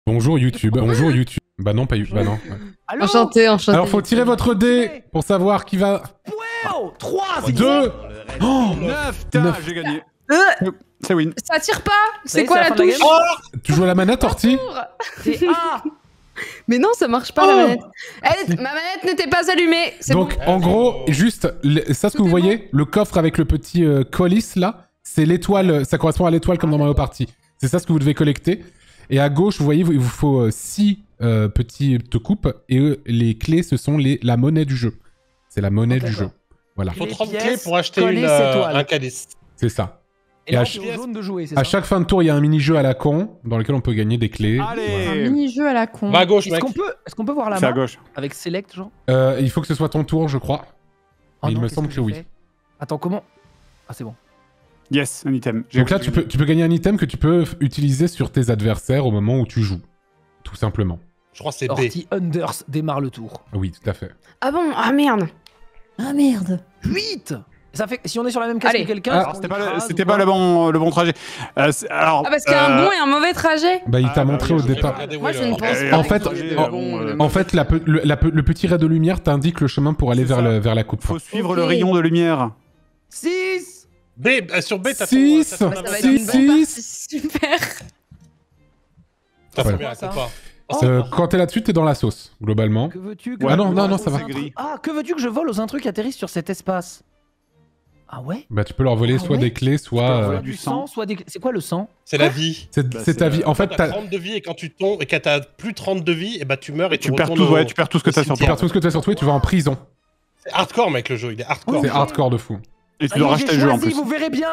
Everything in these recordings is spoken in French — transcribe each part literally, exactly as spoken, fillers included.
Bonjour YouTube, bonjour YouTube. Bah non, pas YouTube, bah non. Ouais. Allô enchanté, enchanté. Alors faut tirer votre dé pour savoir qui va... Wow, trois, c'est deux, Oh, neuf, putain, j'ai gagné. Euh, C'est win. ça tire pas. C'est Oui, quoi c'est la la fin de la touche? game. Oh, tu joues à la manette, Orti? C'est A. Mais non, ça marche pas Oh la manette. Elle, ma manette n'était pas allumée. C'est bon. Donc en gros, juste, le- ça ce que Tout vous est voyez, le coffre avec le petit euh, colis là, c'est l'étoile, ça correspond à l'étoile comme dans Mario Party. C'est ça ce que vous devez collecter. Et à gauche, vous voyez, il vous faut six euh, petites coupes et euh, les clés, ce sont les, la monnaie du jeu. C'est la monnaie Ok, du jeu. d'accord. Voilà, Il faut Les trente pièces clés pour acheter collées une, cette euh, toile. un calice. c'est ça. Et Et là, à c'est ch- au jaune de jouer, c'est À ça. chaque fin de tour, il y a un mini-jeu à la con dans lequel on peut gagner des clés. Un Allez. mini-jeu à la con. Va à gauche, Est-ce mec. qu'on peut, est-ce qu'on peut voir la C'est à main gauche. avec Select, genre Euh, il faut que ce soit ton tour, je crois. Oh il non, me qu'est-ce semble que j'ai oui. fait Attends, comment Ah, c'est bon. Yes, un item. J'ai- Donc là, tu peux, tu peux gagner un item que tu peux f- utiliser sur tes adversaires au moment où tu joues. Tout simplement. Je crois que c'est B. Orti Unders démarre le tour. Oui, tout à fait. Ah bon? Ah merde. Ah merde. huit. Ça fait si on est sur la même case Allez. que quelqu'un. Ah, est-ce Alors, qu'on c'était pas, le- écrase c'était ou pas le bon, le bon trajet. Euh, c'est- alors, Ah parce qu'il y a un euh, bon et un mauvais trajet. Bah, il Ah, t'a bah montré oui, au je départ. Regardez où Moi est je le- ne pense Euh, pas. en fait, que le en- bon, euh, le En fait, la pe- le, la pe- le petit ray de lumière t'indique le chemin pour aller C'est vers, ça. le, vers la coupe. faut suivre Ok. le rayon de lumière. six. B, euh, sur B, t'as ton... Six. t'as ton Ça va être adversaire. une Six, bonne six. partie. Super. Putain, Voilà. c'est bien, Ça. c'est pas. Euh, quand t'es là-dessus, t'es dans la sauce, globalement. Que veux-tu que Ouais, Ah non, je non, vole non, aux ça va. intrus- Ah, que veux-tu que je vole aux intrus qui atterrissent sur cet espace? Ah ouais? Bah, tu peux leur voler Ah soit ouais des clés, soit... peux leur euh, voler Du du sang, sang. soit des. C'est quoi le sang? C'est la vie. C'est Bah, c'est c'est ta la- vie. En fait, Quand t'as t'as- trente de vie et quand tu tombes et quand t'as plus trente de vie, et bah tu meurs et Tu tu perds retournes tout, au- ouais, tu perds tout ce que au t'as sur tu toi. perds tout ce que t'as sur toi et tu vas en prison. C'est hardcore, mec, le jeu. Il est hardcore. C'est hardcore de fou. Et tu Ça y dois est, racheter j'ai le jeu en choisi, plus. Vous verrez bien.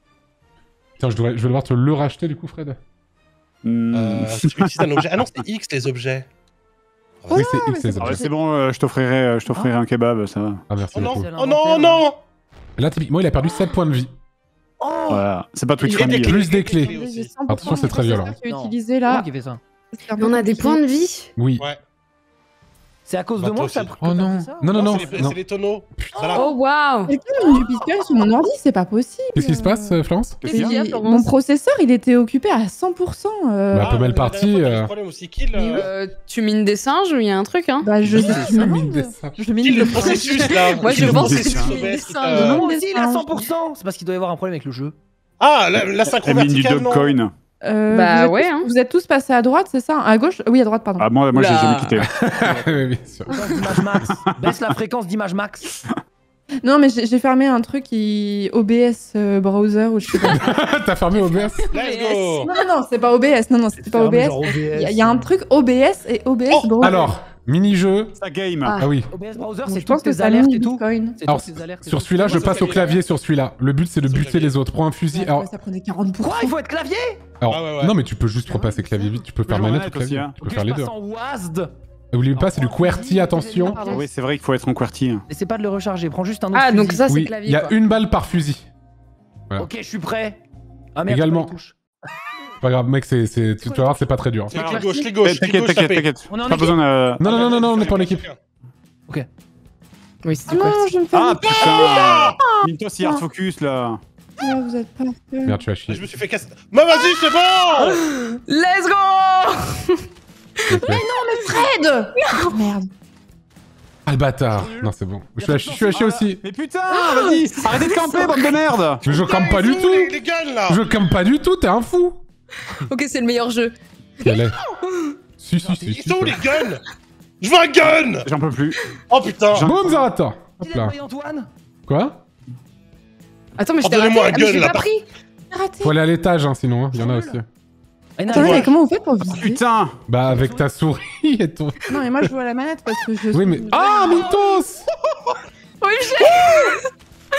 Tiens, je, devrais- je vais devoir te le racheter, du coup, Fred. Hmm. Euh, tu utilises un objet. Ah non, c'est X les objets. Oui, c'est X, les Ah ouais, objets. c'est bon, euh, je t'offrirai euh, je t'offrirai un kebab, ça va. Ah, merci Oh non, beaucoup. C'est oh non, l'inventaire. non. Là, typiquement, il a perdu sept points de vie. Oh. Voilà, c'est pas Twitch Il y a des friendly. clés. Plus des clés. J'ai aussi. J'ai cent pour cent Attention, c'est très violent. que tu as Non. utilisé C'est là. moi qui fais ça. On a des points de vie. Oui. Ouais. C'est à cause Bah, de moi toi que ça a aussi. pris. Oh non. Non, non, non. c'est les- non. c'est les tonneaux. Voilà. Oh waouh. Quelqu'un a mis du bitcoin sur mon ordi, c'est pas possible. Qu'est-ce qui se passe, euh, Florence? Et Qu'est-ce qu'il y a, Florence? Mon processeur, il était occupé à cent pour cent. euh, Bah, un peu mal la parti, dernière fois, t'as eu euh. ce problème aussi. Kill, Mais, euh, euh, tu mines des singes ou il y a un truc hein? Bah, je Oui, sais c'est je me ça, mine demande. des sables. Je mine kill le des processus, là. Moi je Kill le pense que processus. tu mines des Sauver, singes. euh, Non, des aussi, il a singes. cent pour cent. C'est parce qu'il doit y avoir un problème avec le jeu. Ah, la, la synchro Elle mine du verticale, non. Dogcoin. Euh, Bah, vous êtes ouais, tous- hein. Vous êtes tous passés à droite, c'est ça? À gauche? Oui, à droite, pardon. Ah, moi, moi j'ai Oula. jamais quitté. Oui, bien sûr. Fréquence d'image max. Baisse la fréquence d'image max. Non, mais j'ai j'ai fermé un truc qui... O B S euh, browser ou je sais pas. T'as fermé O B S? Let's go. Non, non, non, c'est pas O B S. Non, non, c'était pas O B S. Il y, a- il y a un truc O B S et O B S Oh, browser. Alors, mini-jeu. Ça game. Ah. Ah oui. O B S browser, Donc, c'est je pense toutes que tes ça alertes mine et du tout. bitcoin. C'est Alors, toutes tes alertes et Sur tout. celui-là, je Moi, c'est passe au clavier. clavier sur celui-là. Le but, c'est de Sur buter clavier. les autres. Prends un fusil. Alors, Ça prenait quarante pour cent. Quoi, il faut être clavier? alors- Ah ouais, ouais. non, mais tu peux juste repasser clavier vite. Tu peux faire jouer manette ou manette aussi, clavier. hein. Tu peux Ok, faire je les passe deux. en W A S D. N'oubliez pas, c'est du QWERTY, attention. Pardon. Oui, c'est vrai qu'il faut être en QWERTY. Essaie pas de le recharger, prends juste un autre Ah fusil. donc ça c'est Oui, clavier. il y a quoi. une balle par fusil. Voilà. Ok, je suis prêt. Ah merde, Également. j'ai pas les touches. Pas grave, mec, c'est, c'est, tu vas voir, c'est pas très dur. C'est Alors, clic gauche, clic gauche, clic T'inquiète, gauche, t'inquiète, tapez. t'inquiète. On est en Pas équipe. besoin de. Non, non, non, non, non, on n'est pas en équipe. Oui, c'est Ah du non, QWERTY. je me fais... Ah putain Mintos, il hard focus là. Ah, vous êtes pas... Merde, tu as chié. Je me suis fait casser. Mais vas-y, c'est bon. Let's go. Ok. Fred Oh, merde. Ah, le bâtard. Non, c'est bon. Je suis à, je suis à chier aussi. Mais putain, vas-y arrêtez de camper, bande de merde. Mais je campe pas du Ils sont où, tout. les- Les guns, là. Je campe pas du tout, t'es un fou. Ok c'est le meilleur jeu. Quel est Si, si, si. Ils si, sont où, ça. les guns. Je veux un gun. J'en peux plus. Oh putain. J'en- Boum, Zarata. Hop Il a là. envoyé Antoine. Quoi Attends mais je Oh, t'ai raté. donnez-moi un Ah, mais gun, je l'ai là, pas par- pris. Raté. Faut aller à l'étage, hein, sinon, hein. Il y en a aussi. Ah, non, Attends, Ouais. mais comment vous faites pour Ah, viser? putain. Bah, avec ta souris et ton... Non, mais moi je joue à la manette parce que je Oui, mais... Ah, Mintos. Oui j'ai.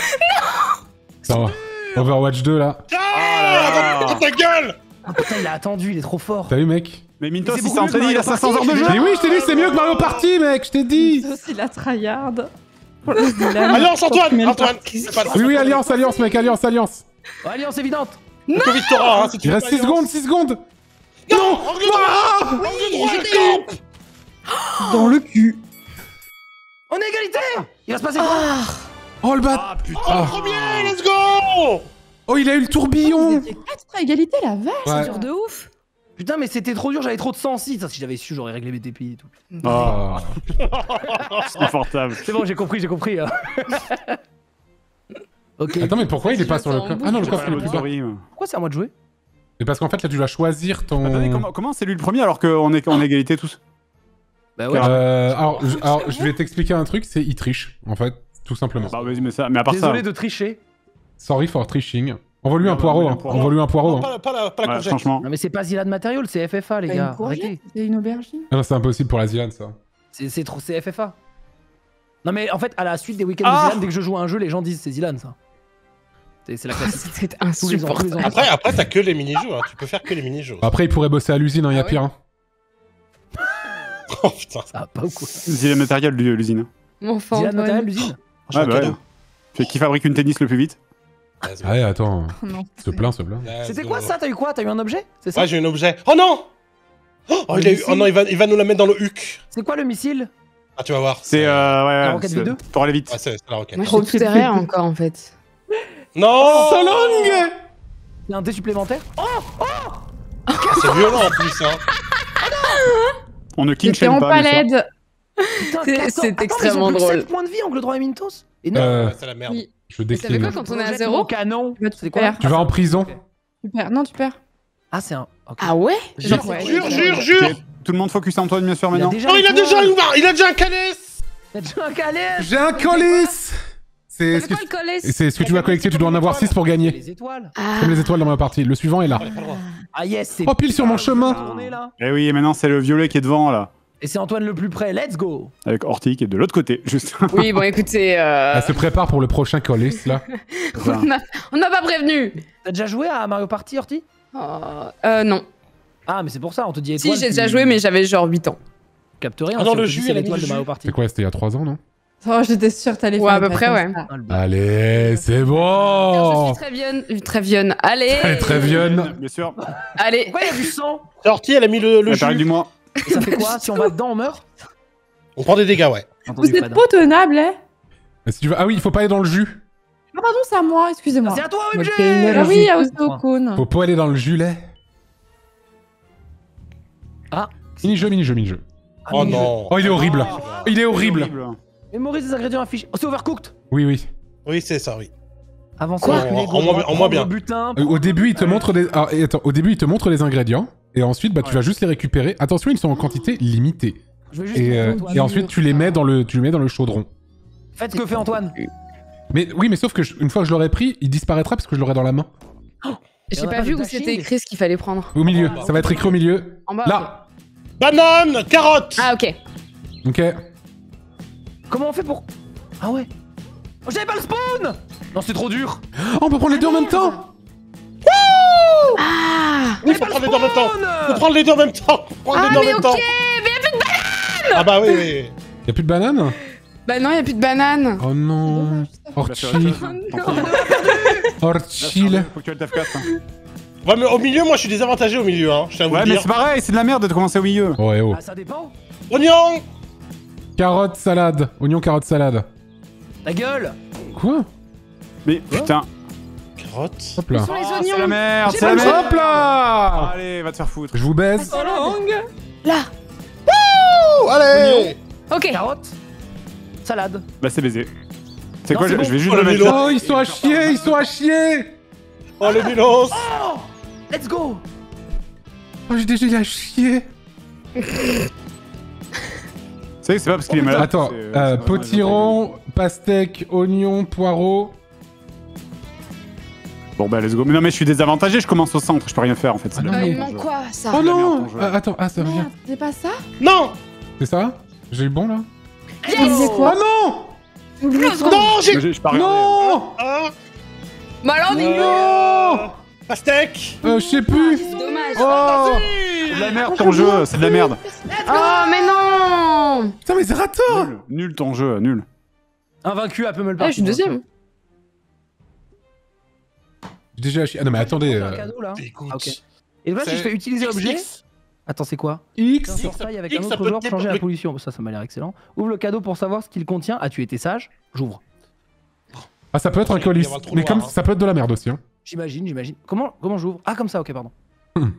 Ça va. Overwatch deux, là. Ah, dans ta gueule. Ah putain, il a attendu, il est trop fort. T'as vu, mec? Mais Mintos, C'est il beaucoup s'est mieux que entraîné, il a Mario cinq cents heures Party. de jeu. Mais oui, je t'ai dit, c'est mieux que Mario Party, mec, je t'ai dit. Ça aussi la tryhard. Alliance, Antoine, Antoine. Qu'est-ce C'est pas- Oui, oui, alliance, alliance, mec, alliance, alliance. Alliance évidente. Que Victora, hein, si tu Il veux reste pas six alliance. secondes, six secondes. Non, angle droit. Angle droit, camp. Dans le cul. On est égalité. Il va se passer quoi? Oh, le bat. Ah putain. Oh, premier, let's go. Oh, il a eu le Vous tourbillon. étiez quatre à égalité, la vache. Ouais. dur de ouf. Putain, mais c'était trop dur, j'avais trop de sensi. Si j'avais su, j'aurais réglé mes T P et tout. Oh, Ah. c'est confortable. C'est bon, j'ai compris, j'ai compris. hein. Ok. Attends, mais pourquoi il est pas sur le en coffre? boucle. Ah non, le Ouais, coffre il est mode plus bas. story. Pourquoi c'est à moi de jouer? C'est parce qu'en fait là tu dois choisir ton. Attendez, comment, comment c'est lui le premier alors qu'on est en égalité tous? Bah ouais. Euh, alors, je, alors, je vais t'expliquer un truc, c'est il triche, en fait, tout simplement. Bah vas-y, mais, ça, mais à part Désolé ça. de tricher. Sorry for trishing. Envoie-lui un Ah bah, poireau, oui, un hein. poireau. Envoie-lui un poireau. Non, hein. pas, la- pas la, pas la Ouais, courgette. franchement. Non mais c'est pas Zilan Material, c'est F F A les T'as gars. une courgette, Arrêtez. c'est une aubergine. Ah non, c'est impossible pour la Zilan, ça. C'est c'est trop, c'est F F A. Non mais en fait, à la suite des week-ends Ah de Zilan, dès que je joue à un jeu, les gens disent c'est Zilan ça. C'est c'est la classique. C'était Tous les ans, tous les insupportable. ans. Après, après t'as que les mini-jeux, hein. Tu peux faire que les mini-jeux. Après, il pourrait bosser à l'usine, hein, y a Ah ouais. pire. Hein. Oh putain. Ça va pas ou quoi? C'est le matériel de l'usine. Mon enfant. Zilan Material, Antoine. l'usine? J'ai Ouais, un bah ouais. cadeau. Fait qui fabrique une tennis le plus vite? Let's go. Ouais, attends. Oh non. Se plaint, se plaint. Let's C'était go. quoi ça? T'as eu quoi? T'as eu un objet? C'est ça? Ouais, j'ai un objet. Oh non Oh, il a eu... oh non, il va, il va nous la mettre dans le huc. C'est quoi le missile? Ah, tu vas voir. C'est euh, ouais, La ouais, roquette c'est- V deux? pour aller vite. Ouais, c'est c'est la roquette. Moi, je suis tout derrière encore en fait. Non Solong Il y a un dé supplémentaire? C'est violent en plus, hein. On ne J'étais kinchait en pas. bien sûr. palette. Putain, C'est- quatorze. c'est Attends, mais extrêmement ils ont plus drôle. sept points de vie, angle droit et Mintos. Et non. Euh, Ouais, c'est la merde. Oui. je Vous savez décline. quoi quand on est à Projette zéro? mon canon. Tu vas te C'est quoi? faire. Tu vas en prison. Super. Non, tu perds. Ah, c'est un. ok. Ah ouais? Genre, ouais. Jure, jure, jure Ok, tout le monde focus à Antoine bien sûr Il a maintenant. déjà Non, il a l'étoile. déjà un, il a déjà un calès. Il a déjà un calais. J'ai un colis. C'est ce C'est que, quoi le collet? c'est ce que tu vas collecter, tu dois en avoir six pour gagner. Les étoiles. Ah. Comme les étoiles dans ma partie. Le suivant est là. On est pas loin. Ah yes, c'est. Oh, pile sur mon chemin. Tourné, là. Eh oui, et maintenant c'est le violet qui est devant là. Et c'est Antoine le plus près. Let's go. Avec Horty qui est de l'autre côté, juste. Oui, bon, écoutez, euh... Elle se prépare pour le prochain colis, là. on a- on n'a pas prévenu. T'as déjà joué à Mario Party, Horty? Oh, Euh, non. Ah, mais c'est pour ça, on te dit Si, étoile. j'ai tu déjà joué, mais j'avais genre huit ans. captes rien. Ah non, si on le te dit jus, c'est elle a l'étoile mis de le Mario jus. Party. C'est quoi, c'était il y a trois ans, non? Oh, j'étais sûre que t'allais Ouais, faire à une peu près, réponse, ouais. là. Ah, le but. Allez, c'est Je bon. suis très vieune, très vieune. Allez. Elle est très vieune. Bien sûr. Allez. Pourquoi il y a du sang? Sorti, elle a mis le, le La période du jus. mois. Et ça fait quoi? Si on va dedans, on meurt? On prend des dégâts, ouais. Vous Entendu, êtes Fred. pas tenable, hein. Si tu veux... Ah oui, il faut pas aller dans le jus. Ah, pardon, c'est à moi, Ah, excusez-moi. c'est à toi, O M G! Ok, une Ah Le oui, jus. à Oseo-kun. Faut pas aller dans le julet. Ah. Mini-jeu, mini-jeu, mini-jeu. Ah, Oh mais- non. Oh, il est horrible. Ah. Il est horrible. Mémorise les ingrédients affichés. Oh, c'est overcooked! Oui, oui. Oui, c'est ça, oui. Avancer, Quoi reculer, En- en gauche, moins- droite, en moins bien. prendre le butin. Euh, Au début, il te montre des... Alors, et attends, au début, il te montre les ingrédients. Et ensuite, bah, tu Ouais. vas juste les récupérer. Attention, ils sont en quantité limitée. Je vais juste Et, euh, Antoine. et ensuite, tu les mets dans le, tu les mets dans le chaudron. Faites ce que fait Antoine. Mais oui, mais sauf que je- une fois que je l'aurai pris, il disparaîtra parce que je l'aurai dans la main. J'ai Et on a pas pas vu de où dashing. c'était écrit ce qu'il fallait prendre. Au milieu. bah, Ça va être écrit au milieu. En bas. Là. Banane, carotte. Ah ok. Ok. Comment on fait pour. Ah ouais. Oh, j'avais pas le spawn! Non, c'est trop dur! Oh, on peut prendre les deux en même temps. Ah. Oui, faut prendre les deux en même temps. Faut Spawn! prendre les deux en même temps. Faut prendre Ah les deux en mais même ok. temps. Mais y a plus de... Ah bah oui, oui. Y a plus de banane? Bah non, y a plus de banane. Oh non. Orchi. Orchi. Faut que tu aies le F quatre. Ouais, mais au milieu, moi, je suis désavantagé au milieu, hein. Je tiens à vous Ouais, le mais dire. c'est pareil, c'est de la merde de commencer au milieu. Oh, eh oh. Ah, ça dépend! Oignon. Carotte, salade. Oignon, carotte, salade. Ta gueule! Quoi? Mais putain. Carotte. Hop là. Où sont les Ah, oignons? c'est la merde, J'ai c'est la pas le merde. Hop là. Allez, va te faire foutre. Je vous baise. Là. Oh, allez. Ok. Carotte! Salade! Bah c'est baisé. C'est Non, quoi, c'est je, bon. je vais juste Oh, le le mettre vélo. là. Oh, ils sont à chier, ils sont à chier. Oh, les Milos. Oh! Let's go! Oh, j'ai déjà à chier. C'est c'est pas parce qu'il est malade. Attends, c'est- euh, c'est vraiment potiron, pastèque, oignon, poireau. Bon bah let's go. Mais non mais je suis désavantagé, je commence au centre, je peux rien faire en fait. c'est Ah la non, Euh, merde, il ton manque jeu. quoi ça? Oh la merde, non. ton jeu. Ah, attends, ah ça revient. Merde, c'est pas ça? Non. C'est ça? J'ai eu bon là? Vous oubliez Oh quoi? non. Vous oubliez quoi? Non, j'ai. Moi, j'ai- je peux rien regarder. Non. Ah. Bah alors on est Non. Pastèque. Euh, je sais plus. dommage. Oh. C'est de la merde ton jeu, c'est de la merde. Oh mais non. Putain, mais c'est raté. Nul, nul ton jeu, nul. Invaincu à Pummel Ah, Park. je suis deuxième. J'ai déjà à chier. Ah non, mais attendez. Un euh, cadeau là. Écoute. Ah, ok. Et là, si C'est- je fais utiliser objet. X. Attends, c'est quoi? X. Tiens, sur taille avec X, un ça autre peut joueur te pour changer la dépendre- pollution. Ça, ça m'a l'air excellent. Ouvre le cadeau pour savoir ce qu'il contient. As-tu été sage? J'ouvre. Ah, ça peut être un Il va y colis. avoir le trou Mais noir, comme hein. ça peut être de la merde aussi. Hein. J'imagine, j'imagine. Comment, comment j'ouvre? Ah, comme ça, ok, pardon. Oh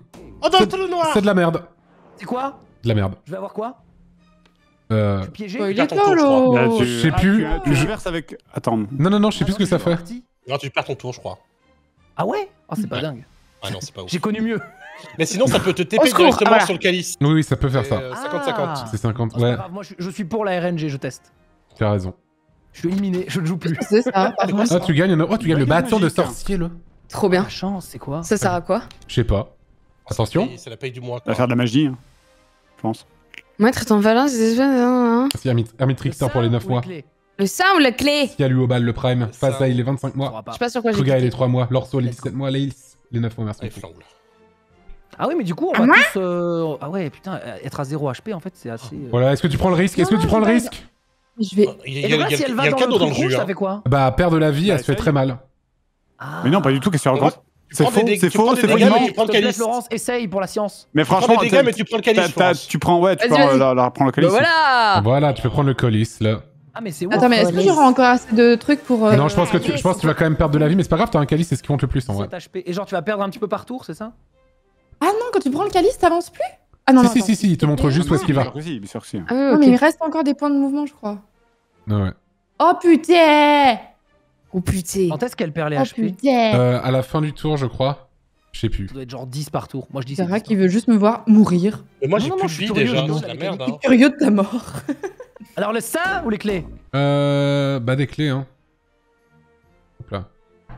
Oh, dans le C'est- trou noir. C'est de la merde. C'est quoi? De la merde. Je vais avoir quoi? Euh... Je suis piégé? Ouais, il perds est ton tour, je là, crois. Là, là. tu- je sais ah, plus. Tu, tu Je- inverses avec. Attends. Non, non, non, je sais Ah plus non, ce que ça je suis fait. parti. Non, tu perds ton tour, je crois. Ah ouais? Oh, c'est pas Ouais. dingue. Ah non, c'est pas ouf. J'ai connu mieux. Mais sinon, ça peut te Au T P secours, directement voilà. sur le calice. Oui, oui, ça peut faire C'est, ça. euh, cinquante cinquante. Ah. C'est cinquante, Oh, c'est pas ouais, grave, moi je, je suis pour la R N G, je teste. tu as raison. Je suis éliminé, je ne joue plus. C'est ça, par contre. Ah, tu gagnes, oh, tu gagnes le Baguette bâton de magique. sorcier, là. Trop bien. La chance, c'est quoi? Ça sert à quoi? Je sais pas. Attention. C'est la paye du mois. On Quoi. va faire de la magie, hein, je pense. Maître ton valence, c'est hein. C'est Hermit, Hermit Trickster pour les neuf mois. Le sein ou la clé? Sia Luobal, le Prime. Le sein. Faza, il est vingt-cinq Je mois. sauras pas. Je sais pas sur quoi j'ai Kruga, il est cliqué. trois mois. Lorso, les Let's dix-sept mois. Lails, les neuf mois, merci Allez, beaucoup. flangle. Ah oui, mais du coup, on va tous. euh, Ah ouais, putain, être à zéro H P en fait, c'est assez. euh, Voilà, est-ce que tu prends le risque Est-ce que Non, tu prends le je vais- risque Je vais. Il y a, Et il y a- donc là, il y a- si elle il y va a le dans cadeau le dans le truc rouge, jus. ça hein. fait quoi? Bah, perdre de la vie, Bah, elle se fait essaye. très mal. Ah. Mais non, pas du tout, qu'est-ce que tu On va- racontes? Tu C'est prends faux, des dég- c'est tu prends faux, des c'est dégâts, faux. mais tu prends le S'il te plaît, calice. Florence, essaye pour la science. Mais Tu prends franchement, des dégâts, mais tu prends le calice. t'as- t'as- Florence. tu prends, ouais, tu Vas-y, prends, vas-y. la, la, prends le Bah calice. voilà. Voilà, tu peux prendre le colis, là. Ah, mais c'est ouf. Attends, mais est-ce que j'aurai encore assez de trucs pour. euh, Non, je pense que tu, je pense que tu vas quand même perdre de la vie, mais c'est pas grave, t'as un calice, c'est ce qui compte le plus, en vrai. sept H P. Et genre, tu vas perdre un petit peu par tour, c'est ça? Ah non, quand tu prends le calice, t'avances plus? Ah non, Si, non, si, attends. si, si, il te montre juste où est-ce qu'il Bien va. sûr que si, bien sûr que si. Ah oui, Non, mais il ok. reste encore des points de mouvement, je crois. Ouais, ouais. Oh putain! Oh putain. Quand est-ce qu'elle perd les Oh H P? putain! Euh, à la fin du tour, je crois. Je sais plus. Ça doit être genre dix par tour. Moi, je dis C'est c'est vrai dix, qu'il hein. veut juste me voir mourir. Mais moi, Non, j'ai non, plus non, de je vie suis curieux, déjà. je C'est sais la la merde. mécanique. hein. Curieux de ta mort. Alors, le sein ou les clés? Euh... Bah, des clés, hein. Hop là.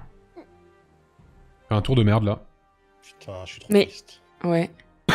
Fais un tour de merde, là. Putain, je suis trop Mais- triste. Ouais.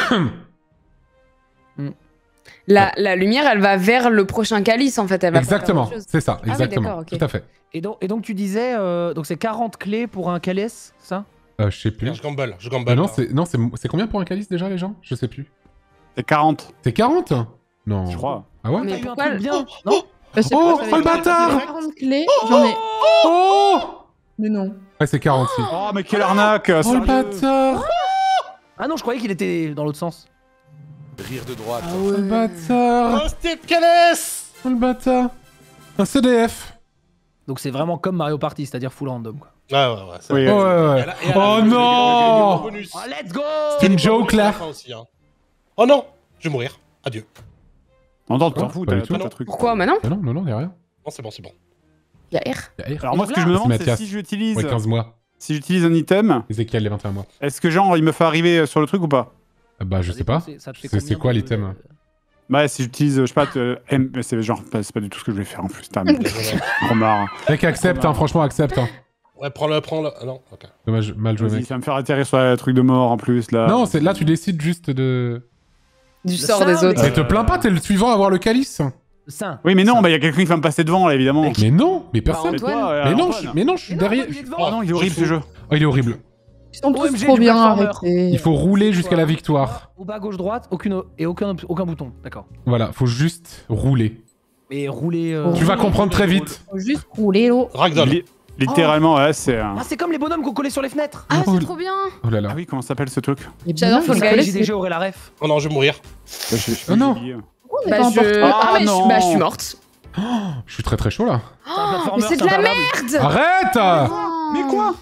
Hmm. La, la lumière, elle va vers le prochain calice, en fait. Elle va pas vers Exactement, autre chose. c'est ça, oui, exactement. d'accord, ok. Tout à fait. Et donc, et donc tu disais, euh, donc c'est quarante clés pour un calice, ça? Euh, je sais plus. Je gamble, je Euh, gamble. non, c'est non, c'est c'est combien pour un calice déjà, les gens? Je sais plus. C'est quarante, C'est quarante? Non. je crois. Ah ouais? Mais T'as eu un pourquoi truc le- bien, non? Bah, je sais Oh, pas, oh, le bâtard! quarante clés, j'en ai. Oh! Mais non. Ouais, c'est quarante, si. Oh, mais quelle arnaque! Oh, le sérieux. bâtard! Ah non, je croyais qu'il était dans l'autre sens. Rire de droite. Ah Oh, le ouais. bâtard! Oh, Steve Calès. Oh, le bâtard! Un C D F! Donc c'est vraiment comme Mario Party, c'est-à-dire full random, quoi. Ah ouais, ouais. ça- Oui, Oh, ouais, Et ouais. elle a- et elle a Oh le- le- le- le- le- non! le bonus. Oh, let's go! C'est une Le joke, bonus à la là. fin aussi, hein. Oh non, je vais mourir. Adieu. Non, non, tu t'en Oh, fous, pas t'as du tout. t'as ton truc. Pourquoi? Bah non. Ah non, non, non, y'a rien. Non, c'est bon, c'est bon. Il y a R. Y'a R. Alors moi, ce que je me C'est demande, c'est Mathias. si j'utilise, Ouais, quinze mois. si j'utilise un item, Ezekiel, les vingt et un mois. est-ce que genre il me fait arriver sur le truc ou pas? Ah bah, je Ça sais dépend, pas. c'est- ça te fait C'est- combien c'est quoi de- l'item? Bah si j'utilise, je sais pas, euh, M, mais c'est genre, bah, c'est pas du tout ce que je vais faire en plus. T'as trop marre. Mec, accepte, hein, franchement, accepte. Hein. Ouais, prends-le, prends-le. Ah non, ok. Dommage, mal joué, Vas-y, mec. ça va me faire atterrir sur le truc de mort en plus là. Non, c'est là, tu décides juste de. Du Le sort sein, des mais- autres. Mais te plains pas, t'es le suivant à avoir le calice. Le sein. Oui, mais non, Ça. bah il y a quelqu'un qui va me passer devant là, évidemment. Mais non, mais personne. Bah, Antoine. toi, euh, Mais non, Antoine. je, mais non, je suis Mais non, derrière. il est devant. Oh non, il est horrible ce jeu. Oh, il est horrible. Ils sont tous O M G trop du bien platformer. arrêtés. Il faut rouler jusqu'à la victoire. Au bas, gauche, droite, aucune, et aucun, aucun bouton, d'accord. Voilà, faut juste rouler. Et rouler... euh, Tu vas comprendre très vite. Faut juste rouler l'eau. Ragdoll. Li- littéralement, ouais, c'est. un- Ah, c'est comme les bonhommes qu'on collait sur les fenêtres. Ah, Oh, c'est trop bien. Oh là Ah là. oui, comment ça s'appelle ce truc? Les J'adore bonhommes, Fall ils Guys. se J collent, D G aurait la ref. Oh non, je vais mourir. Bah, je- je- Oh non. j'ai oublié. on est Bah pas je... encore- Ah, Ah, mais je... non. Bah, je suis morte. Je suis très très chaud là. C'est un platformer, mais c'est de la imperdable. merde. Arrête! Mais quoi?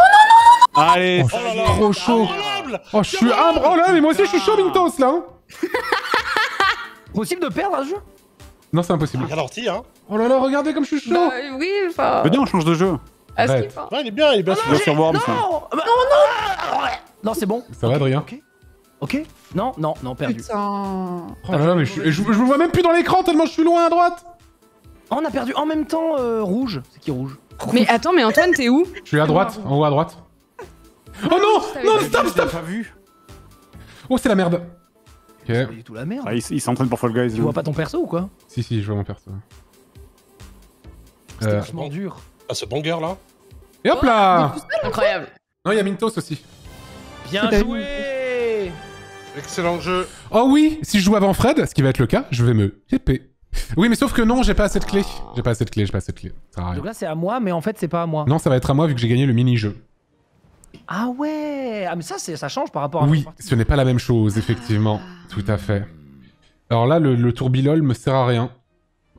Allez, Oh, Oh là là. trop chaud. Incroyable. Oh, je suis humble. Oh là, mais moi aussi je suis chaud, Mintos là. hein. Possible de perdre un jeu? Non, c'est impossible. Regarde l'ortie, hein. Oh là là, regardez comme je suis chaud. Bah oui, enfin... venez, on change de jeu. À ce Arrête. qu'il faut. Ouais, il est bien, il est bien. Bien sur Worms. ça. Non bah, Non, non Non, c'est bon. Ça va, Adrien? Ok. Ok. Non, non, non, perdu. Putain. Oh là là, mais je, je, je me vois même plus dans l'écran tellement je suis loin à droite. Oh, on a perdu en même temps euh, rouge. C'est qui rouge? Mais attends, mais Antoine, t'es où? Je suis à droite, en haut à droite. Oh non, je savais non, pas. stop, Je stop. l'ai pas vu. Oh, c'est la merde. Ok. C'est pas du tout la merde. Ah, il s- il s'entraîne pour Fall Guys. Tu vois pas ton perso ou quoi? Si, si, je vois mon perso. C'était Euh, vachement dur. Ah, ce banger là. Et hop là. Incroyable. Non, il y a Mintos aussi. Bien T'as joué. Excellent jeu. Oh oui, si je joue avant Fred, ce qui va être le cas, je vais me taper. Oui, mais sauf que non, j'ai pas assez de clés. J'ai pas assez de clés, j'ai pas assez de clés. Ça sert à rien. Donc là, c'est à moi, mais en fait, c'est pas à moi. Non, ça va être à moi vu que j'ai gagné le mini-jeu. Ah ouais. Ah mais ça, c'est ça change par rapport à. Oui, ce n'est pas la même chose, effectivement. Tout à fait. Alors là, le, le tourbilol me sert à rien.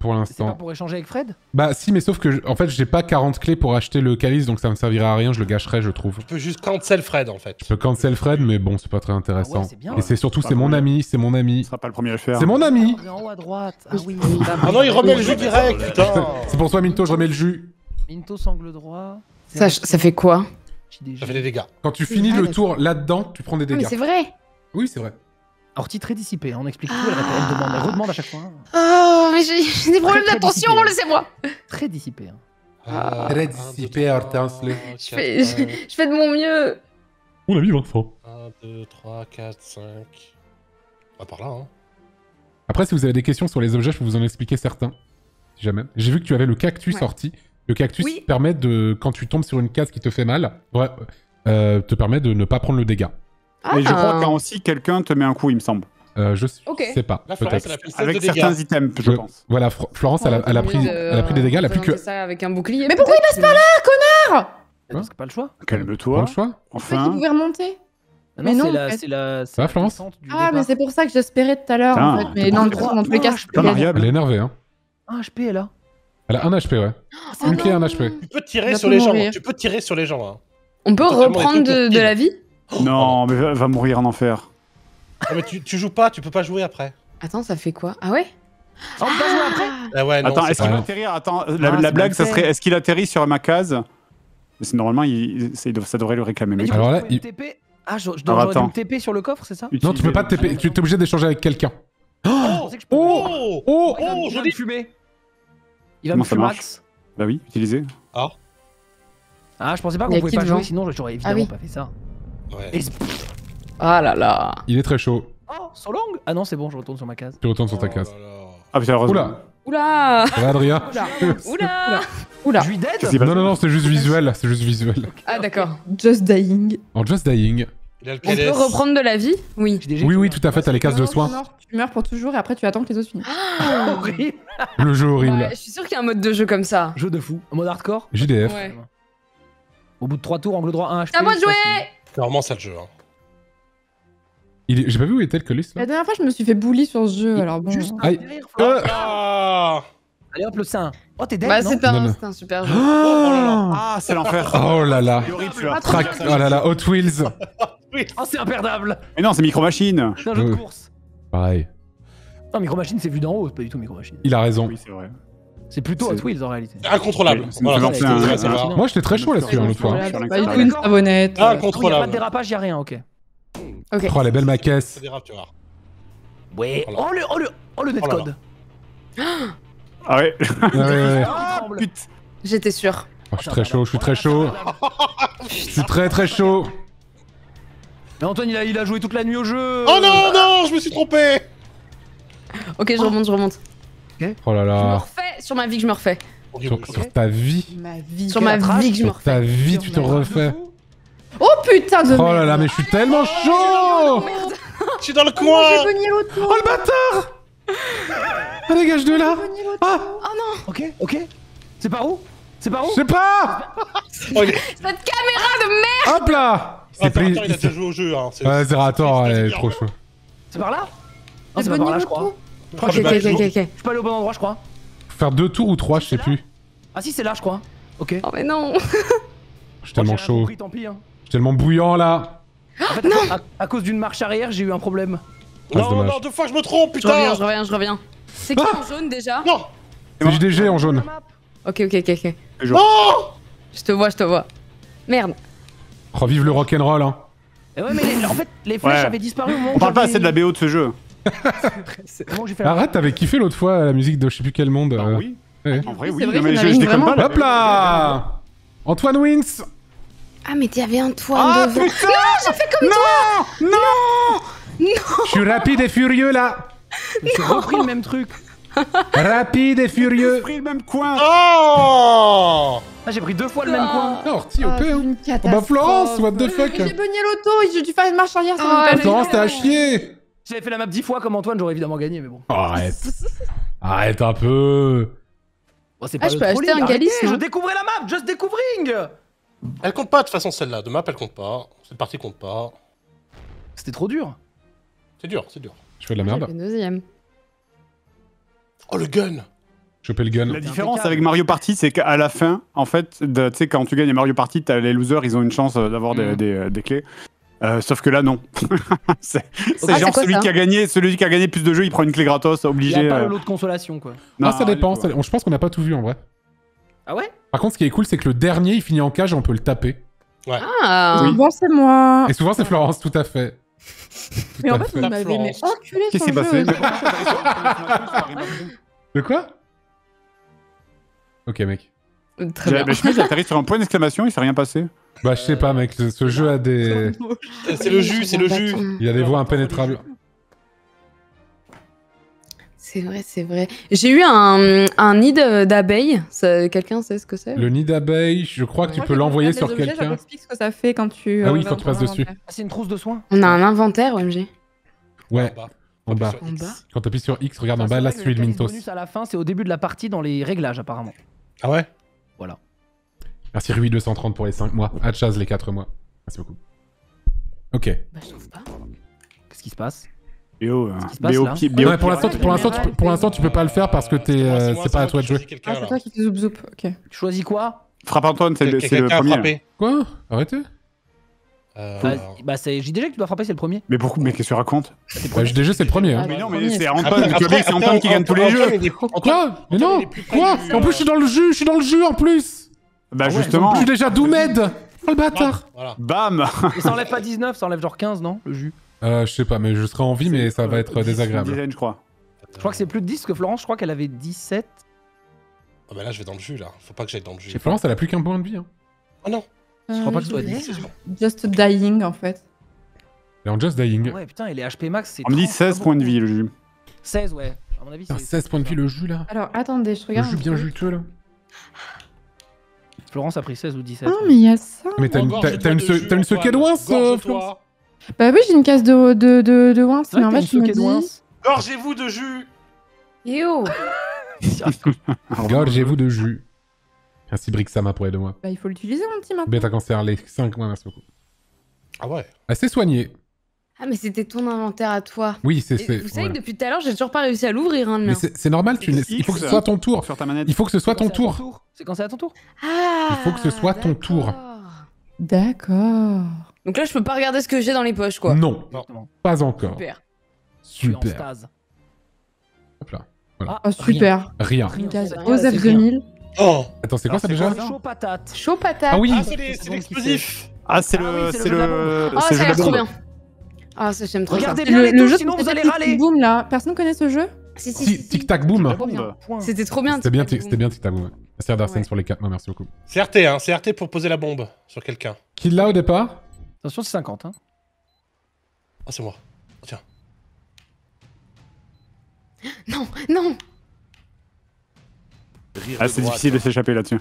pour C'est pas l'instant. pour échanger avec Fred? Bah si, mais sauf que je- en fait j'ai pas quarante clés pour acheter le calice, donc ça me servirait à rien, je le gâcherais, je trouve. Tu peux juste cancel Fred en fait. Je peux cancel Fred, mais bon, c'est pas très intéressant. Ah ouais, c'est bien. Et c'est surtout, Pas c'est mon cool. ami, c'est mon Tu ami. seras pas le premier à le faire. C'est mon ami. Ah, en haut à droite. Ah oui. Ah non, il remet le jeu direct, putain. C'est pour toi, Minto, je remets le jus. Minto sangle droit. Ça, ça fait quoi? Ça fait des dégâts. Quand tu finis Ah, le d'accord. tour là-dedans, tu prends des Ah, mais dégâts. c'est vrai. Oui, c'est vrai. Ortie très dissipée, on explique tout, elle, répète, elle demande, elle redemande à chaque fois. hein. Oh, mais j'ai j'ai des problèmes très d'attention, dissipé. laissez-moi. Très dissipée. hein. Ah, Très un, dissipé, deux, trois, Hortense, le- quatre, Je fais, cinq. je, je fais de mon mieux. Mon ami Vincent. un, deux, trois, quatre, cinq. On va par là, hein. Après, si vous avez des questions sur les objets, je peux vous en expliquer certains. Si jamais. J'ai vu que tu avais le cactus Ouais. sorti. Le cactus Oui. permet de, quand tu tombes sur une case qui te fait mal, ouais, euh, te permet de ne pas prendre le dégât. Ah. Et je crois qu'en aussi, quelqu'un te met un coup, il me semble. Euh, je Ok. sais pas, La Florence, peut-être. elle a pris seize Avec de dégâts. certains items, je Je- pense. Voilà, Fr- Florence, elle a, elle a pris, elle a pris des dégâts, elle a plus que... ça avec un bouclier. Mais pourquoi il passe pas là? Elle pense que pas le choix. Prends Calme-toi. le choix. Je sais qu'il Enfin. pouvait remonter. Ah Mais non, non, c'est la, en fait. c'est la, c'est Ça va, la Florence descente du Ah, mais départ. c'est pour ça que j'espérais tout à l'heure, en Putain, fait. Mais t'as non, pas du fait coup, dans tous les cas, je Putain, peux variable. Elle est énervée, hein. un H P, elle a. Elle a un H P, ouais. Ah Une clé, un H P. Tu peux Il tirer va sur pas les gens. mourir. Tu peux tirer sur les gens. Hein. On peut Totalement, reprendre les trucs de, pour de la vie? Non, mais va, va mourir en enfer. Ah, mais tu, tu joues pas, tu peux pas jouer après. Attends, ça fait quoi? Ah ouais? Ah, on peut pas jouer après. Ah ouais, non. Attends, c'est est-ce qu'il pas- va Ah. atterrir Attends, la, Ah, la c'est blague, mal ça fait. serait est-ce qu'il atterrit sur ma case? C'est normalement, il, ça, il doit- ça devrait le réclamer. Mais Mais du Alors coup, là, je peux me il- T P. Ah, je, je Alors, dois j'aurais dû attends. me T P sur le coffre, c'est ça? Non, tu peux pas te T P, tu es obligé d'échanger avec quelqu'un. Je pensais que je pouvais. Oh Oh Il va me- Oh, il va me joli. fumer. Il va Comment me ça fumer marche? Max. Bah oui, utilisé. Ah, je pensais pas Il y qu'on a pouvait qui pas devant jouer, sinon j'aurais évidemment Ah oui. pas fait ça. Ouais. Et... Ah là là. Il est très chaud. Oh, so long. Ah non, c'est bon, je retourne sur ma case. Tu retournes sur ta Oh case. là là. Ah putain, heureusement. Oula. Oula. Ça va, Adrien? Oula. Oula, Je suis dead. Qu'est-ce qui va- Non, non, non, c'est juste visuel. C'est juste visuel. Ah d'accord. just dying. En Just Dying. Il a le On peut P L S. reprendre de la vie? Oui. J'ai déjà Oui, été oui, là. tout à fait, t'as les cases de Non, soins. non, tu meurs pour toujours et après tu attends que les autres finissent. Horrible. Le jeu horrible. Ouais, je suis sûre qu'il y a un mode de jeu comme ça. Jeu de fou. En mode hardcore. J D F. Ouais. Au bout de trois tours, angle droit, un H P. C'est à moi de ça, jouer. c'est- C'est vraiment ça le jeu. Hein. Il est- J'ai pas vu où était le colis là. La dernière fois, je me suis fait bully sur ce jeu, alors bon. Juste un Aïe. derrière, Flo. Euh. Ah Allez hop, le sein. Oh, t'es dead, Bah non c'est Non, non. un, c'est un super jeu. Ah, c'est l'enfer. Oh là là. C'est horrible celui-là. Track. Oh là là, Hot Wheels. Oh, c'est imperdable. Mais non, c'est Micro Machine. C'est un jeu de Euh. course. Pareil. Non, Micro Machine, c'est vu d'en haut, c'est pas du tout Micro Machine. Il a raison. Oui, c'est vrai. C'est plutôt C'est- Hot Wheels en réalité. Incontrôlable. Oui, c'est Voilà, une c'est excellente très idée. ça va. Non. Moi, j'étais très chaud là-dessus, hein, l'autre fois. Voilà, Sur c'est l'instant. pas du tout une savonnette. Ah, Ah oui, y a pas de Incontrôlable. dérapage, y a rien, ok. Ok. Oh, les belles maquettes. Ça dérape, tu vois. Ouais. Voilà. Oh le, oh le, oh le Oh là netcode. Ah ouais. Ouais, ouais, ouais. Ah, Putain. J'étais sûre. Oh, je suis très chaud, je suis très chaud. Je suis très très chaud. Mais Antoine, il a, il a joué toute la nuit au jeu. Oh non, non, je me suis trompé. Ok, je remonte, je remonte. Oh là Je me là. refais sur ma vie que je me refais. Horrible Sur, jeu. sur ta vie. Ma vie. Sur ma trash, vie que je me Sur ta refais. vie, tu te refais. Oh putain de Oh là merde. là, mais je suis tellement chaud. Je suis dans le Oh, j'ai coin. pogné l'auto. Oh le bâtard. Ah, dégage de là. J'ai pogné l'auto. Ah, Oh non. Ok, ok. C'est par où? C'est par où? je sais pas. Oh, il est- Cette caméra de merde. Hop là. Il s'est Attends, pris. attends, il a il s'est- déjà joué au jeu. Hein. c'est- Ouais, Zerator, c'est- elle est c'est- trop chaud. C'est par là? Non, J'ai c'est pas par pogné là, je crois. l'auto. Oh, Ok, je ok, vais- ok, ok, ok. Je suis pas allé au bon endroit, je crois. Faut faire deux tours ou trois, je sais plus. Ah si, c'est là, je crois. Ok. Oh mais non. Je suis tellement Moi, j'ai rien chaud. compris, tant pis. Hein. Je suis tellement bouillant là. En fait, à, à cause d'une marche arrière, j'ai eu un problème. Ah, c'est Non, dommage. non, deux fois je me trompe, Je reviens, putain. je reviens, je reviens. C'est qui en jaune déjà? Non. C'est J D G en jaune. Ok, ok, ok, ok. Non. Je te vois, je te vois. Merde. Oh, vive le rock'n'roll, hein. Et ouais, mais les- en fait, les flèches Ouais. avaient disparu au moment On parle où pas j'avais- assez de la B O de ce jeu. C'est- au moment où j'ai fait la- Arrête, t'avais kiffé l'autre fois la musique de je sais plus quel monde. Bah euh. oui. Ouais. En vrai, Oui, oui. c'est vrai Non, mais qu'il y en je, avait je une déconne vraiment- pas. Hop là. Antoine wins. Ah mais t'avais un toit Ah devant. putain. J'ai fait comme Non, non. Je suis rapide et furieux là. J'ai repris le même truc. Rapide et J'ai furieux. pris le même coin. Oh. Ah, j'ai pris deux fois le même coin. Ah, Orti, Ah, O P, hein. une Oh bah catastrophe. Florence, what the fuck. J'ai pogné l'auto, j'ai dû faire une marche arrière. ça Ah, m'a pas mais fait. Florence, t'as à chier. Si j'avais fait la map dix fois comme Antoine, j'aurais évidemment gagné, mais bon. Oh, arrête. Arrête un peu. Bon, c'est Ah, je le peux acheter trolling, un arrêtez, calice, Je hein. découvrais la map, just découvering. Elle compte pas de toute façon celle-là. De map, elle compte pas. Cette partie compte pas. C'était trop dur. C'est dur, c'est dur. Je fais de la J'ai merde. fait deuxième. Oh le gun. Choper le gun. La différence impeccable. avec Mario Party, c'est qu'à la fin, en fait, de- tu sais, quand tu gagnes à Mario Party, t'as les losers, ils ont une chance euh, d'avoir des, Mhm. des, euh, des clés. Euh, sauf que là, non. c'est c'est Ah, genre c'est quoi, celui ça qui a gagné, celui qui a gagné plus de jeux, il prend une clé gratos, Il obligé. y a pas euh, le lot de consolation, quoi. non, Ah, ça rien dépend. du tout, ça- Je pense qu'on n'a pas tout vu en vrai. Ah ouais? Par contre, ce qui est cool, c'est que le dernier, il finit en cage et on peut le taper. Ah. Bon, c'est moi. Et souvent, c'est Florence, tout à fait. Tout Mais en à fait, fait. vous m'avez mais Florence. enculé Qu'est-ce sur qui s'est le passé jeu. De quoi? Ok, mec. Très J'ai- bien. bah, je sais pas, j'ai atterri sur un point d'exclamation, il s'est rien passé. Bah, je sais pas, mec. Ce, ce jeu a des. C'est le jus, c'est le jus. Il y a des voies impénétrables. C'est vrai, c'est vrai. J'ai eu un, un nid de- d'abeilles. Ça- Quelqu'un sait ce que c'est? Le nid d'abeille, je crois que tu Moi, peux quand l'envoyer je sur regarde les objets, quelqu'un. Ça t'explique ce que ça fait quand tu. Ah oui, euh, quand vas tu passes dans dessus. l'inventaire. Ah, c'est une trousse de soins. On a un inventaire, O M G. Ouais, En bas. en bas. Sur En X. bas. Quand t'appuies sur X, regarde en Ah, bas, c'est là, vrai que celui de le calice Mintos. bonus à la fin, c'est au début de la partie dans les réglages, apparemment. Ah ouais? Voilà. Merci Rui deux cent trente pour les cinq mois. Hatchaz les quatre mois. Merci beaucoup. Ok. Bah, je trouve pas. Qu'est-ce qui se passe? B O, euh, qui se passe, B O là qui- B O Non, mais qui- pour l'instant, tu- pour l'instant, tu peux- pour l'instant, tu peux pas le faire parce que t'es, C'est moi, euh, moi, c'est pas à moi toi qui de jouer. choisis quelqu'un, Ah, c'est là. toi qui fais zoup zoup. Ok. Tu choisis quoi? Frappe Antoine, c'est le, Quel- c'est le Quelqu'un a premier. frappé. Quoi? Arrêtez. Euh, Bah, bah c'est J D G que tu dois frapper, c'est le premier. Mais pourquoi? Mais qu'est-ce que tu racontes? Bah, J D G, c'est le premier. Hein. Ah, Mais non, premier, mais c'est c'est- Antoine, Après- tu après- vois bien que c'est après, Antoine qui gagne tous les jeux. Antoine, il est- Antoine- Quoi? Mais Antoine, non! il est plus près Quoi? du, En plus, je suis dans le jus, je suis dans le jus en plus! Bah ouais, justement, Je suis déjà Doomed! Oh le bâtard! Voilà. bam. Et ça enlève pas dix-neuf, ça enlève genre quinze, non? Le jus. Euh, je sais pas, mais je serai en vie, mais ça va être dix, désagréable. Une dizaine, je crois. Je crois que c'est plus de dix, parce que Florence, je crois qu'elle avait dix-sept. Ah bah là, je vais dans le jus, là. Faut pas que j'aille dans le jus. Chez Florence, elle a plus qu'un point de vie. Hein. Oh non. Je crois pas que ce soit Euh, dix. Just dying en fait. Elle est en just dying. Ouais, putain, et les H P max, c'est. On me dit trente, seize pas points de beaucoup. vie le jus. seize, ouais. À mon avis, Putain, c'est. seize points de vie le jus là. Alors attendez, je Le regarde. jus un bien truc. juteux là. Florence a pris seize ou dix-sept. Ah, mais il y a ça. Mais t'as une, Engorge-toi t'as- t'as une, de se- jus, t'as une Antoine. sequée de Wins, euh, Gorge-toi. Florence. Bah oui, j'ai une case de, de, de, de Wins, mais en fait, je me dis. Gorgez-vous de jus. Yo! Gorgez-vous de jus. Merci Brixama pour les deux mois. Bah, il faut l'utiliser, mon petit maintenant. Bêta cancer, les cinq mois, merci beaucoup. Ah ouais. Assez soigné. Ah, mais c'était ton inventaire à toi. Oui, c'est. Et c'est- vous savez voilà. que depuis tout à l'heure, j'ai toujours pas réussi à l'ouvrir, hein, le Mais mien. c'est c'est normal, tu X, il faut que ce soit ton tour. Sur ta manette. Il faut que ce soit ton C'est quand c'est à tour. C'est quand c'est à ton tour. Ah! Il faut que ce soit ton tour. d'accord. D'accord. Donc là, je peux pas regarder ce que j'ai dans les poches, quoi. Non, Exactement. pas encore. Super. Je suis en Super. stase. Hop là. Ah, Oh, super. Rien. Rien. Une case C'est rien, Osef c'est rien. deux mille. Oh. Attends, c'est quoi Alors, ça c'est déjà quoi, Chaud patate. Chaud patate. Ah oui. Ah, c'est les- c'est l'explosif. Ah, c'est Ah le. oui, c'est le C'est jeu de la le. Oh, c'est le ça jeu a de l'air la trop bombe. bien. Ah, ça, j'aime trop Regardez ça. bien Le, les le deux, jeu sinon de vous allez Tic râler. Boom là, personne connaît ce jeu? Si, si, Ti- si, si. Tic Tac Boom. Trop bien. Bombe. Point. C'était trop bien. C'était bien, Tic Tac c'était bien Tic Tac Boom. Merci Ardarsen Ouais. pour les quatre mois, merci beaucoup. C'est R T, hein. C'est R T pour poser la bombe sur quelqu'un. Qui l'a au départ? Attention, c'est cinquante. Hein. Ah, c'est moi. Oh, tiens. Non, non. Rire Ah, de c'est droite. difficile de s'échapper là-dessus.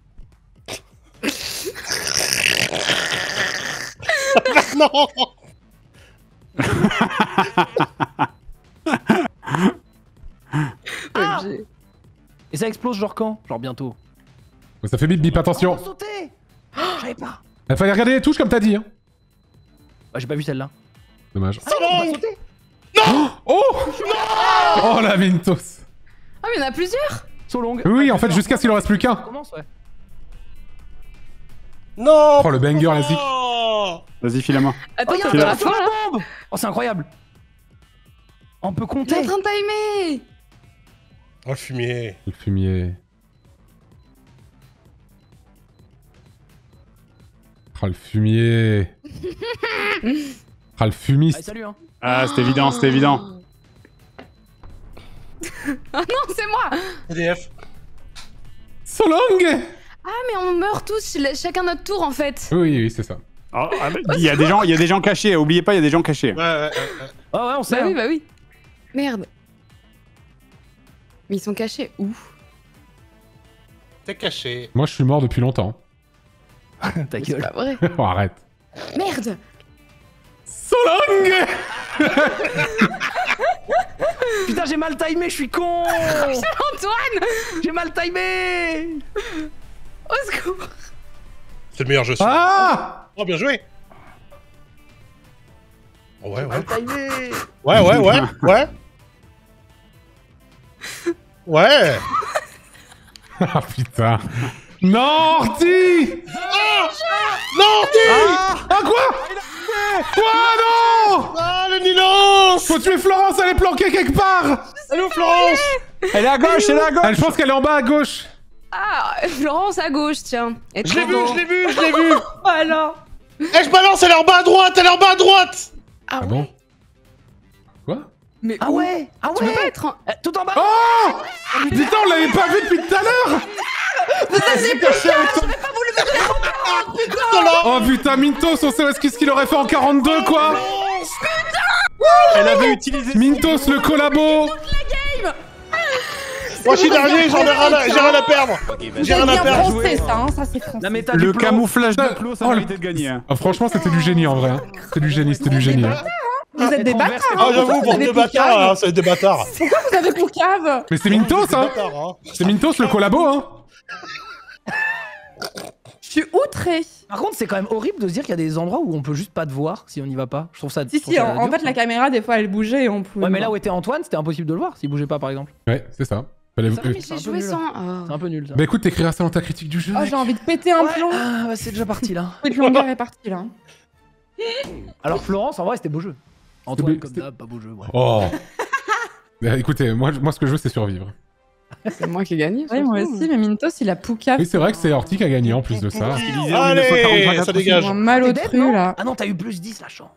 Non. Ah O M G. Et ça explose genre quand? Genre bientôt. Ça fait bip bip, attention. Oh, sauter. Je savais pas. Il fallait regarder les touches comme t'as dit. Hein. Bah, j'ai pas vu celle-là. Dommage. Ah, on va sauter. Oh Oh la Mintos. Ah, mais il y en a plusieurs. So long. Oui, en fait, jusqu'à ce qu'il en reste plus Ça qu'un. commence, ouais. Non. Oh le banger, la zik. Oh. Vas-y, file-moi. Attends, Oh, t'es il y a à un la fin, là. bombe. Oh, c'est incroyable. On peut T'es compter. en train de timer. Oh, le fumier. Le fumier. Oh le fumier. Ah le fumiste. Allez, salut, hein. Ah, c'était évident, c'était évident. Ah non, c'est moi. E D F. So long. Ah, mais on meurt tous, ch- chacun notre tour, en fait. Oui, oui, c'est ça. Ah, ah, bah, Il y a des gens, il y a des gens cachés. Oubliez pas, il y a des gens cachés. Ouais, ouais, ouais, ouais. Ah ouais, on sait. Bah oui, hein. bah oui. Merde. Mais ils sont cachés où? T'es caché. Moi, je suis mort depuis longtemps. Ta C'est gueule. pas vrai. Oh, arrête. Merde. So long. Putain, j'ai mal timé, je suis con. Antoine. J'ai mal timé. Au secours. C'est le meilleur jeu. celui-là. Ah Oh, bien joué. Oh, ouais, ouais. Mal timé. Ouais, ouais, ouais, ouais. Ouais. Ah putain. Non, Orti. Ah non, Orti. Ah, ah quoi? Quoi? Non. Ah, le Nilance. Faut tuer Florence, elle est planquée quelque part. Allô, Florence. Elle est à gauche, elle est à gauche. Elle pense qu'elle est en bas à gauche. Ah, Florence à gauche, tiens. Et Je l'ai vu, Trando. je l'ai vu, je l'ai vu. Voilà. Eh, je balance, elle est en bas à droite, elle est en bas à droite. Ah, Ah ouais. bon? Quoi? Mais Ah ouais Ah Tu peux ouais pas être en... Eh, Tout en bas Oh putain, on l'avait pas vu depuis tout à l'heure. Oh putain, Mintos, on sait où est-ce qu'il- ce qu'il aurait fait en quarante-deux quoi. Elle avait utilisé. Mintos le collabo. Moi, je suis dernier, j'en ai rien à, j'ai rien à perdre. J'ai rien à bien perdre. français, ça, hein, ça c'est français. La méta Le du plomb. camouflage de Clos, ça Oh, le- méritait de gagner. hein. Ah, franchement, c'était du génie en vrai. hein. C'était du génie, c'était du génie. hein. Vous êtes des Être en vert, bâtards. c'est Ah, hein, j'avoue, pourquoi pour vous avez deux pour bâtards, cave hein, c'est des bâtards. Pourquoi vous avez pour cave? Mais c'est Mintos, Des hein. bâtards, hein. C'est Mintos le collabo, hein. Je suis outrée. Par contre, c'est quand même horrible de se dire qu'il y a des endroits où on peut juste pas te voir si on y va pas. Je trouve ça. Si, je trouve si, ça en, en dur, fait, ça. la caméra, des fois, elle bougeait et on pouvait. Ouais, mais là voir. où était Antoine, c'était impossible de le voir s'il bougeait pas, par exemple. Ouais, c'est ça. Fallait- Ça, euh, C'est Mais un j'ai peu joué nul. sans... oh. C'est un peu nul ça. Bah écoute, t'écriras ça dans ta critique du jeu. Oh, mec. j'ai envie de péter un Ouais, plomb. ah, bah, c'est déjà parti là. Toute longueur est partie là. Alors Florence, en vrai, c'était beau jeu. Antoine, C'était- comme c'était- d'hab, pas beau jeu. Ouais. Oh. Bah, écoutez, moi, moi ce que je veux c'est survivre. C'est moi qui ai gagné. Oui, moi surtout. aussi, mais Mintos, il a poucave. Oui, c'est vrai que c'est Orti qui a gagné en plus de ça. Il disait en Allez, mille neuf cent quarante-trois, ça dégage. Ils ont mal au T'es dead, tru non là. Ah non, t'as eu plus dix la chance.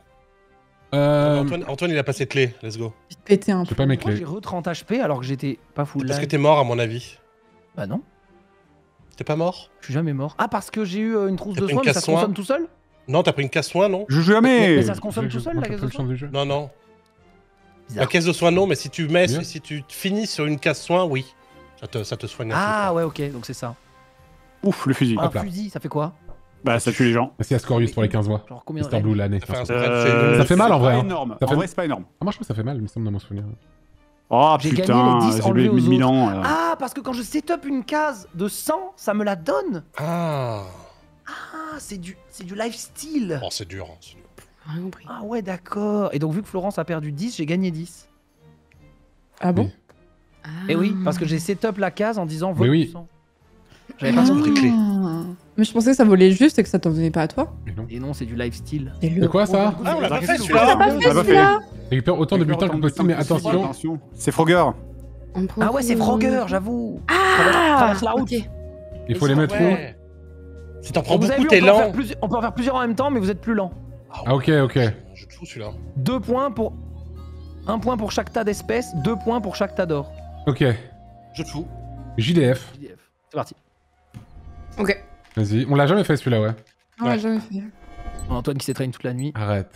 Euh. Antoine, Antoine, il a passé de clé. Let's go. J'ai pété un J'ai plomb. pas mes Pourquoi clés. j'ai re trente H P alors que j'étais pas full Parce que life t'es mort, à mon avis. Bah non, T'es pas mort? je suis jamais mort. Ah, parce que j'ai eu euh, une trousse T'as de pris soins, une mais ça se casse-soin consomme tout seul Non, t'as pris une casse-soin, non? Je joue jamais. Mais ça se consomme Je- tout je- seul moi, la j'ai caisse pas de le chance soins du jeu. Non, non. Bizarre. La caisse de soins, non, mais si tu mets, Bien. si tu finis sur une casse-soin, oui. Ça te, ça te soigne un Ah ouais, ok, donc c'est ça. Ouf, le fusil. Un Hop là. fusil, ça fait quoi Bah, ça tue les gens. Merci à Scorius pour les quinze mois. Genre combien de Mister Blue l'année. peu. Ça fait un Ça spread Euh, chez Ça fait mal, en c'est vrai, pas hein. énorme. Ça En fait- vrai, c'est pas énorme. Ah, moi je trouve que ça fait mal, il me semble dans mon souvenir. Oh J'ai gagné putain, les dix j'ai enlevés oublié aux mille autres. ans. euh. Ah, parce que quand je set up une case de cent, ça me la donne. Ah. Ah, c'est du, c'est du lifestyle. Oh, c'est dur. hein, c'est dur. Rien compris. Ah ouais, d'accord. Et donc vu que Florence a perdu dix, j'ai gagné dix. Ah bon? Et oui, parce que j'ai set up la case en disant vote Mais oui. du sang. J'avais pas compris. clé. Ah. Mais je pensais que ça volait juste et que ça t'en venait pas à toi. Mais non. Et non, c'est du lifestyle. C'est quoi ça? Ah, on l'a pas fait Ah, t'as celui-là. pas On l'a fait pas celui-là? Récupère autant de butin que possible, mais attention. C'est Frogger. On peut- Ah ouais, c'est Frogger, j'avoue. Ah, Traverse la route. ok. Il faut les mettre où? Ouais. Si t'en prends Vous avez beaucoup, vu, t'es on peut, en faire lent. plusieurs- on peut en faire plusieurs en même temps, mais vous êtes plus lent. Ah ok, ok. Je te fous celui-là. Deux points pour... Un point pour chaque tas d'espèces, deux points pour chaque tas d'or. Ok. Je te fous. J D F. J D F. C'est parti. Ok. Vas-y. On l'a jamais fait celui-là, ouais. On l'a jamais fait. Antoine qui s'est traîné toute la nuit. Arrête.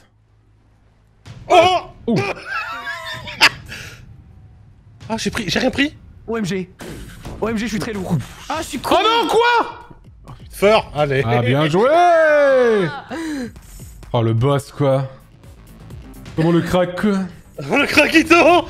Oh. Ouh. Ah, j'ai pris, j'ai rien pris. O M G. O M G, je suis très lourd. Ah, je suis Oh non, quoi? Feur, allez. Ah, bien joué! Oh, le boss, quoi. Comment le crack, quoi? Le craquito.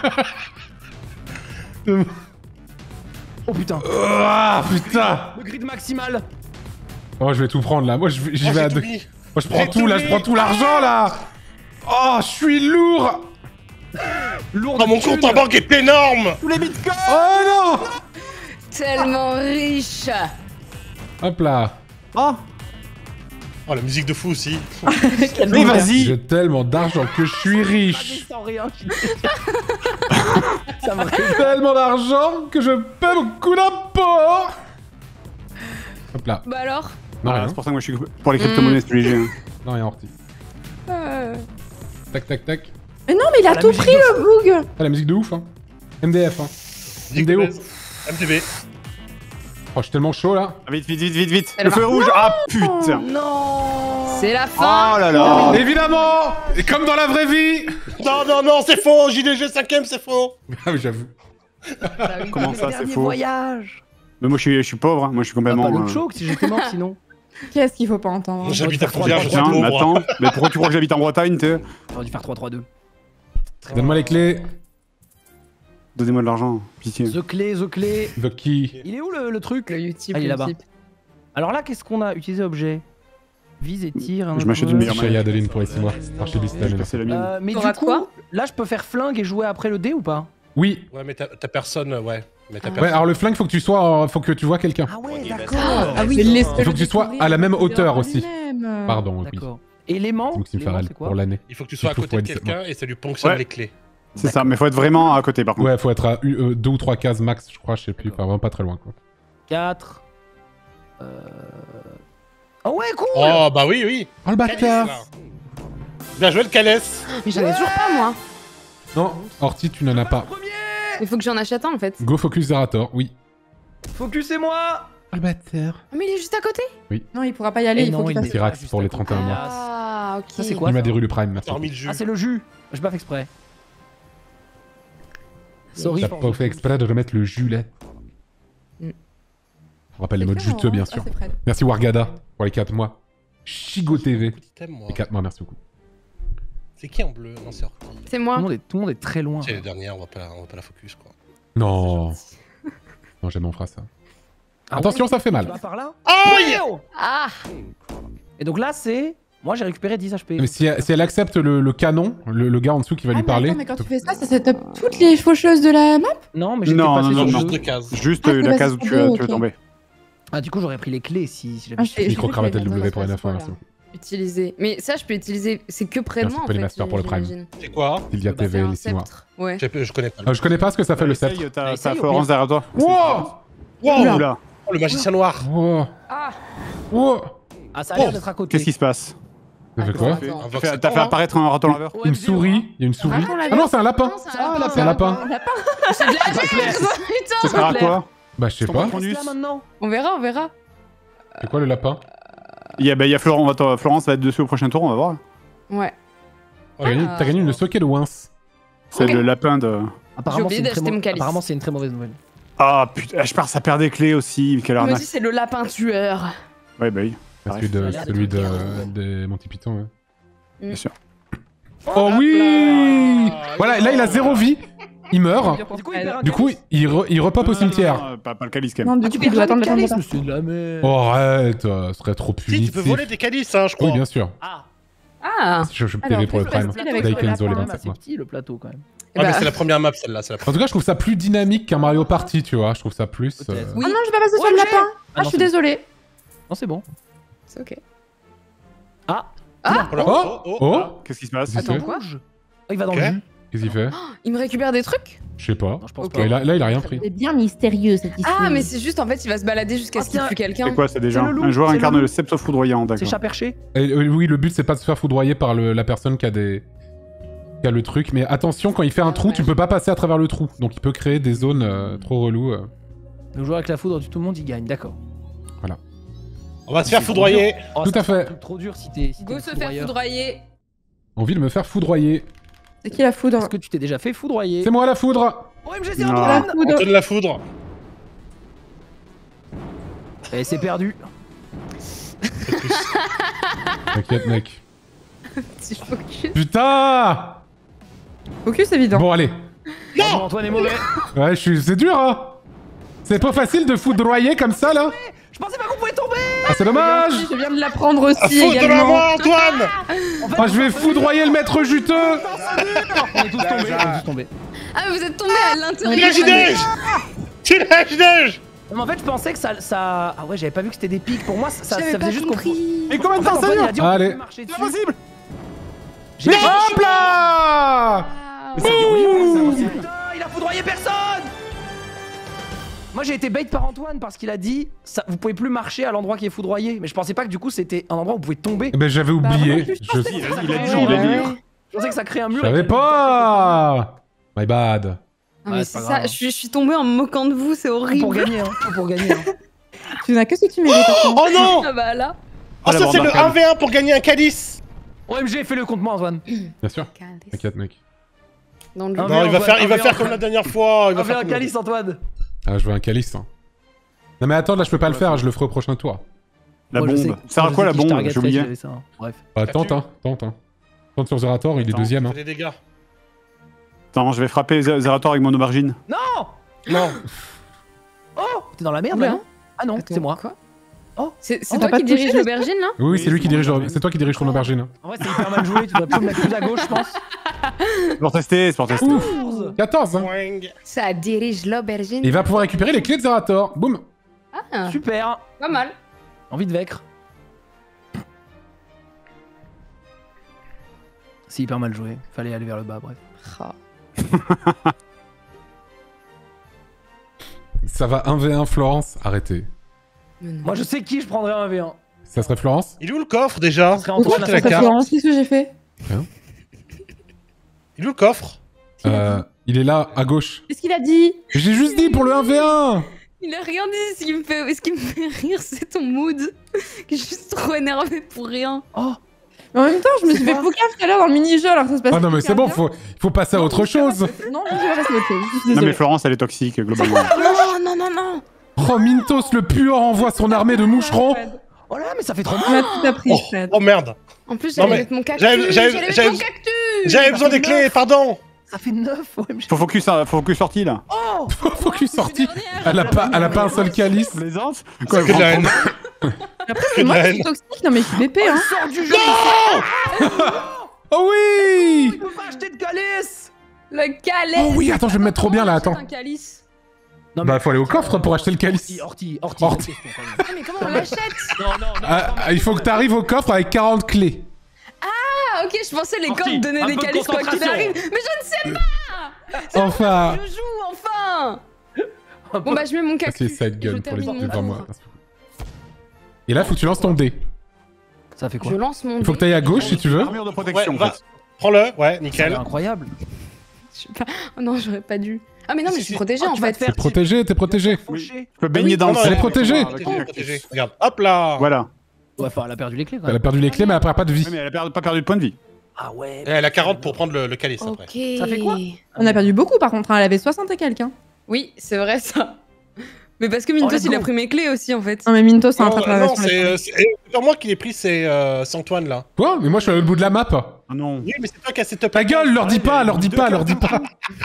Oh putain. Ah, putain! Le grid maximal. Oh, je vais tout prendre, là. Moi, je vais- j'y Oh, vais j'ai à tout deux. mis. Moi, je prends J'ai tout, tout là. mis. Je prends tout l'argent, là. Oh, je suis lourd! Lourd. Oh, de mon thunes. compte en banque est énorme. Tous les bitcoins. Oh, non! tellement riche. Hop là. Oh, Oh, la musique de fou aussi. mais vas-y. J'ai tellement d'argent que je suis Ah, mais riche. sans rien. Ça me J'ai tellement d'argent que je paie beaucoup d'impôts. Hop là. Bah alors Non, Ah, rien. c'est pour ça que moi je suis pour les crypto-monnaies, c'est léger. hein. Non, rien, Orti. euh... Tac, tac, tac. Mais non, mais il a La tout musique pris de le bug. Ah, la musique de ouf, hein. M D F, hein. M D O. M D B. Oh, je suis tellement chaud, là. Ah, vite, vite, vite, vite, vite. Elle Le va- feu rouge. Ah putain. Non. C'est la fin. Oh là là. Évidemment. Et comme dans la vraie vie. Non, non, non, c'est faux. J D G cinquième, c'est faux. Ah oui, j'avoue. Comment Le ça, c'est dernier faux voyage. Mais moi je suis, je suis pauvre. hein. Moi je suis Ah, complètement. pas le euh, choke si j'étais mort sinon. Qu'est-ce qu'il faut pas entendre? J'habite à Fourvière, je suis Tiens, mais pauvre. attends. Mais pourquoi tu crois que j'habite en Bretagne, tu sais? J'aurais dû faire trois trois deux. Donne-moi les clés. Donnez-moi de l'argent, pitié. The clé, the clé. The key. Il est où le, le truc Le Utip, Ah, il est le là-bas. Utip. Alors là, qu'est-ce qu'on a utilisé objet Vise et tire. un Je m'achète peu. une meilleure Merci chérie Adeline pour les six mois. Archibiste Je vais passer la mienne. Euh, mais du T'auras coup, quoi là, je peux faire flingue et jouer après le dé ou pas Oui. Ouais, mais t'as t'as personne, ouais. Mais t'as Ah. Ouais, personne. alors le flingue, faut que tu sois, en- faut que tu vois quelqu'un. Ah ouais, Ok, d'accord. Ah oui, Il laisse faut que tu sois à la même hauteur aussi. Pardon, oui. D'accord. Élément, C'est Maxime l'élément, Farrell c'est quoi pour l'année. Il faut que tu sois à Il faut côté de faut être- quelqu'un et ça lui ponctionne Ouais. les clés. C'est ça, mais faut être vraiment à côté par contre. Ouais, faut être à u- euh, deux ou trois cases max, je crois, je sais plus. D'accord. Enfin, vraiment pas très loin, quoi. quatre. Euh... Oh ouais, cool. Oh bah oui, oui. Oh le Calès, bâtard. là. Bien joué le Calès. Mais j'en ai toujours pas, moi. Non, Horty, tu n'en as pas. Premier. Il faut que j'en achète un, en fait. Go Focus Zerator, oui. Focusez-moi. Oh le bâtard. Ah, mais il est juste à côté. Non, il pourra pas y aller, Eh il faut non, qu'il il fasse. est Pirates juste pour à les côté. trente et un mois. Ah, ok. Ça, c'est quoi Il m'a ça déroulé le Prime, merci. T'as remis le jus. Ah, c'est le jus. J'ai pas fait exprès. Sorry. T'as pas fait exprès de remettre le jus là. Mm. On rappelle les C'est modes clair, juteux, hein. bien Ah, sûr. c'est Fred. Merci Wargada pour les quatre mois. Chigo T V. Petit thème, moi. Les quatre mois, merci beaucoup. C'est qui en bleu? Non, c'est Horty. C'est Tout moi. le monde est, tout le monde est très loin. C'est les dernières, on va pas la, on va pas la focus, quoi. Non. Non, jamais on fera ça. Ah Attention, ouais, ça fait Tu mal. vas par là. Aïe. Oh. Ah. Et donc là, c'est. Moi, j'ai récupéré dix H P. Mais si elle, si elle accepte le, le canon, le, le gars en dessous qui va Ah, lui mais parler. attends, mais quand tu fais ça, ça setup toutes les faucheuses de la map. Non, mais j'étais Non, passé non, sur non, le non. Juste jeu. de cases. Juste Ah, euh, c'est la pas case où sur tu, deux, tu ok. veux tomber. Ah, du coup, j'aurais pris les clés si, si j'avais. Ah, je t'ai- Micro j'ai cravate vu que L W pour les N F un, voilà. merci beaucoup. Utiliser. Mais ça, je peux utiliser. C'est que près de Merci moi, en pour les fait. masters pour le Prime. j'imagine. C'est quoi? Sylvia Bah, T V, C'est un les six mois. sceptre. Ouais. Je, je connais pas. Euh, je connais pas ce que ça fait le Essaye, sceptre. T'as Essaye t'as au Florence pire. derrière toi. Wow. Wow. Oula. Oh, le magicien noir. Wow. Ah. Wow. Ah, ça a l'air Oh. d'être à côté. Qu'est-ce qui se passe? Ça fait Attends, quoi attends. Un T'as vox fait, t'as fait hein. apparaître un raton laveur? O M G, Une souris. Il y a une souris. Raton Ah non, c'est un lapin. Non, c'est Ah, un lapin. C'est un lapin. C'est de la merde. Ça Putain. sert à quoi? Bah, je sais Ton pas. patron- Reste là maintenant. On verra, on verra. C'est quoi le lapin? Il y a, bah, il y a Florence, attends, Florence va être dessus au prochain tour, on va voir. Ouais. T'as gagné, Ah. t'as gagné une socket de Wins. C'est Ok. le lapin de... Apparemment, oublié c'est une très d'acheter mau- mon calice. Apparemment, c'est une très mauvaise nouvelle. Ah putain, je pars, ça perd des clés aussi, quelle On me arnaque. dit c'est le lapin tueur. Ouais, bah oui, C'est Bref, celui de, ça a l'air celui d'être de, bien. de Monty Python, ouais. bien sûr. Oh oui! là. Voilà, là il a zéro vie. Il meurt. Du coup, il perd un Du coup, il, re- il repop au Non, non, cimetière. non, non, Pas, pas le calice quand même. Non, du Ah, tu coup, il perds doit attendre le jamais temps de de calice, mais c'est de la merde. Oh, arrête, euh, ce serait trop Si, tu punitif. peux voler des calices, hein, je crois. Oui, bien sûr. Ah, Ah. Je suis Alors, P V pour le plus Prime. facile avec Daikenzo, le les lapin, vingt-sept c'est mois. petit le plateau quand même. Eh Ah, mais bah, c'est la première map, celle-là. C'est la En première. tout cas, je trouve ça plus dynamique qu'un Mario Party, tu vois. Je trouve ça plus. euh, Peut-être. Oui. Ah non, je vais pas passer sur O M le G. lapin. Ah Ah, non, je suis c'est- désolée. Non, c'est bon. c'est ok. Ah, Oh, là. Oh oh, Oh ah. Qu'est-ce qui se passe? Qu'est-ce qu'il Attends, fait quoi Oh, il va dans Ok. le jus. Qu'est-ce qu'il fait Il me récupère des trucs. Je sais pas. Non, je pense Ok. pas. Ouais, là, là, il a rien pris. C'est bien mystérieux cette histoire. Ah, mais c'est juste en fait, il va se balader jusqu'à Ah, ce qu'il n'y ait tiens. plus quelqu'un. C'est quoi ça déjà? C'est le loup, Un joueur c'est le incarne loup. le septo foudroyant, C'est d'accord. chat perché. Et, euh, oui, le but c'est pas de se faire foudroyer par le- la personne qui a des. Qui a le truc, mais attention, quand il fait un trou, tu peux pas passer à travers le trou. Donc il peut créer des zones euh, trop reloues. euh. Le joueur avec la foudre du tout le monde, il gagne, d'accord. On va se faire foudroyer. Oh, Tout ça, à c'est un fait. truc trop dur si t'es. Si Go t'es se faire foudroyeur. foudroyer. Envie de me faire foudroyer. C'est qui la foudre? Est-ce que tu t'es déjà fait foudroyer? C'est moi la foudre. O M G, c'est Non. La Antoine. foudre. Antoine la foudre. Et c'est perdu. T'inquiète, mec. Si je focus. Putain. Focus évident. Bon, allez. Non, Antoine est mauvais. Ouais, je suis... c'est dur, hein. C'est pas facile de foudroyer comme ça, là. Je pensais pas qu'on pouvait tomber. Ah, c'est dommage. Je viens de l'apprendre aussi Foudre-la également. moi, Antoine. En fait, Ah, je vais foudroyer le maître juteux. on est tous tombés. On est tous tombés. Ah, mais vous êtes tombé à l'intérieur. Village-neige. Village-neige. Non, mais en fait, je pensais que ça, ça... Ah ouais, j'avais pas vu que c'était des pics. Pour moi, ça, ça J'avais faisait pas juste qu'on... compris. Et combien En de fait, temps ça Antoine, il a dure dit on Allez. peut marcher dessus. Impossible! J'ai Hop là. Mais ça dure huit mois, c'est impossible. Putain, il a foudroyé personne. Moi, j'ai été bait par Antoine parce qu'il a dit ça, vous pouvez plus marcher à l'endroit qui est foudroyé. Mais je pensais pas que du coup c'était un endroit où vous pouvez tomber. Eh ben, j'avais oublié. Je... Il a dit, il a dit, Ouais. il a dit. Je pensais que ça créait un mur. Je savais avec- pas. My bad. Ah, Ouais, mais c'est c'est pas ça, grave. je suis, je suis tombée en me moquant de vous, c'est Tout horrible. pour gagner, hein. Tout pour gagner. Hein. Tu n'as que ce que tu mérites. Antoine. Oh non. Ah bah là. Oh, la ça c'est bande le d'arcade. un v un pour gagner un calice. O M G, fais-le contre moi, Antoine. Bien sûr. T'inquiète, mec. Dans le Un Non, il va Antoine, faire, il va un faire v un. comme la dernière fois. Il va On fait faire un comme calice, Antoine. Ah, je veux un calice. hein. Non, mais attends, là, je peux pas le faire. Je le ferai au prochain tour. La Moi, je sais- bombe. Ça sert à moi, quoi je la sais qui je bombe? targeterais J'ai oublié. si j'avais ça, hein. Bref. Bah, tente, hein. Tente, hein. Tente sur Zerator, il est Attends, deuxième. Hein. Fais des dégâts. Attends, je vais frapper Zer- Zerator avec mon aubergine. Non. Non. Oh, t'es dans la merde Oula. là, non? Ah non, c'est moi. Quoi Oh. C'est c'est On toi t'a pas qui touché, dirige j'espère l'aubergine là Oui, oui, Oui, c'est lui c'est qui mon dirige. aubergine. C'est toi qui dirige ton aubergine. hein. En vrai, c'est hyper mal joué. Tu dois plus me mettre plus à gauche, je pense. C'est pour tester, c'est pour tester. Ouf. quatorze. quatorze. quatorze, hein. Boing. Ça dirige l'aubergine. Et il va pouvoir récupérer les clés de Zerator. Boum. Ah, Super. pas mal. Envie de vaincre. C'est hyper mal joué. Fallait aller vers le bas, bref. Oh. Ça va un v un Florence. Arrêtez. Mais non. Moi, je sais qui je prendrais un v un. Ça serait Florence? Il est où le coffre déjà? Ça serait Pourquoi Antoine t'as à la sa carte Florence, qu'est-ce que j'ai fait? Il est où le coffre? Euh, il est là, à gauche. Qu'est-ce qu'il a dit? J'ai juste dit pour le un v un. Il a rien dit. Ce qui me fait, ce qui me fait rire, c'est ton mood. Que je suis trop énervée pour rien. Oh. Mais en même temps, je me C'est suis fait quoi poucave tout à l'heure dans le mini-jeu alors que ça se passe. Ah non, mais super c'est bon, bien. faut, faut passer à autre chose. Non, je vais passer à autre chose. Je suis Non, désolée. mais Florence, elle est toxique, globalement. Non, non, non, non. Oh, Mintos le pur envoie son armée de moucherons. Oh là, mais ça fait trop On mal. a tout appris, Oh, Fred. oh merde. En plus, Non, j'allais mais mettre mon cactus. j'avais- j'avais- J'allais mettre j'avais- mon cactus. J'avais besoin des fait clés, neuf. pardon. Ça fait neuf. Ouais, mais je- Faut focus, hein, faut focus sortie là. Oh. Faut qu'il sorti. Elle a pas, elle a pas un seul calice. Plaisante. C'est que de la haine. Après, Que c'est de moi la qui haine. suis toxique. Non, mais je suis B P, hein. Sors du jeu. Oh oui. Tu peux pas acheter de calice. Le calice. Oh oui, attends, je vais me mettre trop bien là, attends. Un calice. Non, Bah, faut aller au coffre pour acheter le calice. Orti, Orti, Orti. Orti. bonne question, quand même. Ah, mais comment on l'achète? Non, non, non. Ah, non, ah, il faut que t'arrives au coffre avec quarante clés. Ah, ok, je pensais les Orti, cordes donnaient un des peu de calices quoi qu'il concentration. arrive. Mais je ne sais pas. Enfin. Je joue enfin. Bon bah je mets mon Ok, cactus. side et je gun pour les termine devant mon moi. tour. Et là, faut que tu lances ton dé. Ça fait quoi? Je lance mon. Il faut que dé. t'ailles à gauche si tu veux. Armure de Ouais, protection, en va. fait. Prends-le, ouais, Ça a nickel. l'air incroyable. Je sais pas. Oh non, j'aurais pas dû. Ah mais non, Si, mais je si. suis protégée Oh, en tu vas fait. te faire T'es protégé, t'es protégé. faucher. Tu peux baigner dans Non, le non, Elle est elle protégée. Elle est protégée. Regarde, hop là. Voilà. Ouais, enfin, elle a perdu les clés quand Elle a même. perdu les clés, mais après, elle a pas de vie. Ouais, mais elle a per- pas perdu de point de vie. Ah ouais. Et elle a quarante pour prendre le, le calice après. Ok. Ça fait quoi? On a perdu beaucoup par contre, hein. Elle avait soixante et quelques. Hein. Oui, c'est vrai ça. Mais parce que Mintos let's il a go. pris mes clés aussi en fait. Non, mais Minto, c'est un Non, traître non, à c'est euh, c'est- c'est pas moi qui l'ai pris, c'est euh, c'est Antoine là. Quoi? Mais moi, je suis à l'autre bout de la map. Ah non. Oui, mais c'est toi qui as cette Ta gueule, leur dis pas, leur dis pas, leur dis pas.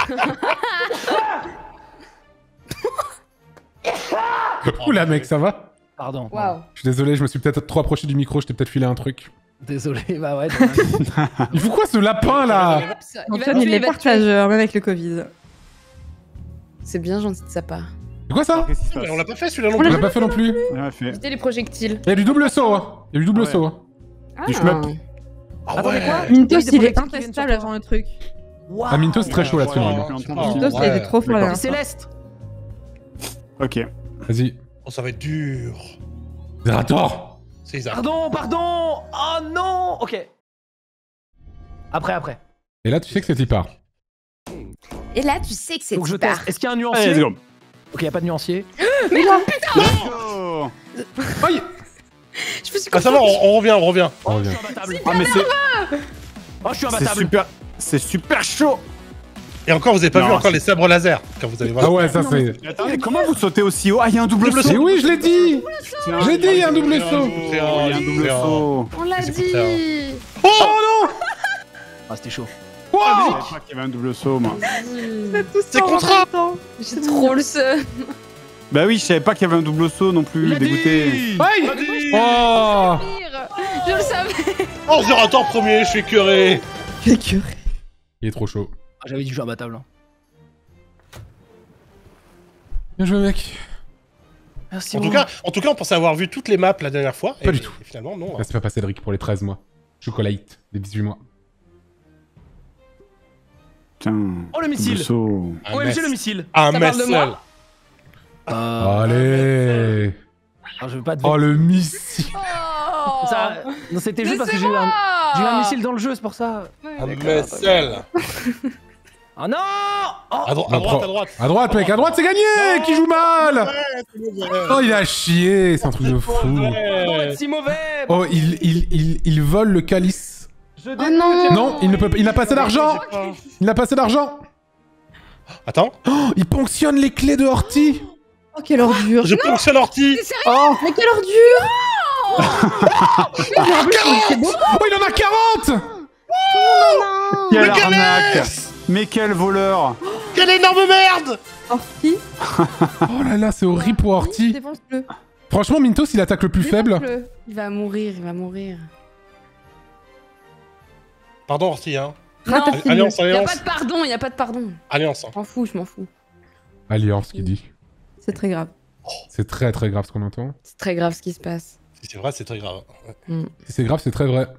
Oula, mec, ça va? Pardon. Waouh. Je suis désolé, je me suis peut-être trop approché du micro, je t'ai peut-être filé un truc. Désolé, bah ouais. dommage. Il faut quoi ce lapin là? Oups, il va Antoine, tuer, il est il va tuer. partageur, même avec le Covid. C'est bien gentil de sa part. C'est quoi ça? Qu'est-ce qui se Mais passe? on l'a pas fait celui-là non On plus. l'a pas fait non plus. On l'a fait. Évitez les projectiles. Il y a du double saut, hein. Il y a du double Ouais. saut. Hein. Ah. Du shmup. Ah Attendez, ouais. quoi? Mintos, Il y a des il est projectiles qui viennent intestable sur à ce genre de truc. Waouh. Ah, Minto, c'est très chaud là-dessus. Ouais, normalement. ouais, normalement. ouais. Mintos, il était trop fort D'accord. là. C'est Céleste. Ok. Vas-y. Oh, ça va être dur. Zerator. C'est Isaac. Pardon, pardon. Oh non. Ok. Après, après. Et là, tu sais que c'est Tipar. Et là, tu sais que c'est Faut que je Tipar. teste. Est-ce qu'il y a un Allez, nuancier? let's go. Ok, y a pas de nuancier. Mais là, Let's go. Aïe. Je me suis Ah, ça va, on, on revient, on revient. Oh, revient. je suis imbattable. Ah, mais c'est Oh, je suis c'est imbattable. super. C'est super chaud. Et encore, vous avez pas Non, vu encore c'est- les sabres laser quand vous allez voir. Ah ouais, ça c'est. Mais attendez, comment vous sautez aussi haut? Ah, il y a un double Double saut. Mais oui, je l'ai dit. Tiens, J'ai dit, il y a un double C'est un saut. double- c'est un- Il y a un double c'est un- saut. On l'a C'est dit. pour ça. Oh non. Ah, c'était chaud. Je Wow. savais pas qu'il y avait un double saut, moi. tout C'est ça en contrat. même temps. J'ai trop le seum. Bah oui, je savais pas qu'il y avait un double saut non plus. Dégoûté. Aïe. Vas-y. Oh. Pire. Je le savais. Oh, Zerator premier, je suis curé. J'ai curé. Il est trop chaud. Ah, j'avais dit je suis imbattable. hein. Bien joué, mec. Merci. En tout, cas, en tout cas, on pensait avoir vu toutes les maps la dernière fois. Pas et, du tout. Et finalement, non. Là, c'est pas passé Cédric pour les treize mois. Chocolate, des dix-huit mois. Tiens. Oh, le Double missile. saut. Un O M G, mess. le missile. Un Ça mess parle de moi seul. Euh, Allez. ah, je veux pas te. Oh, le missile. Oh. Ça... Non, c'était juste parce que j'ai eu un... j'ai eu un missile dans le jeu, c'est pour ça. Un mess seul. Ah non. Oh. À, dro- à Non, droite, pro- à droite. À droite, mec, à droite, c'est gagné. Non. Qui joue mal? Ouais, c'est mauvais. Oh, il a chié. C'est un truc de fou. Pardon Ouais. d'être si mauvais. Oh, il, il, il, il vole le calice. Je Oh dégoûte. non. Non, il ne peut, il n'a pas assez d'argent. Il n'a pas assez d'argent. Attends, Oh, il ponctionne les clés de Horty. Oh, quelle ordure. je ponctionne l'ortie. T'es sérieux? Oh, mais quelle ordure. Mais en plus, c'est beau. Oh, il en a quarante. Non. Quelle Mais quelle arnaque. est-ce Mais quel voleur. Quelle énorme merde. Orti. Oh là là, c'est horrible pour Horty. Défonce-le. Franchement, Mintos, il attaque le plus faible. Défonce-le. Il va mourir, il va mourir. Pardon, Ortie, hein. Non, Alliance, y a alliance. pas de pardon, y a pas de pardon. Alliance. hein. Je m'en fous, je m'en fous. Alliance qui dit. C'est très grave. C'est très très grave ce qu'on entend. C'est très grave ce qui se passe. Si c'est vrai, c'est très grave. Ouais. Si c'est grave, c'est très vrai.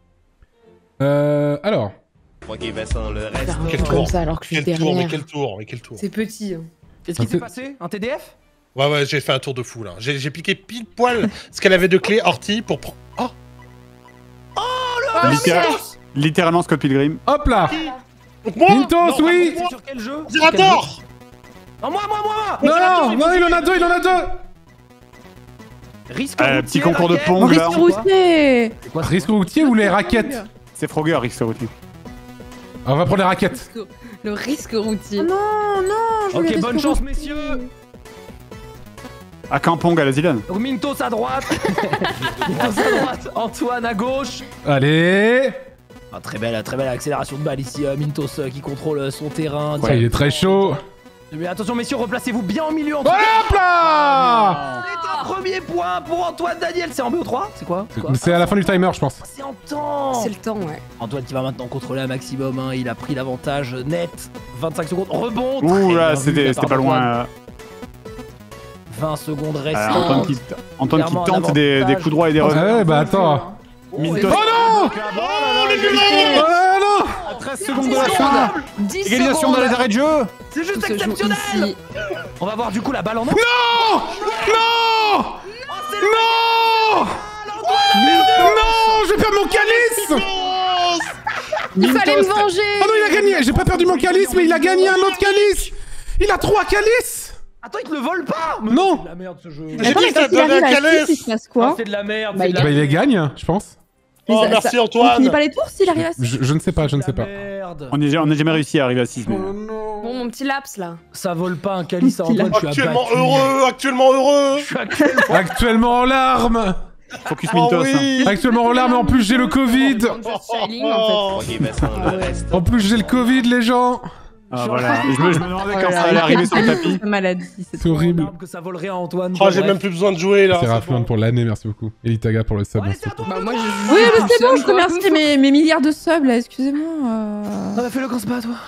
Euh, alors. Ok, Vincent, le reste. Faire un Quel tour tour comme ça alors que je suis Quel tour, mais dernière. quel tour, mais quel tour. C'est petit. Hein. Qu'est-ce qui Ah, s'est c'est- passé? Un T D F? Ouais, ouais, j'ai fait un tour de fou là. J'ai j'ai piqué pile poil ce qu'elle avait de clé, Horty, pour prendre. Oh Littéra- Littéralement Scott Pilgrim. Hop là. Donc moi Mintos, Non, oui. moi, Sur quel jeu? Zerator. Non, moi, moi, moi! Non, non, non, il en a deux, il en a deux. Risque Euh, routier, petit concours de raquette. pong, Maurice là. Routier. C'est quoi, ça? Risque routier ou les raquettes? C'est Frogger, Rick Routier. On va prendre les raquettes. Le risque routier. Oh non, non, je voulais Ok, risque bonne chance, routier. messieurs! À Campong, à la Zilane. Donc Mintos à droite, Mintos à droite, Antoine à gauche. Allez. Ah, très belle, très belle accélération de balle ici, euh, Mintos euh, qui contrôle euh, son terrain. Ouais, il est très chaud. Mais attention messieurs, replacez-vous bien au milieu. En tout Voilà, cas. hop là. C'est un premier point pour Antoine Daniel. C'est en B O trois? C'est quoi? C'est quoi C'est à la fin du timer, je pense. C'est en temps. C'est le temps, ouais. Antoine qui va maintenant contrôler un maximum. Hein. Il a pris l'avantage net. vingt-cinq secondes. Rebond. Très Ouh bien là, vu c'était de la c'était part pas d'Antoine. loin. euh. vingt secondes Euh, restantes. Antoine qui, Antoine qui Clairement, tente un des, des avantage. coups droits et des Ah revers. ouais, bah attends. Mintos. Oh non. Oh, les violons. Oh là là. À treize secondes de la fin. dix Égalisation dans les arrêts de jeu. C'est juste Tout se joue exceptionnel. ici. On va voir du coup la balle en or. Non. Non. Non. Non, je vais perdre mon calice. Il fallait me Mintos. venger. Ah non, il a gagné. J'ai pas perdu mon calice, mais il a gagné un autre calice. Il a trois calices. Attends, il te le vole pas. Mais Non. C'est de la merde ce jeu. J'ai Attends, dit mais que t'as quand il donné un arrive à calais. six, il se passe Ah, quoi? c'est de la merde. Bah, c'est de il la Bah, il les gagne, je pense. Mais Oh, ça- merci ça- On finit Antoine. pas les tours s'il arrive à six. Je, je ne sais pas, je ne sais pas. Merde. On n'a jamais réussi à arriver à six. Mais... Bon, mon petit laps là. Ça vole pas un calice à Il a- Antoine. Je suis Actuellement abattu. heureux, actuellement heureux. Je suis actuellement. Actuellement en larmes. Focus Oh Mintos. hein. oui. Actuellement en larmes, et en plus j'ai le Covid. Just Shining, en fait. Ok, Vincent, le reste. En plus j'ai le Covid, les gens. Ah, voilà. Et je, me, je me demandais quand ça allait arriver sur le tapis. C'est maladie. C'est C'est horrible. Que ça volerait à Antoine. Oh, j'ai Bref. même plus besoin de jouer là. C'est c'est Raflon bon. pour l'année, merci beaucoup. Elitaga pour le sub. Allez, merci c'est à toi. beaucoup. Bah, moi, je. Oui, mais c'est bon, je quoi. remercie mes, mes milliards de subs là, excusez-moi. euh. On a fait le grand spa, toi.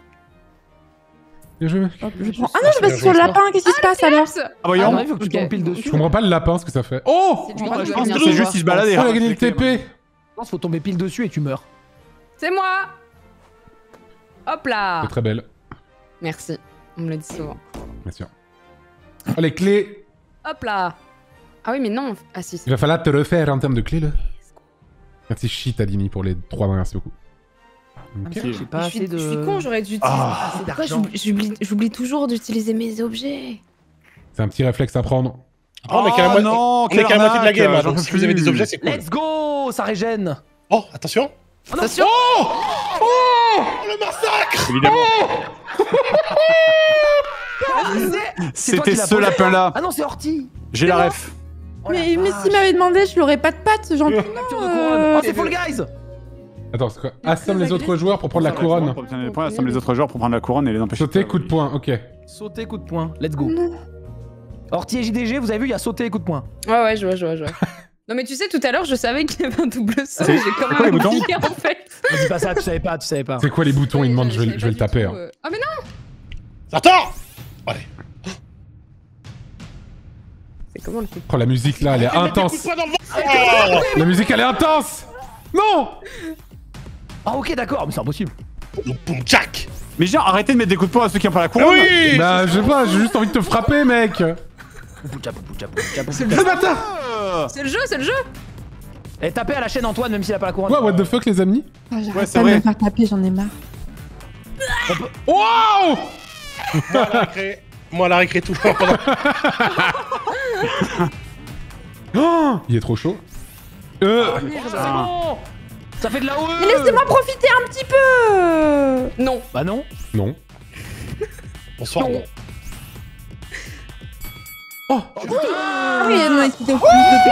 Bien joué. Hop, je prends- Ah non, je bien passe sur joué, le lapin, qu'est-ce qui se passe alors? Ah, Ah, voyons. il faut que tu Ok. tombes pile Je dessus. comprends pas le lapin ce que ça fait. Oh. C'est lui Ouais, qui Je doit pense venir que c'est me juste voir. il se balade et Oh, il a gagné le T P. Je pense qu'il faut tomber pile dessus et tu meurs. C'est moi. Hop là. C'est très belle, Merci. On me le dit souvent. bien sûr. Oh, les clés. Hop là. Ah oui, mais non. Ah si. Il va falloir te refaire en termes de clés là. Merci shit Adini pour les trois mois, merci beaucoup. Ok. J'ai pas Je suis, assez de. je suis con, j'aurais dû utiliser. Ah, assez Pourquoi d'argent. j'oublie- j'oublie j'oublie toujours d'utiliser mes objets? C'est un petit réflexe à prendre. Oh, on est qu'à la moitié- non, on est qu'à la moitié de la game, hein, j'en donc peux si vous avez plus. des objets, c'est cool. Let's go. Ça régène. Oh, attention. Attention. Oh, le massacre. Évidemment. C'est toi C'était qui l'as ce volé. lapin-là. Ah non, c'est Horty. J'ai la ref. Oh la Mais, mais vache. s'il m'avait demandé, je l'aurais pas de pattes, genre. Capture de Euh, couronne. Oh, c'est Fall Guys. Attends, c'est quoi? Assomme les autres joueurs pour prendre la couronne. Pour obtenir des points, assemble les autres joueurs pour prendre la couronne et les empêcher. Sauter, coup de poing, ok. Sauter, coup de poing. Let's go. Non. Horty et J D G, vous avez vu, il y a sauter et coup de poing. Ouais, ouais, je vois, je vois, je vois. Non, mais tu sais, tout à l'heure, je savais qu'il y avait un double saut. C'est- J'ai quand c'est quoi les même boutons oublié, en fait. Ne dis pas ça, tu savais pas, tu savais pas. C'est quoi les boutons? Il demande, je vais, savais je vais pas le du taper. tout, Hein. euh. Ah, mais non. Attends. Allez. C'est comment le coup? Oh, la musique là, elle est Coup de intense. poing dans le ventre. La musique, elle est intense. Non. Ah ok, d'accord, mais c'est impossible. Oh, boum, jack. Mais genre, arrêtez de mettre des coups de poing à ceux qui ont pas la Ah couronne. oui. Bah, je sais pas, j'ai juste envie de te frapper, mec. Poucha, poucha, poucha, poucha. C'est le Ce jeu, bâtard. c'est le jeu, c'est le jeu. Et tapez à la chaîne Antoine, même s'il a pas la couronne. Ouais, what the fuck, les amis? Ah, j'arrête Ouais, c'est pas de vrai. me faire taper, j'en ai marre. Wow. Moi, à la récré. Moi, à la récré, tout le temps pendant. Oh, il est trop chaud. Euh. C'est bon. Ça fait de la O E. Mais laissez-moi profiter un petit peu. Non. Bah non. Non. Bonsoir. Non. non. Ah oui, non, il s'était Oh.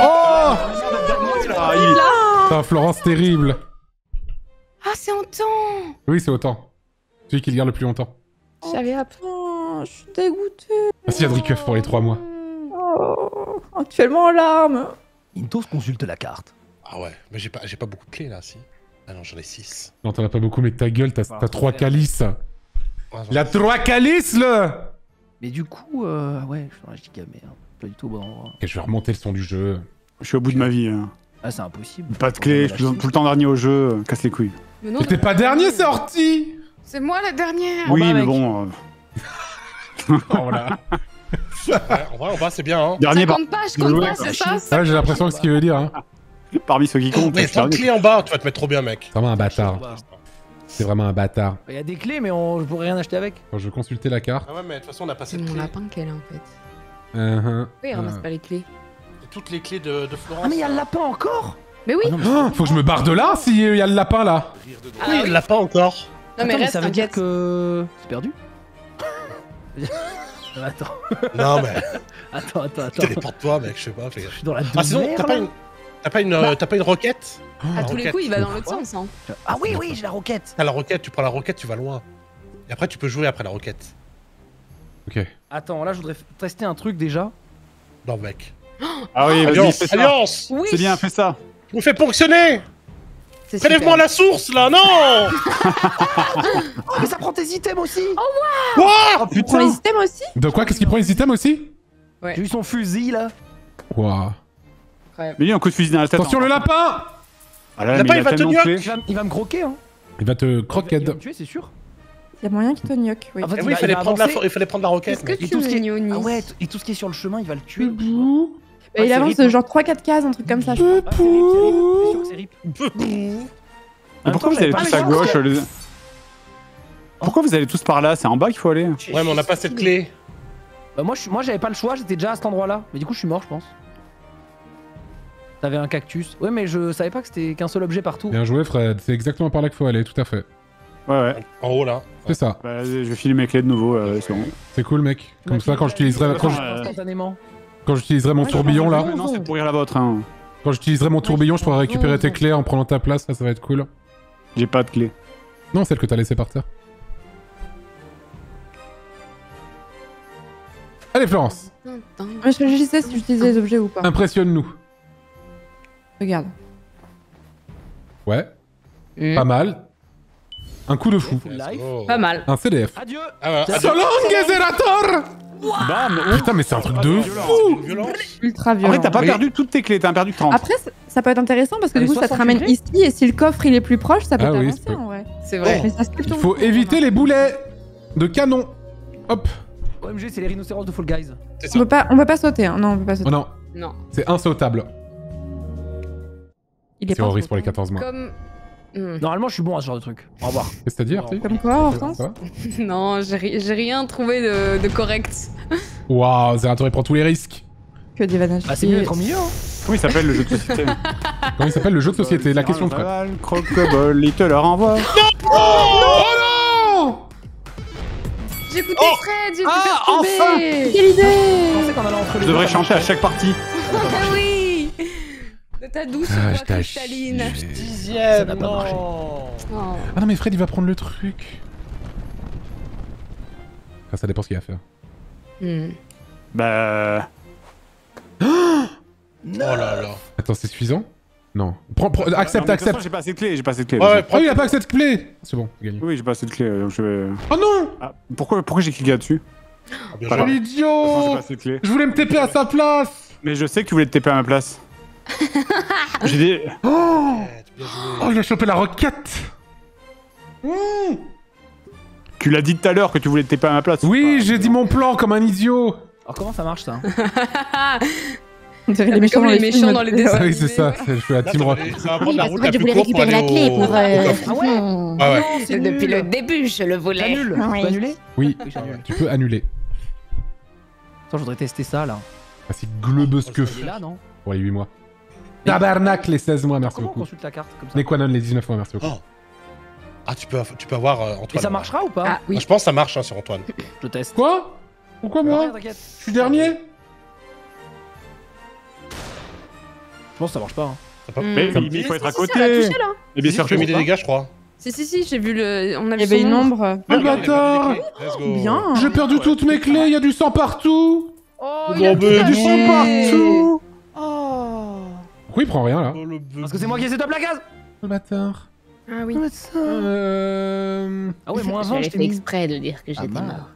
Ah, il- Putain, Florence, terrible. Ah, c'est en temps. Oui, c'est autant. Celui qui le garde le plus longtemps. J'avais hop. Oh, je suis dégoûtée. Merci Adrikeuf pour les trois mois. Oh, actuellement en larmes. Intos consulte la carte. Ah ouais, mais j'ai pas, j'ai pas beaucoup de clés là, si. Ah non, j'en ai six. Non, t'en as pas beaucoup, mais ta gueule, t'as Ah, t'as trois calices. Ouais, j'en Il a ai- trois calices, le Mais du coup, euh, ouais, je suis dans la giga merde. Pas du tout au bon endroit. Ok, je vais remonter le son du jeu. Je suis au bout de ma vie. hein. Ah, c'est impossible. Pas de clé, je suis tout le temps dernier au jeu, euh, casse les couilles. Mais non, Mais t'es pas dernier, c'est Horty. c'est moi la dernière. En Oui, bas, mais mec. bon. euh, Oh, voilà. Ouais, en vrai, en bas, c'est bien, hein. Dernier Ça par- compte pas, je compte pas, c'est ça. Ah, j'ai l'impression que ce qu'il veut dire. Hein. parmi ceux qui comptent. Mais je suis tant de dernier. clés en bas, tu vas te mettre trop bien, mec. C'est vraiment un bâtard. C'est vraiment un bâtard. Il y a des clés, mais on... je pourrais rien acheter avec. Quand je vais consulter la carte. Ah ouais, mais de toute façon, on a pas C'est cette mon clé. lapin qu'elle a en fait. Uh-huh. Oui, il ramasse Ah. pas les clés. Et toutes les clés de, de Florence. Ah, mais il y a le lapin encore. Mais oui. Ah, non, mais... Oh, faut que je me barre de là s'il y a le lapin là. Oui, il l'a pas encore. Non mais Attends, reste, ça veut dire t'inquiète. que... C'est perdu. Attends, Non, mais attends, attends, attends. téléporte-toi, mec, je sais pas. Fais Je gaffe. suis dans la Ah, sinon, demeure, t'as pas là. une. T'as pas une, euh, t'as pas une roquette? À tous les roquette. coups, il va dans l'autre sens. Hein. Ah oui, oui, j'ai la roquette. T'as la roquette, tu prends la roquette, tu vas loin. Et après, tu peux jouer après la roquette. Ok. Attends, là, je voudrais f- tester un truc déjà. Non, mec. Ah oui, vas-y, Alliance, fais ça. Alliance! Oui. C'est bien, fais ça. Je me fais ponctionner! C'est Prélève-moi super. la source, là, non! Oh, mais ça prend tes items aussi. Quoi? Oh Tu prends les items aussi? De quoi? Qu'est-ce qu'il prend les items aussi? J'ai eu son fusil là. Waouh. Mais il y a un coup de fusil dans la tête. Attention hein. le lapin! Ah là, Le mais lapin, il il a va te tellement nuque. clé. Il va, il va me croquer, hein. Il va te Il va croquer. me tuer, c'est sûr. Il y a moyen qu'il te gnoque, oui. En fait, Eh il oui, il va- fallait il va prendre la, avancer. fo- il fallait prendre la roquette. Est-ce que mec. Et tu tout ce me qui est... gnognis? Ah ouais, t- et tout ce qui est sur le chemin, il va le tuer. Boubou. Bah, il c'est avance rip, hein. genre trois quatre cases, un truc comme ça. je Peu crois. Ah, c'est rip, c'est rip, c'est sûr que c'est rip. Mais pourquoi vous allez tous à gauche les- Pourquoi vous allez tous par là? C'est en bas qu'il faut aller. Ouais, mais on n'a pas cette clé. Bah moi, je- moi j'avais pas le choix, j'étais déjà à cet endroit-là. Mais du coup, je suis mort, je pense. T'avais un cactus. Ouais, mais je savais pas que c'était qu'un seul objet partout. Bien joué Fred, c'est exactement par là qu'il faut aller, tout à fait. Ouais, ouais. En haut, là. C'est ça. Bah, je vais filer mes clés de nouveau, euh, c'est bon. C'est cool mec. Comme ça quand j'utiliserai quand je- Euh, Instantanément. quand j'utiliserai mon Ouais, tourbillon là, j'avais Non, c'est pourrir la vôtre, hein. quand j'utiliserai mon tourbillon, je pourrai récupérer raison. tes clés en prenant ta place, ça ça va être cool. J'ai pas de clé. Non, celle que t'as laissée par terre. Allez Florence, Tintin. Ouais, je réfléchissais si j'utilisais les objets ou pas. impressionne-nous. Regarde. Ouais, Hmm. pas mal. Un coup de fou. Full Let's life. go. Pas mal. Un C D F. Adieu. Ah ouais, ah, Solong Zerator. Bam. Putain mais c'est un truc de Ah, fou. violence. Ultra En violent. vrai, t'as pas Oui. perdu toutes tes clés, t'as perdu trente. Après, c- ça peut être intéressant parce que Elle du est coup, ça te soixante-huit ramène ici et si le coffre il est plus proche, ça peut Ah oui, t'avancer ça peut. en vrai. C'est vrai. Mais ça se Il faut éviter les boulets de canon. Hop. O M G, c'est les rhinocéros de Fall Guys. C'est On ça. peut pas, on peut pas sauter, hein. Non, on peut pas Oh sauter. non, Non. c'est insautable. Il est C'est pas Horis pour les sauté. quatorze mois. Comme. Hmm. Normalement, je suis bon à ce genre de truc. Au revoir. Qu'est-ce que t'as dit Arthur? Comme quoi, Hortense? Ça va Non, j'ai ri- j'ai rien trouvé de, de correct. Waouh, Zerator il prend tous les risques. Que des vanages. Bah, c'est mieux d'être au milieu, hein. Comment il s'appelle le jeu de société? Comment il s'appelle le jeu de société? La question de Fred. Crocobol, il te le renvoie. Oh non! J'ai écouté Oh Fred, j'ai Ah, écouté enfin tomber. Quelle idée! Je pensais qu'en allant entre les Je deux, devrais ça chanter à marchait. chaque partie. Ah oui. De ta douce Ah, voix je t'ai cristalline. chié. Ça Dixième, n'a pas non. marché. Oh. Ah non mais Fred il va prendre le truc. Ah, ça dépend ce qu'il va faire. Hmm. Bah. Oh là là. Attends, c'est suffisant? Non. Prends, prends- accepte, Non, mais de toute façon, accepte. J'ai pas assez de clés, j'ai pas assez de clés. Ouais, vas-y. ouais, Oh, il a pas accès de clé. C'est bon, gagné. Oui, j'ai pas assez de clés, euh, donc je vais. Oh non! Ah, pourquoi, pourquoi j'ai cliqué là-dessus? Ah, bien Pas Oh joué. grave. De toute façon, j'ai l'idiot! pas assez de clés. Je voulais me T P à sa place! Mais je sais que tu voulais te T P à ma place. J'ai des. Oh! Ouais, bien joué. Oh, il a chopé la roquette! Mmh. Tu l'as dit tout à l'heure que tu voulais te T P à ma place. Oui, j'ai dit mon plan comme un idiot! Alors, comment ça marche ça? On dirait Ah, les mais méchants comme dans les les méchants films. dans les Ouais. dessins. Ah oui, c'est ça, Ouais. c'est- je suis la Là, team ça va, Rock. ça va prendre la parce route qu'en la fait, je plus voulais courte pour récupérer aller la clé au... pour. au euh, coffre. Ah ouais? hmm. Ah ouais. C'est Depuis nul. le début, je le C'est voulais. nul. Oui. Tu peux annuler? Oui, Oui, j'annule. tu peux annuler. Attends, je voudrais tester ça là. Ah, c'est globeuse que Il est là, non? pour les huit mois. Tabarnak les seize mois, merci Comment on beaucoup. consulte la carte comme ça? Nequanon les dix-neuf mois, merci beaucoup. Oh. Ah, tu peux, tu peux avoir euh, Antoine. Et ça là. marchera ou pas? Ah oui. Ah, je pense que ça marche hein, sur Antoine. Je teste. Quoi? Pourquoi Ouais, moi? t'inquiète. Je suis dernier? Je pense que ça marche pas. hein. Ça peut- Hmm. Mais Comme il dit. faut être à Si, si, si, côté. elle a touché, là. Mais bien sûr Tu as que mis des pas. dégâts, je crois. Si, si, si, j'ai vu le. On a Il y vu avait son une ombre. ombre. Oh le bâtard! Let's go. Bien. J'ai perdu toutes mes clés, il y a du sang partout! Oh, Bon, il a ben, tout du lâché. sang Oh. Pourquoi il prend rien là? Oh, le Parce que c'est moi qui ai set up la case! Le bâtard. Ah oui. Euh... Ah ouais, moins vingt, J'avais je fait t'ai mis. exprès de dire que j'étais mal. mort.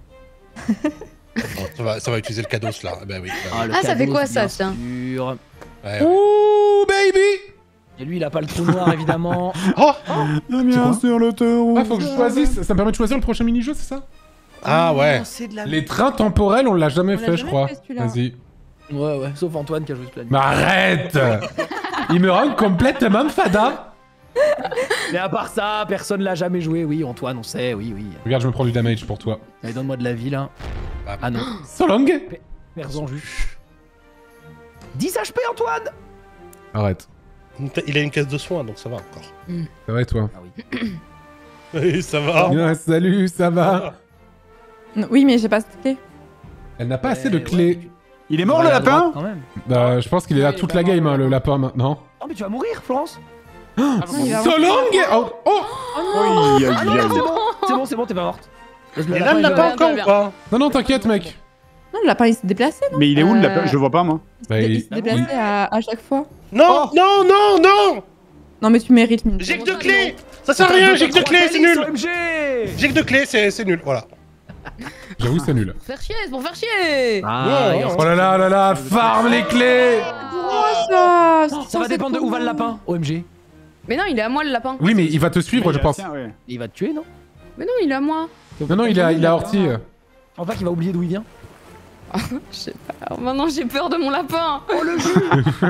Bon, ça, va, ça va utiliser le cadeau, là. Bah oui. bah le Ah, ça fait cadeau, quoi, c'est ça, bien tiens sûr. oui. Ouais, ouais. Ouh, baby! Et lui, il a pas le trou noir, évidemment. Oh Damien sur l'autoroute. Ah, faut que je choisisse. Ça me permet de choisir le prochain mini-jeu, c'est ça? Ah ouais. C'est de la... Les trains temporels, on l'a jamais On l'a fait, je jamais crois. fait, celui-là. Vas-y. Ouais, ouais, sauf Antoine qui a joué toute la nuit. Mais arrête! Il me rend complètement fada. Mais à part ça, personne l'a jamais joué. Oui, Antoine, on sait, oui, oui. Regarde, je me prends du damage pour toi. Allez, donne-moi de la vie, là. Bah, Ah non, So long! perds en vue. dix H P, Antoine. Arrête. Il a une caisse de soins, donc ça va encore. C'est vrai, toi. Ah oui. Oui, ça va. Ah, salut, ça va? Non, Oui, mais j'ai pas cette clé. Elle n'a pas assez de Ouais, clés. ouais, Il est mort Ouais, le à droite, lapin? quand même. Bah, je pense qu'il est là Oui, toute il la va game, mourir. hein, le lapin, maintenant. Oh, mais tu vas mourir, Florence. Non, il va So long! Oh! Oh! Oui, aïe, Ah non, aïe. c'est bon, c'est bon, c'est bon, t'es pas morte. Le Et là, le il lapin va- encore ou bien. pas? Non, non, t'inquiète, mec. Non, le lapin il s'est déplacé, non Mais il est où le Euh, lapin? Je le vois pas moi. Il s'est Bah, dé- il- il s'est déplacé à, à chaque fois. Non, non, non, non. Non, mais tu mérites, Minto. J'ai que deux clés. Ça sert à rien, j'ai que deux clés, c'est nul. O M G. J'ai que deux clés, c'est c'est nul, voilà. J'avoue, c'est nul. Pour faire chier, c'est pour faire chier Ah, Ouais, et ouais. Oh là là, oh là là, farm les clés! ça ça va dépendre de où va le lapin, O M G. Mais non, il est à moi, le lapin. Oui, mais il va te suivre, je pense. Tiens, ouais. Il va te tuer, non? Mais non, il est à moi. Non, non, il est à, il est à Orti. Je pense pas qu'il va oublier d'où il vient. Je sais pas. Alors maintenant, j'ai peur de mon lapin. Oh le jus.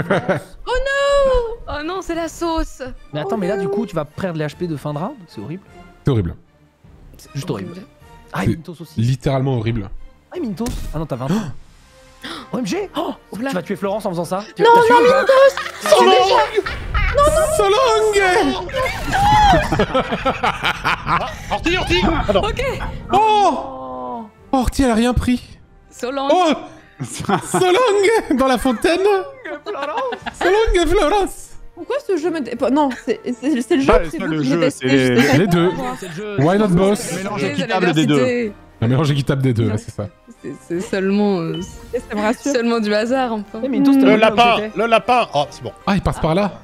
Oh non, c'est la sauce. Mais attends, mais là, du coup, tu vas perdre les H P de fin de round. C'est horrible. C'est horrible. Juste horrible. Ah, C'est et Mintos aussi. Littéralement horrible. Ah, et Mintos. Ah non, t'as vingt ans. O M G. Oh, tu vas tuer Florence en faisant ça. Tu- Non, t'as tué non, ou pas? So long! So long! Orti, Orti. Ah non. Ok. Oh! Oh. Orti, elle a rien pris. Solange. Oh! So long! Dans la fontaine! So long, Florence! Pourquoi ce jeu me. dé- Non, c'est c'est- c'est le jeu Pas- que c'est c'est pas le le jeu jeu, que j'ai c'est testé, les- je sais les pas deux. pourquoi. C'est le jeu. Why not boss? Mélange J'allais équitable bien des deux. citer. Un mélange équitable des deux, là, c'est ça. C'est- C'est seulement, euh, Ça me rassure. seulement du hasard, enfin. Eh, Mintos, t'as Le oublié où lapin, t'étais. le lapin. Oh, c'est bon. Ah, il passe par là?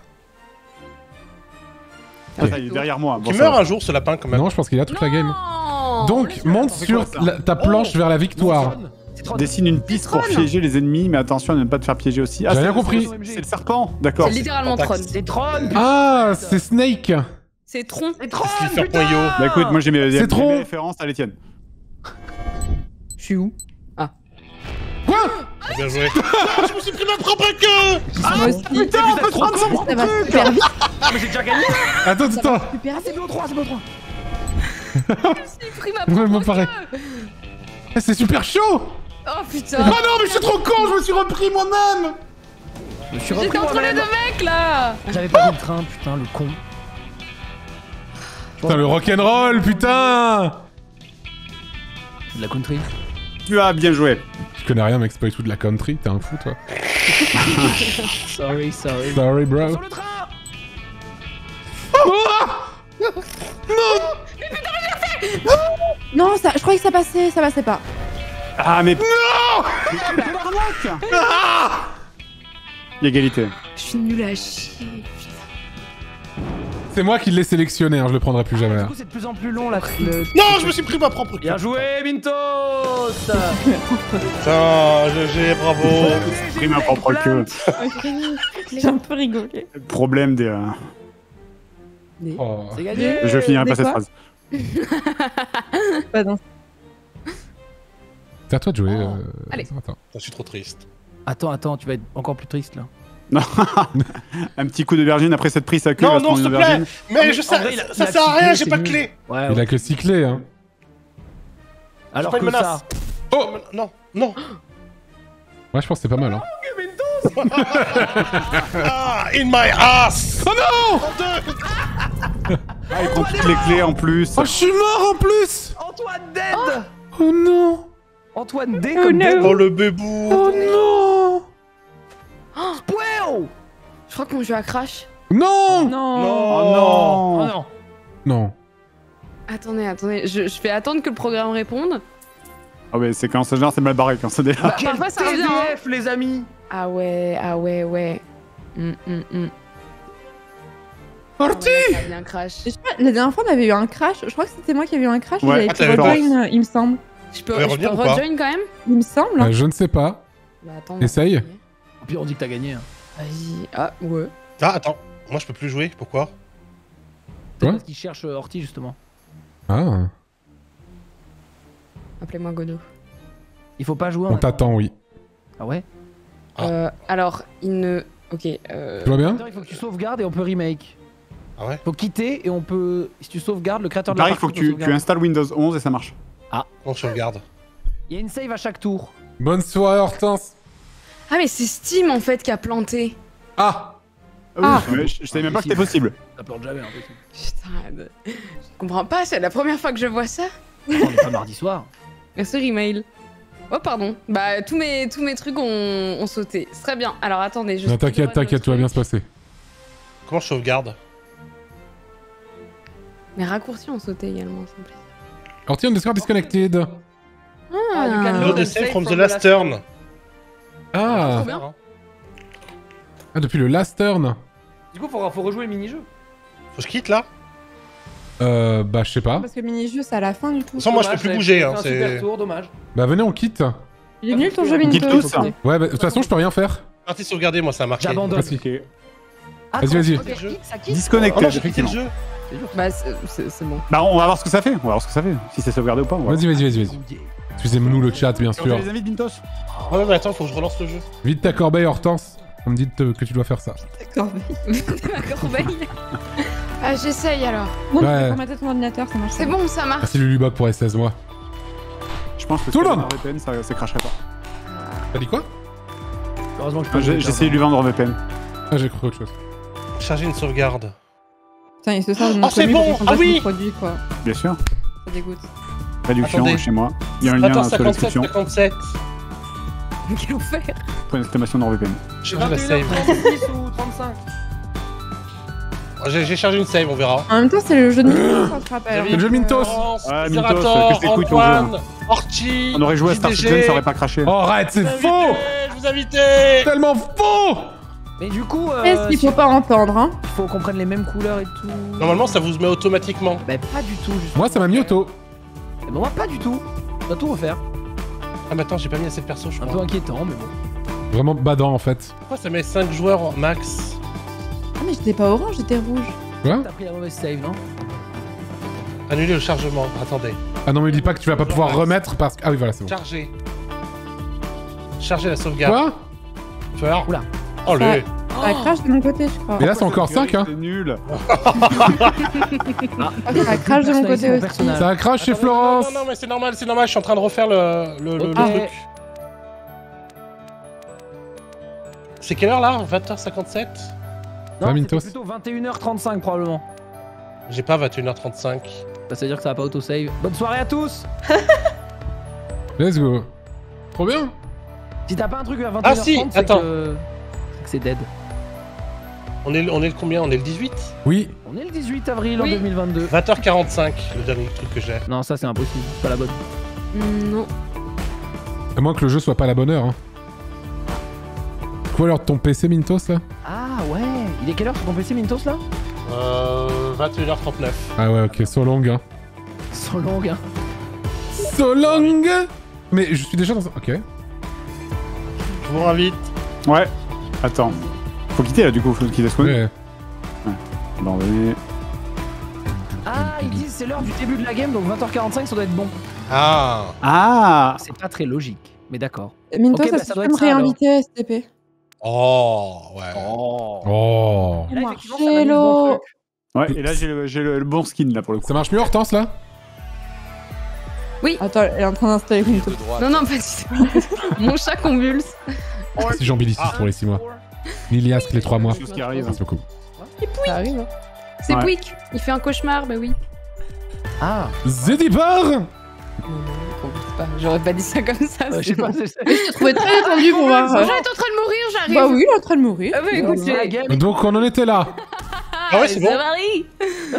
Ah, ça, il est derrière moi. Bon, Qui ça meurt va. un jour, ce lapin, quand même. Non, je pense qu'il a toute la game. Non. Donc, monte fait sur quoi, ça la- ta planche vers la victoire. C'est trop- Dessine une piste pour Tron. piéger les ennemis, mais attention à ne pas te faire piéger aussi. Ah, J'ai c'est- rien compris. C'est le serpent, d'accord. C'est littéralement Tron. C'est Tron. Ah, c'est Snake. C'est Tron. C'est Tron. Slipper putain. point io. Bah écoute, moi j'ai mes, C'est j'ai trop. mes références à l'Etienne. Je suis où? Quoi? Bien joué. Ah, je me suis pris ma propre queue. Moi aussi. Putain, on peut prendre son Ça va super vite. Ah, mais j'ai déjà gagné. Attends, attends. Super Ah, vite. c'est B O trois, c'est B O trois. J'ai pris ma Ouais, moi, propre pareil. queue. Eh, c'est super chaud. Oh Oh putain. non, mais je suis trop con, je me suis repris moi-même. Je me suis J'étais repris entre les moi-même. deux mecs là. J'avais pas vu le train, putain, le con. Putain, le rock'n'roll, putain. De la country. Tu as bien joué. Je connais rien, mec, c'est pas du tout de la country, t'es un fou, toi. Sorry, sorry. Sorry, bro. Sur le train. Non, ça, je croyais que ça passait, ça passait pas. Ah, mais. Non. Égalité. Je suis nulle à chier. C'est moi qui l'ai sélectionné, hein, je le prendrai plus jamais. Du hein. coup, c'est de plus en plus long là. Le... Non, je me suis pris ma propre queue. Bien joué, Mintos. Putain, G G, bravo. Pris ma propre queue. J'ai un peu rigolé. Problème des. euh, Oh. C'est gagné. Je finirai Des pas cette quoi phrase. Pas dans- C'est à toi de jouer. euh, Allez. Attends. Je suis trop triste. Attends, attends, tu vas être encore plus triste là. Un petit coup d'aubergine après cette prise à queue. Non, va se non, prendre s'il te une plaît. aubergine. Mais mais je en sais, vrai, il a- ça il a sert à rien, ciblé, j'ai c'est pas de nul. clé. Ouais, Il ouais. a que six clés, hein. Alors pas que une menace. ça. Oh. Non, non. Ouais, je pense que c'est pas mal, hein. Ah, in my ass. Oh non. En deux. Ah, il prend toutes les clés en plus. Oh, je suis mort en plus. Antoine dead. Oh non. Antoine D Oh comme no. dead. Oh, le bébou. Oh non. Wow. Je crois que mon jeu a crash. Non. Non. Non. Oh non. Oh non. Non. Attendez, attendez. Je, je fais attendre que le programme réponde. Ah ouais, c'est quand ce genre c'est mal barré quand c'est déjà. Bah, parfois ça revient. hein. T D F, les amis. Ah ouais, ah ouais, ouais. Hum, hum, hum. Orti! Ça a bien crash. Je sais pas, la dernière fois, on avait eu un crash. Je crois que c'était moi qui avais eu un crash. Ouais. J'avais Ah, pu t'avais rejoin, euh, il me semble. Je peux, Tu veux je peux revenir ou pas rejoin quand même? Il me semble. Euh, Je ne sais pas. Bah attends. on va Essaye. essayer. Au pire, on dit que t'as gagné. Hein. Vas-y. Ah, ouais. Ah, attends. Moi, je peux plus jouer. Pourquoi? Peut-être Quoi parce qu'il cherche euh, Horty, justement. Ah. Appelez-moi Godot. Il faut pas jouer. On en- t'attend, oui. Ah ouais Ah. Euh, alors, il ne... Ok, euh... Tu vas bien? Attends, il faut que tu sauvegardes et on peut remake. Ah ouais? Faut quitter et on peut. Si tu sauvegardes, le créateur de Là, la il faut que partie tu, peut tu sauvegarder. installes Windows onze et ça marche. On sauvegarde. Il y a une save à chaque tour. Bonne soirée, Hortense. Ah, mais c'est Steam, en fait, qui a planté. Ah! Ah. Oui, mais je, je savais même pas que c'était possible. Ça plante jamais en fait. Putain, de- je comprends pas, c'est la première fois que je vois ça. On est pas mardi soir. Merci, Remail. Oh, pardon. Bah, tous mes, tous mes trucs ont, ont sauté. C'est très bien. Alors, attendez, je... Non, t'inquiète, t'inquiète, tout va bien se passer. Comment je sauvegarde? Mes raccourcis ont sauté également, s'il vous plaît. Horty, on Discord disconnected. Ah, you can Load load the and save save from the last turn. Ah! bien. Hein. Ah, depuis le last turn. Du coup, faut, faut rejouer le mini-jeu. Faut que je quitte là? Euh, bah, je sais pas. Parce que mini-jeu, c'est à la fin du coup. De toute façon, moi, je peux plus bouger. Hein, C'est un c'est... super tour, dommage. Bah, venez, on quitte. Il est nul ton jeu, Quitte Mintos. tout ça. Ouais, bah, de toute façon, je peux rien faire. Partie sauvegardée, moi, ça a marqué. J'abandonne. Vas-y. Ok. Ah, Vas-y, comment vas-y. ça quitte, Ça quitte, ça quitte Oh Disconnecté, non, j'ai quitté le effectivement. jeu. Bah, c'est- c'est c'est bon. Bah, on va voir ce que ça fait. On va voir ce que ça fait. Si c'est sauvegardé ou pas. on va voir. Vas-y, vas-y, vas-y, vas-y. Excusez-nous le chat, bien On fait sûr. les amis de Mintos. Ouais, mais attends, faut que je relance le jeu. Vite ta corbeille, Hortense. On me dit te- que tu dois faire ça. D'accord. Ma corbeille. Ah, j'essaye alors. Non, tu Ouais. peux formater ton ordinateur, ça marche. C'est bon, ça marche. Merci Luluboc pour les seize mois. Je pense que Tout le si monde. V P N, ça, ça cracherait pas. T'as dit quoi? Heureusement que je peux J'ai jouer, j'ai essayé de lui vendre en V P N. Ah, j'ai cru autre chose. Charger une sauvegarde. Putain, il se sert de mon Oh, c'est commu bon. pour qu'on Ah fasse oui. nos produits, quoi. Bien sûr. Ça dégoûte. Réduction Attendez. chez moi. Il y a un lien Attends, sur la cinquante-sept, description. cinquante-sept. Quel enfer. Point d'exclamation NordVPN. Charger la save. trente-six ou trente-cinq. Oh, J'ai j'ai chargé une save, on verra. En même temps, c'est le jeu de Mintos, ça te rappelle. C'est le jeu de Mintos. Florence, Ouais, Mintos, Zerator, que je t'écoute, ton jeu, Antoine, Orchi, On aurait joué à Star J D G. Citizen, ça aurait pas craché. Oh, arrête, c'est Je vous faux! invite, Je vous invite. Tellement faux! Mais du coup, euh, Qu'est-ce qu'il faut pas entendre, hein? il faut qu'on prenne les mêmes couleurs et tout. Normalement, ça vous met automatiquement. Bah, pas du tout, justement. Moi, ça m'a mis auto. Eh ben, moi, pas du tout. On va tout refaire. Ah, mais attends, j'ai pas mis assez de perso, je Un peu crois. inquiétant, mais bon. Vraiment badant, en fait. Pourquoi ça met cinq joueurs max? Ah, mais j'étais pas orange, j'étais rouge. Quoi? T'as pris la mauvaise save, non? Annuler le chargement. Attendez. Ah non, mais dis pas que tu vas pas pouvoir remettre parce que... Ah oui, voilà, c'est bon. Charger. Charger la sauvegarde. Quoi? Tu vas voir. Oula. Oh, le. Ça- Ça crache de mon côté, je crois. Mais là, c'est encore cinq, hein. C'est nul. Ah, ça crache de mon côté aussi. personnage. Ça crache chez Attendez, Florence. Non, non, mais c'est normal, c'est normal, je suis en train de refaire le, le, le- le Ok. truc. C'est quelle heure là? vingt heures cinquante-sept? Ça, Non, Mintos. c'était plutôt vingt et une heures trente-cinq probablement. J'ai pas vingt et une heures trente-cinq. Bah, ça veut dire que ça va pas auto-save. Bonne soirée à tous! Let's go. Trop bien. Si t'as pas un truc à vingt et une heures trente, Ah, si, c'est attends. que... c'est que c'est dead. On est, le- on est le combien? On est le dix-huit? Oui. On est le dix-huit avril Oui. en deux mille vingt-deux. vingt heures quarante-cinq, le dernier truc que j'ai. Non, ça c'est impossible, c'est pas la bonne. Mm, Non. À moins que le jeu soit pas à la bonne heure, hein. Quoi alors de ton P C Mintos là? Ah ouais! Il est quelle heure sur ton P C Mintos là? Euh. vingt et une heures trente-neuf. Ah ouais, ok, so long, hein. So long, hein. So long. Mais je suis déjà dans un... Ok. Je vous invite. Ouais. Attends. Faut quitter là du coup, faut quitter Spawn. Ouais. Bon, on va aller- Ah, ils disent c'est l'heure du début de la game, donc vingt heures quarante-cinq ça doit être bon. Ah. Ah. C'est pas très logique, mais d'accord. Mintos, Ok, bah, est-ce ça que doit tu peux être me ça, réinviter à S T P? Oh, ouais. Oh! Oh. Et là, effectivement, ça m'a mis le bon Marcelo. truc. Ouais, et là j'ai le, j'ai le, le bon skin là pour le coup. Ça marche mieux Hortense là? Attends, elle est en train d'installer Mintos. Non, non, pas du tout. Mon chat convulse. Si Jean Billy Ah. pour les six mois. Miliasque les trois mois. C'est ce qui arrive. Merci beaucoup. Ça arrive, hein. C'est Ouais. Pouic. Il fait un cauchemar, bah oui. Ah! Zedipar. Non, non, convulse pas. J'aurais pas dit ça comme ça. Euh, je sais sinon. pas, c'est ça. Je te trouvais très détendu pour voir. Mon euh, chat est en train de mourir, j'arrive. Bah oui, il est en train de mourir. Ah bah écoute, C'est la game. Donc on en était là. Ah ouais, c'est bon. Marie.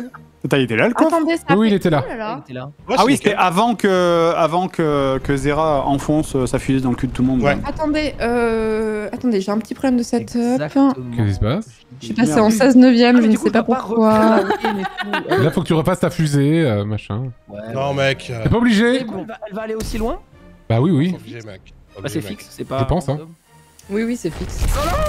Attends, il était là le coffre? Attendez, ça Oui, oui, fait- il était là. Oh là là. Il était là. Ouais, Ah c'est oui, nickel. c'était avant que, avant que, que Zera enfonce euh, sa fusée dans le cul de tout le monde. Ouais. là. Attendez, euh... attendez, j'ai un petit problème de setup. Exactement. Qu'est-ce qui se passe? Je suis passée en seize neuvième, Ah, mais je ne du coup, sais pas t'as refaire pourquoi. la win et tout. Et là, faut que tu repasses ta fusée, euh, machin. Ouais, Non, ouais. mec. euh, T'es pas obligé? Elle va, elle va aller aussi loin? Bah oui, oui. obligé, mec. Bah, Obligé, c'est mec. fixe, c'est pas. Je pense, hein. Oui, oui, c'est fixe.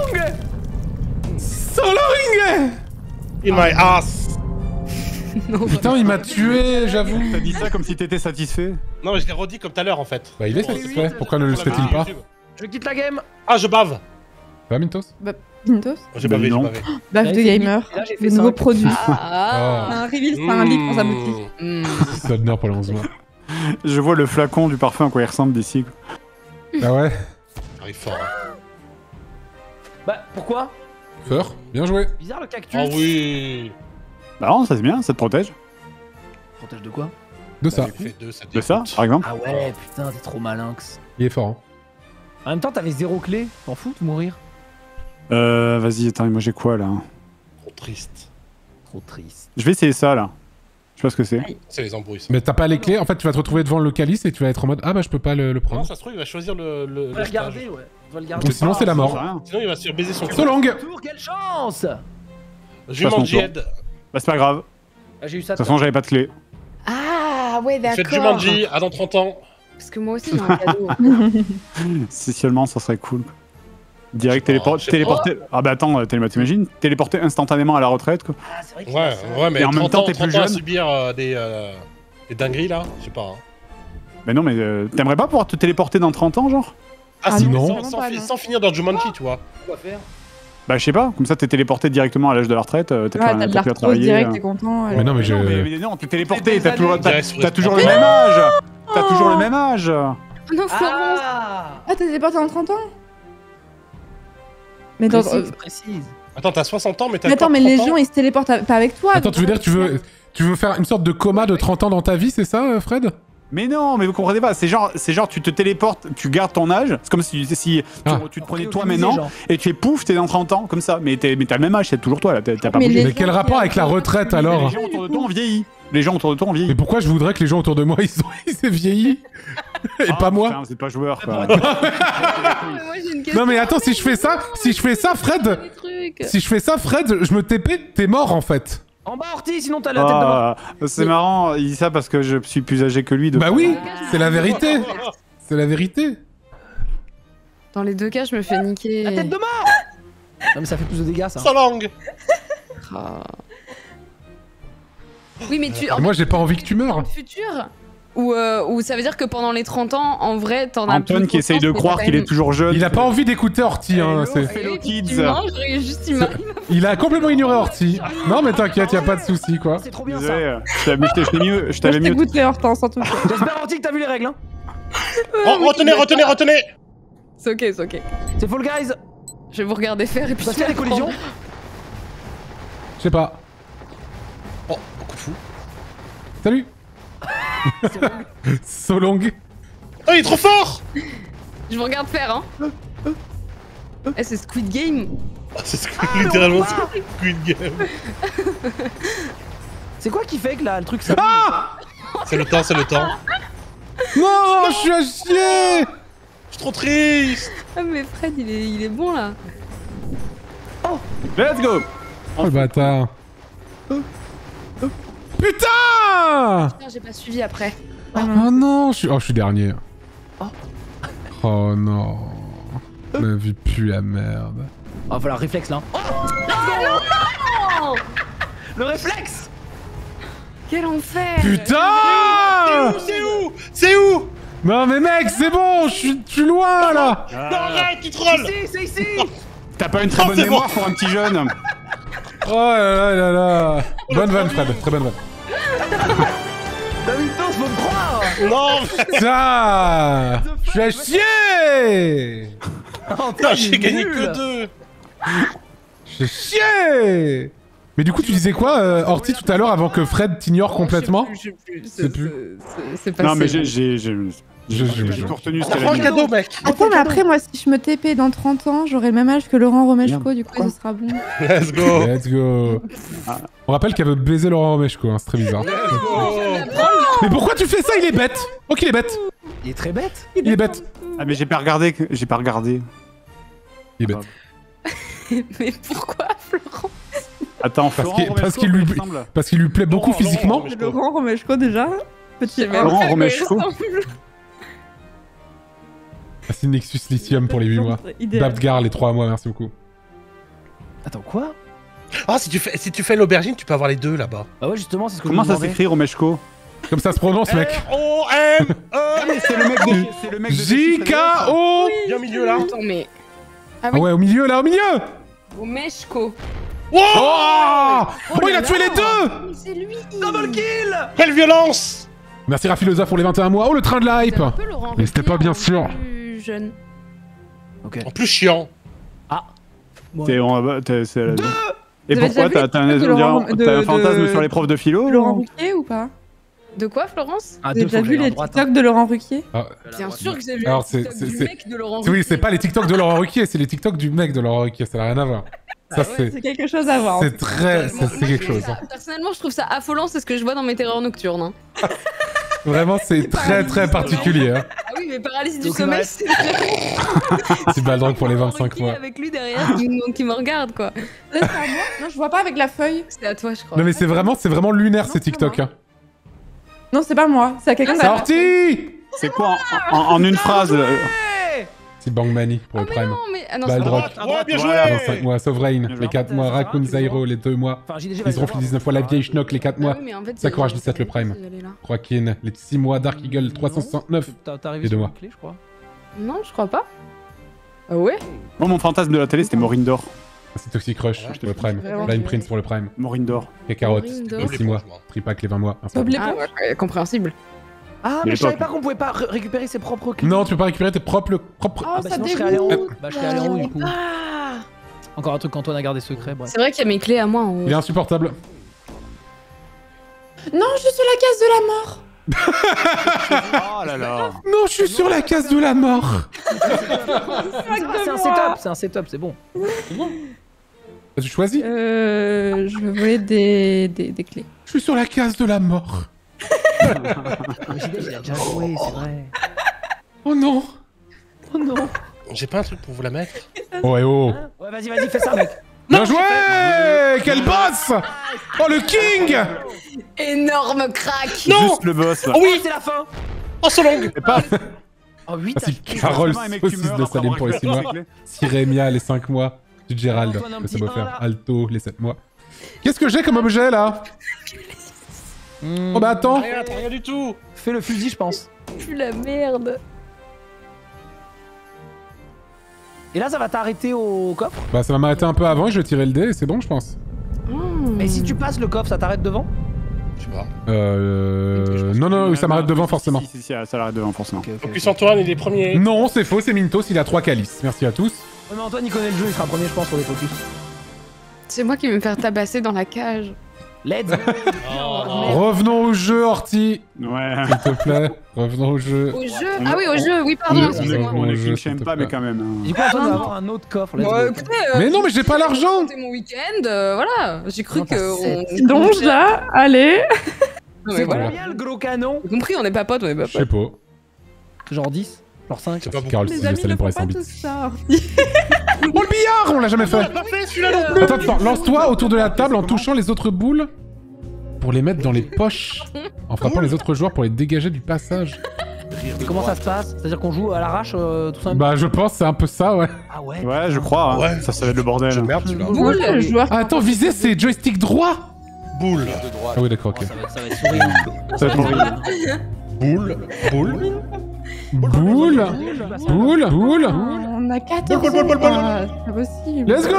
Soloring! In my ass. Non, Putain, il m'a tué, j'avoue. T'as dit ça comme si t'étais satisfait. Non, mais je l'ai redit comme tout à l'heure en fait. Bah, il est satisfait. Pourquoi ne le serait-il pas? Je quitte la game. Ah, je bave. Ça va, Mintos? Windows, J'ai Bah, bavé, j'ai non. bavé. baffe Là, de j'ai gamer, fait- là, j'ai fait de nouveaux cinq. produits. Ah. Un reveal, c'est un livre dans sa boutique. Mmh. Hmm. Ça d'honneur pour le onze mois. Je vois le flacon du parfum à quoi il ressemble d'ici. quoi. Ah ouais? Arrive fort. hein. Bah, pourquoi? Feur, bien joué. Bizarre le cactus. Oh oui. Bah non, ça c'est bien, ça te protège. Protège de quoi? De ça. Bah, il fait deux, ça De ça, dégoûte. par exemple. Ah ouais, putain, t'es trop malinx. Il est fort. Hein. En même temps, t'avais zéro clé. T'en fous de mourir? Euh, vas-y, attends, moi j'ai quoi là? Trop triste. Trop triste. Je vais essayer ça là. Je sais pas ce que c'est. C'est les embrouilles. Ça. Mais t'as pas les clés, en fait, tu vas te retrouver devant le calice et tu vas être en mode ah bah je peux pas le, le Non, prendre. ça se trouve, il va choisir le. le, On le va le stage. garder, ouais. On va le garder. Ou sinon, c'est la mort. Ça, rien. Sinon, il va se faire baiser son cul. Solong! Tour, quelle chance! Jument Passe mon Jed. Bah c'est pas grave. De Ah, j'ai eu ça. toute façon, j'avais pas de clé. Ah, ouais, Faites d'accord. Jumanji, à dans trente ans. Parce que moi aussi, j'ai un cadeau. Si seulement, ça serait cool. Direct Je sais pas, téléport- je sais téléporté. Ah bah attends, télé- t'imagines? Téléporté instantanément à la retraite quoi. Ah, c'est vrai qu'il Ouais, y a ça. ouais, mais Et en même trente temps, ans, t'es trente plus ans à jeune. subir euh, des, euh, des dingueries là, je sais pas. Hein. Mais non, mais euh, t'aimerais pas pouvoir te téléporter dans trente ans, genre? Ah, Ah si, non. sans, Vraiment sans pas, fi- non. sans finir dans Jumanji, tu vois. Quoi faire? Bah je sais pas, comme ça t'es téléporté directement à l'âge de la retraite, euh, t'as Ouais, plus t'as rien- de t'as la plus à retraite travailler. direct, euh. t'es content. Mais non, mais je. Non, mais, mais non, t'es téléporté, t'as toujours, t'as, Direct sur t'as les toujours le trente. même âge. T'as toujours le même âge. Oh non, Florence. Ah! Ah, t'es déporté en trente ans? Mais, dans- Précise, euh, précise. Attends, t'as soixante ans, mais t'as mais attends, encore mais les trente ans. gens ils se téléportent à- pas avec toi. Attends, donc- tu veux dire, tu veux, tu veux faire une sorte de coma de trente ans dans ta vie, c'est ça, euh, Fred? Mais non, mais vous comprenez pas, c'est genre, c'est genre tu te téléportes, tu gardes ton âge, c'est comme si, si Ah. tu, tu te prenais Ok, toi optimisé, maintenant, genre. et tu es pouf, t'es dans trente ans, comme ça, mais t'es- mais t'as le même âge, c'est toujours toi là, t'as t'as pas Mais bougé. les Mais quel gens rapport qui- avec la retraite Mais alors? les gens autour de toi ont vieilli. Les gens autour de toi ont Mais vieilli. pourquoi je voudrais que les gens autour de moi ils, sont... ils aient vieilli? Et Ah, pas moi? putain, c'est pas joueur quoi. Mais moi, j'ai une question. Non mais attends, si je fais ça, si je fais ça, Fred, Des trucs. si je fais ça, Fred, je me T P, t'es mort en fait. En bas, Orti, sinon t'as la tête de mort. Ah, c'est marrant, il dit ça parce que je suis plus âgé que lui. De... Bah oui, c'est la vérité. C'est la vérité. Dans les deux cas, je me fais niquer. La tête de mort! Non, mais ça fait plus de dégâts, ça. Sans langue. Ah. Oui, mais tu. Et moi j'ai pas envie que tu Dans meurs. le futur ou, euh, ou ça veut dire que pendant les trente ans, en vrai, t'en as Antoine plus qui essaye de conscience, mais croire t'as qu'il quand est toujours jeune. Il a pas envie d'écouter Horty, hein. Hello, c'est- Hello même- Kids. Effectivement, je regarde juste il m'a- Il a complètement ignoré Horty. Non mais t'inquiète, y a pas de souci quoi. C'est trop bien, Désolé, ça. euh, je t'avais je t'ai mieux, je Moi, t'avais je mieux. t'ai goûté Hortense en tout cas. J'espère, Orti, que t'as vu les règles, hein. Oh, retenez, retenez, retenez. C'est ok, c'est ok. C'est Fall Guys. Je vais vous regarder faire et puis Parce je qu'il y a vais des collisions. Je sais pas. Oh, beaucoup de fou. Salut. So long. Oh, il est trop fort. Je vous regarde faire, hein. Eh, c'est Squid Game. Ah, c'est ce que- littéralement Squid Game. C'est quoi qui fait que là, le truc ça. C'est le temps, c'est le temps. Non, je suis à chier. Je suis trop triste. Ah, mais Fred, il est, il est bon là. Let's go. Oh le bâtard. Putain. Putain, j'ai pas suivi après. Oh non, je suis, oh, je suis dernier. Oh non. Ma vie pue la merde. Ah, va falloir réflexe là. Oh, Oh, le réflexe. quel enfer. Putain. C'est où? C'est où? Non mais mec, c'est bon, je suis je suis loin là. Non, arrête, tu trolles. Ici, c'est ici. T'as pas une très Oh, bonne c'est mémoire bon. pour un petit jeune. Oh là là là là. Bonne vanne Fred, très bonne vanne. David Toss, faut me croire. Non, mais- Putain. Je suis à chier. Oh, non, j'ai gagné que deux. Je suis à chier. Mais du coup, tu disais quoi, euh, Horty, tout à l'heure, avant que Fred t'ignore complètement? Je sais plus, je sais C'est plus. plus. C'est- c'est- C'est passé. Non, mais j'ai. J'ai j'ai- Je- je- j'ai je- tout retenu ce Ah, qu'elle prends a le dit. cadeau, mec. Attends, mais après, moi, si je me T P dans trente ans, j'aurai le même âge que Laurent Romeshko, du coup, Pourquoi ce sera bon. Let's go. Let's go. On rappelle qu'elle veut baiser Laurent Romeshko, hein, c'est très bizarre. Let's go. Mais pourquoi tu fais ça? Il est bête. Oh, qu'il est bête. Il est très bête. Il est bête. Ah, mais j'ai pas regardé. que- J'ai pas regardé. Il est bête. Mais pourquoi, Florent? Attends, Parce Florent qu'il- parce Romeshko, qu'il lui- il me semble. Parce qu'il lui plaît beaucoup Laurent, Laurent physiquement. Romeshko. Laurent Romeshko, déjà. Petit même Laurent pas à quoi il Romeshko. ressemble. Merci Nexus Lithium pour les huit mois. Idéal. Babdgar les trois mois, merci beaucoup. Attends, quoi? Ah, si tu fais, si tu fais l'aubergine, tu peux avoir les deux là-bas. Bah ouais, justement, c'est ce que Comment je ça me demandais. s'écrit, Romeshko? Comme ça se prononce, mec. O M Ah, E. mais c'est le mec de. C'est le mec de. J K O. Bien au milieu là. Attends, mais. Ah Ah oui, ouais, au milieu, là, au milieu. Romeshko. Wow. Oh, oh, il a tué les deux. Mais c'est lui. Double kill! Quelle violence. Merci Rafilosa pour les vingt et un mois. Oh, le train de la hype. C'est un peu Laurent Mais c'était pas Ruquier, bien en sûr. plus jeune. Ok. En plus chiant. T'es. on- t'es- c'est- Et Vous avez pourquoi déjà t'as vu t'as un, le on TikTok de dirait- Laurent- t'as un de- fantasme de- sur les profs de philo? Laurent ou- Ruquier ou pas? De quoi, Florence? Ah, Vous avez deux, faut déjà que vu j'aille à les droite, TikTok de Laurent Ruquier? Ah, Bien sûr que j'ai vu Alors, le c'est- TikTok c'est- du c'est- mec de Laurent oui, Ruquier. c'est pas les TikTok de Laurent Ruquier, c'est les TikTok du mec de Laurent Ruquier, ça n'a rien à voir. Ça, c'est C'est quelque chose à voir. c'est très. Moi, C'est c'est moi, quelque je trouve chose. ça- hein. Personnellement, je trouve ça affolant, c'est ce que je vois dans mes terreurs nocturnes. hein. Vraiment, c'est très très particulier. Hein. Ah oui, mais paralysie du Donc, sommeil, ouais. c'est vraiment C'est Baldrock pour les Laurent vingt-cinq Ruquier mois. avec lui derrière qui, me- qui me regarde, quoi. Là, c'est à moi. Non, je vois pas avec la feuille. C'est à toi, je crois. Non, mais c'est vraiment, c'est vraiment lunaire Non, ces c'est TikTok. moi. Hein. Non, c'est pas moi. C'est à quelqu'un Ah, C'est d'autre. Horty. C'est quoi en, en- en une phrase? euh, C'est Bang Mani pour Oh, le mais Prime. non, mais. Ah non, c'est Baldrock. pas Ouais, bien Voilà, joué. vingt-cinq mois, Sovereign, Bien les joué. quatre mois, Raccoon tu vois. Zairo, les deux mois. Enfin, J D G va Ils le ont voir, dix-neuf fois, la vieille Schnock, les quatre Ah mois. oui, mais en fait, Ça c'est- courage dix-sept, le c'est- Prime. c'est allé là. Joaquin, les six mois, Dark Eagle trois cent soixante-neuf. T'as t'as Et arrivé deux sur mois. une clé, je crois. Non, je crois pas. Ah ouais? Moi, mon fantasme de la télé, c'était Maureen d'or. C'est Toxic Rush Ouais, pour le Prime. vraiment Blind tué. Prince pour le Prime. Maureen d'or. Kakarot, Maureen les d'or. six mois. Tripac, les vingt mois. Merci. Top les Ah poches. ouais, ouais, compréhensible. Ah, Mais mais je savais pas- pas qu'on pouvait pas ré- récupérer ses propres clés. Non, tu peux pas récupérer tes propres. propres... Oh, Ah bah ça sinon je serais allé en dégoûte. haut. Bah je serais allé en haut du coup. Ah! Encore un truc qu'Antoine a gardé secret, bref. C'est vrai qu'il y a mes clés à moi en haut. Il est insupportable. Non, je suis sur la case de la mort. Oh là là. Non, je suis sur la case de la mort. C'est un setup, c'est un setup, c'est bon. Tu choisis. Euh, je voulais des, des, des clés. Je suis sur la case de la mort. Mais J D G, il a déjà joué, c'est vrai. Oh non. Oh non. J'ai pas un truc pour vous la mettre. Oh et oh. Ouais, vas-y, vas-y, fais ça, mec. Bien joué. Quel boss. Oh le king. Énorme crack! Juste le boss là. Oh oui. C'est la fin. Oh, so long. C'est pas. Oh, huit Merci H P. Carole, Forcément, un mec, tu saucisse meurs de après Salim avoir pour les six récupéré mois. ses clés. Siremia, les cinq mois. Gérald, Antoine, un le petit savoir un, faire. là. Alto, les sept mois. Qu'est-ce que j'ai comme objet là? Hmm. Oh bah attends. Rien, t'as rien du tout. Fais le fusil, je pense. Plus la merde. Et là, ça va t'arrêter au coffre. Bah ça va m'arrêter un peu avant et je vais tirer le dé et c'est bon je pense. Mmh. Et si tu passes le coffre, ça t'arrête devant. Je sais pas. Euh... Non non, oui, ça m'arrête devant forcément. Si, si, si, ça l'arrête devant forcément. Ok, ok. Focus Antoine, il est premier. Non, c'est faux, c'est Mintos, il a trois calices. Merci à tous. Ouais, mais Antoine, il connaît le jeu, il sera premier, je pense, pour les focus. C'est moi qui vais me faire tabasser dans la cage. Let's go. Oh. Revenons au jeu, Horty, Ouais. s'il te plaît. Revenons au jeu. Au jeu? Ah oui, au jeu, oui, pardon, Oui, excusez-moi. on On le les jeu, king s'il shame te pas, plaît. mais quand même. hein. Du coup, Antoine Ah, va non. avoir un autre coffre. Let's Bon, go. écoutez, euh, Mais non, mais j'ai pas l'argent. C'était mon week-end, euh, voilà. J'ai cru Non, t'as que. sept. on- Donc là, allez. Non, mais C'est voilà. combien le gros canon? J'ai compris, on n'est pas potes, on n'est pas Je sais potes. pas. Genre dix? Genre cinq? C'est pas beaucoup. Carole, Les si amis Salim ne pour font les cent pas bits. tout ça. Oh le billard, on l'a jamais fait. Pas fait celui-là non plus. Attends, attends, lance-toi autour de la table en touchant les autres boules pour les mettre dans les poches en frappant les autres joueurs pour les dégager du passage. Et comment ça se passe? C'est-à-dire qu'on joue à l'arrache euh, tout ça? Bah je pense c'est un peu ça ouais. Ah ouais? Ouais, je crois. hein. Ouais. Ça, ça va être le bordel. Je merde celui-là. Moi, je suis le joueur. Ah, attends, viser c'est joystick droit. Boule. Ah oui d'accord ok. Oh, ça, va, ça va être sourire. Ça va être horrible. Boule. Boule. Boule, boule, boule. On a quatorze Boule, boule, boule, boule, ans. C'est pas possible. Let's go.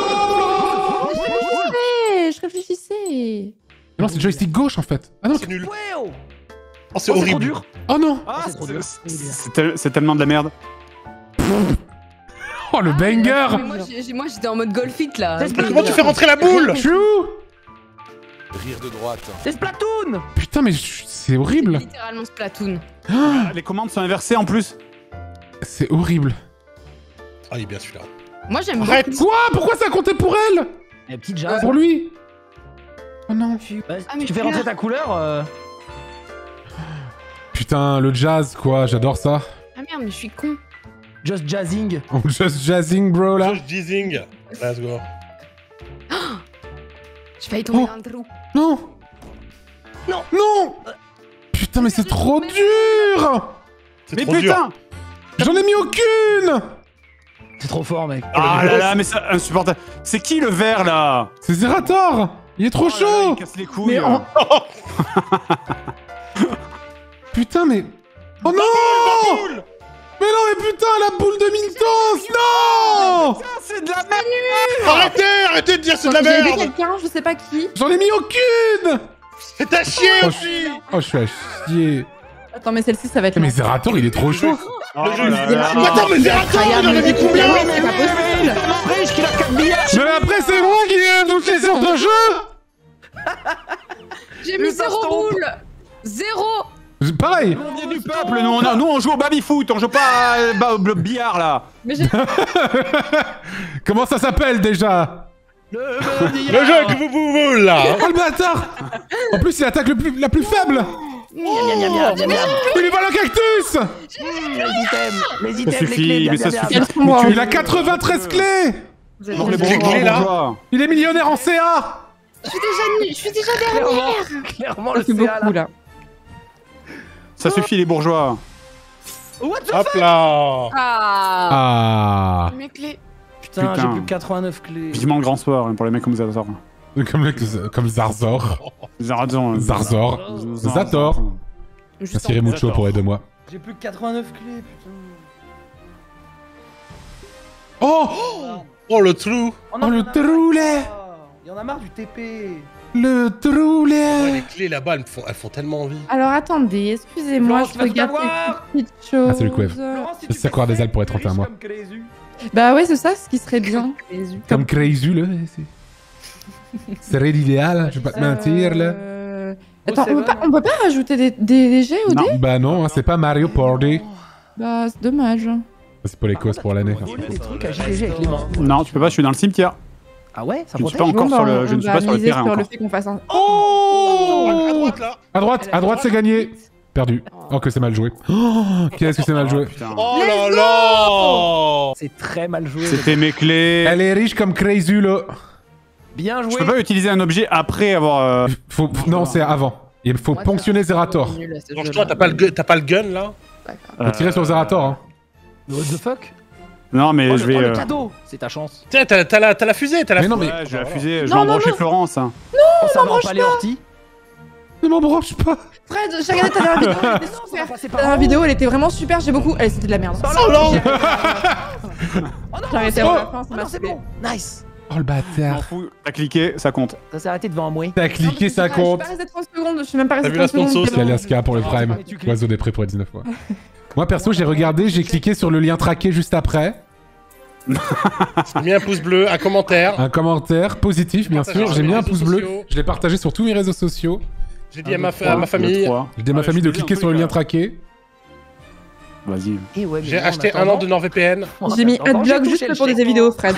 Hey, je réfléchissais. Non c'est joystick gauche en fait. Ah non. C'est nul. Ouais, oh. Oh, c'est Oh, trop horrible. dur. Oh non. Ah, c'est trop dur. c'est- c'est tel- c'est tellement de la merde. Oh le banger. Mais moi, j'ai- j'ai- moi, j'étais en mode golf it là. Explique. Comment tu fais rentrer la boule? Chou. Rire de droite. C'est Splatoon. Putain, mais je- c'est C'est horrible. littéralement Splatoon. Ah, les commandes sont inversées en plus. C'est horrible. Ah, il est bien celui-là. Moi j'aime Arrête. beaucoup. Quoi? Pourquoi ça comptait pour elle? Eh, petite jazz. Pour lui? Oh non. Ouais, Ah, mais tu fais je suis rentrer là. ta couleur. euh, Putain, le jazz, quoi. J'adore ça. Ah merde, mais je suis con. Just jazzing. On just jazzing, bro, là. Josh Jizzing. Let's go. J'ai failli tomber Oh. dans le trou. Non. Non. Non. Putain, mais c'est J'ai trop tombé. dur. C'est Mais trop dur. putain. J'en ai mis aucune. C'est trop fort, mec. Ah là là, mais c'est insupportable. C'est qui le vert là? C'est Zerator. Il est trop Oh là là, chaud. il casse les couilles. Mais en- Putain, mais... Oh non. Boule. Mais non, mais putain, la boule de Mintos. Non. Ah, c'est de la merde. Arrêtez, arrêtez de dire c'est de la J'ai vu merde. quelqu'un, je sais pas qui. J'en ai mis aucune. C'est à chier Oh, aussi. Oh, je suis à chier. Attends, mais celle-ci, ça va être. Mais lent. Zerator, il est trop chaud. Oh Le jeu, là il est- là. Attends, mais Zerator, il en a mis combien? C'est pas possible. Riche qu'il a quatre milliards. Mais après, c'est moi qui ai touché sur ton jeu. J'ai mis Mais ça zéro se boule. Zéro. Pareil. On vient du peuple, nous on, a- nous on joue au baby-foot, on joue pas à, bah, au billard là. Mais j'ai Comment ça s'appelle déjà? Le, Le jeu que vous vous là. Oh le bâtard. En plus, il attaque le plus, la plus faible. Miam, miam, miam, miam, miam, miam. Il lui vole un cactus. Les items, les Ça items, les suffit, clés, mais miam, ça miam, suffit. miam. Elles sont moi. Il a quatre-vingt-treize clés. Vous êtes Donc les des- Les bourgeois, clés, là. bourgeois. Il est millionnaire en C A. Je suis déjà nulle, je suis déjà dernière. Clairement, clairement le C'est C A beaucoup là. là. Ça suffit les bourgeois. What the Hop là. Ah. Ah. Mes clés. Putain, j'ai Putain. plus que quatre-vingt-neuf clés. Vivement le grand soir hein, pour les mecs comme Zarzor. Comme, le- comme Zarzor. Zarzor. hein. Zarzor. Zator. Juste Merci Remucho pour aider-moi. J'ai plus que quatre-vingt-neuf clés, putain. Oh. Oh le trou. Oh, Oh, le troulet. Il y en a marre du T P. Le Ouais, troulet. les clés là-bas, elles me font, elles font tellement envie. Alors attendez, excusez-moi, Florence, je tu vas tout regarde avoir. ces petites choses. Ah, salut, Quev. Florence, si C'est tu ça quoi, fais des ailes pour être riche trente et un mois. comme Crésu. Bah ouais, c'est ça, ce qui serait bien. Comme Crazy là. c'est- Serait l'idéal. Je vais pas te mentir là. Euh... Oh, Attends, c'est on peut, bon. pas, on peut pas rajouter des, des, des jets au Non. dé? Bah non, hein, c'est pas Mario Party. Bah c'est dommage. C'est pour les causes pour l'année. Voler des trucs à J G G avec les mains. Non, tu peux pas, je suis dans le cimetière. Ah ouais, ça Je ne suis protège. pas encore Bon, sur bah, le, on- je ne on suis va pas sur le miser terrain sur encore. le fait qu'on fasse un... Oh, à Oh. droite là. À droite, à droite c'est gagné. Perdu. Oh que c'est mal joué. Oh, qu'est-ce que c'est mal joué. Putain. Oh là là. C'est très mal joué. C'était mes clés. Elle est riche comme Crazy là. Bien joué. Je peux pas utiliser un objet après avoir. euh, Faut... Non, c'est avant. Il faut Moi, ponctionner ça- Zerator. nul à ce Donc jeu-là. toi, t'as pas le gun, t'as pas le gun là? D'accord. Faut tirer sur Zerator. Hein. What the fuck? Non, mais Oh, je le- vais. oh, le euh, cadeau. C'est ta chance. Tiens, t'as t'as la, t'as la fusée, t'as la Mais non, fusée. mais- Ouais, je vais la fusée, je vais Non, non, embrancher non. Florence. hein. Oh, ça va pas les orties. Ne m'embranche pas. Fred, j'ai regardé ta dernière vidéo, elle était Ça va super. passer Ta par dernière en haut. vidéo, elle était vraiment super, j'ai beaucoup... Elle, c'était de la merde. Oh non. Oh non, J'ai arrêté c'est avant bon. la fin, ça Oh m'a non, c'est saoulé. bon. Nice. Oh le Je m'en bâtard. fous, t'as cliqué, ça compte. Ça s'est arrêté devant moi. T'as cliqué, ça compte. Je suis pas restée trente secondes, je suis même pas restée T'as vu la trente secondes. sponsor, c'est C'est bon. Alaska pour le Oh, Prime. tu cliques. Oiseau des prés pour les dix-neuf fois. Moi perso, j'ai regardé, j'ai cliqué sur le lien traqué juste après. J'ai mis un pouce bleu, un commentaire. Un commentaire positif, bien Partagé sûr. sur J'ai les mis un réseaux pouce bleu. sociaux. Je l'ai partagé sur tous mes réseaux sociaux. J'ai dit à ma, fa- à ma famille. J'ai dit à ma Ouais, famille je de te dis cliquer un sur le truc, lien là. traqué. Vas-y. Et ouais, mais J'ai bon, en acheté un attendant- an de NordVPN. J'ai mis Attends, j'ai Adblock touché juste le pour des chèque. vidéos, Fred.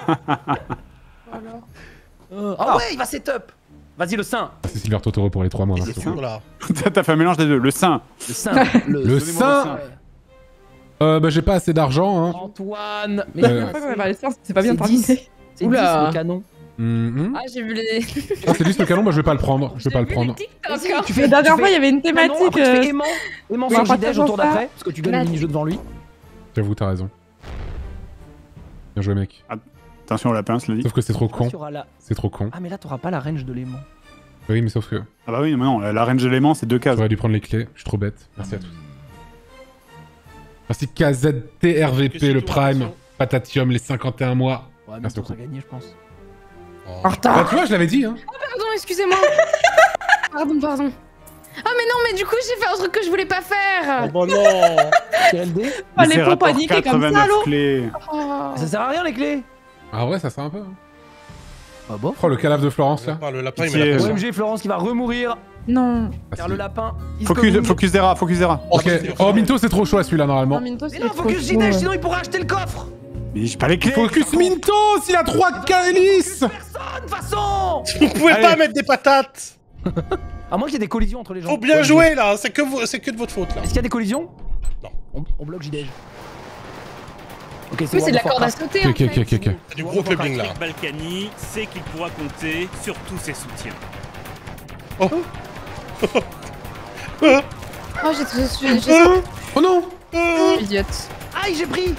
Euh, Ah ouais, il va setup. Vas-y, le sein. C'est Silver Totoro pour les trois mois. C'est l'instant. fou là. T'as fait un mélange des deux. Le sein. Le sein. Le Donnez-moi sein. Euh, bah j'ai pas assez d'argent, hein. Antoine. Mais Euh, Pourquoi on va parler de ça, c'est pas bien C'est terminé. dix. C'est dix Oula. le canon. Mhm. Ah, j'ai vu les. Ah, c'est juste le canon, moi je vais pas le prendre. Je vais pas le J'ai vu prendre. les TikTok. Tu La fais dernière tu fois, il y fais avait une canon, thématique. après tu euh, fais aimant. Aimant Ouais, sur on va J-Dash faire au tour ça. d'après. Parce que tu gagnes le Là, mini-jeu devant lui. J'avoue, t'as raison. Bien joué, mec. Attention au lapin, cela dit. Sauf que c'est trop con. Tu auras la- C'est trop con. Ah, mais là, t'auras pas la range de l'aimant. Oui, mais sauf que Ah bah oui, mais non, la range d'éléments, c'est deux cases. j'aurais dû prendre les clés. Je suis trop bête. Merci à tous. Merci K Z T R V Que P, c'est le tout, Prime. attention. Patatium, les cinquante et un mois. Ouais, mais Merci ça beaucoup. gagner, je pense. Oh. En Bah, retard. tu vois, je l'avais dit, hein. Pardon, excusez-moi. Pardon, pardon. Ah, mais non, mais du coup, j'ai fait un truc que je voulais pas Oh faire. bah non. T L D. Fallait C'est pas rapport paniquer comme ça, quatre-vingt-neuf allô. clés. Oh. Ça sert à rien, les clés. Ah ouais, ça sert un peu. Hein. Ah bon? Oh, le cadavre de Florence, Le là. lapin, le lapin, il Pitié. met la pression. O M G, Florence qui va remourir. Non. Ah, Car si. le lapin. is Focus, coming. focus Zera, focus Zera. Ok. Oh, Minto, c'est trop chaud, celui-là, normalement. Non, Minto, Mais c'est non, trop focus chaud, J D, ouais. sinon il pourra acheter le coffre. Mais j'ai pas les clés. Focus Mintos, il a trois calices. Personne, de toute façon. Vous pouvez Allez. pas mettre des patates. À moins qu'il y ait des collisions entre les gens. Faut bien O M G. jouer là, c'est que, vous- c'est que de votre faute là. Est-ce qu'il y a des collisions? Non. On, on bloque J D. Ok, Oui, c'est de la World of corde à Warcraft. sauter. Ok, en ok, fait. ok, ok. C'est du gros clubbing là. Patrick Balkany sait qu'il pourra compter sur tous ses soutiens. Oh, j'ai j'ai- j'ai Oh non. j'ai idiote. Aïe, j'ai pris.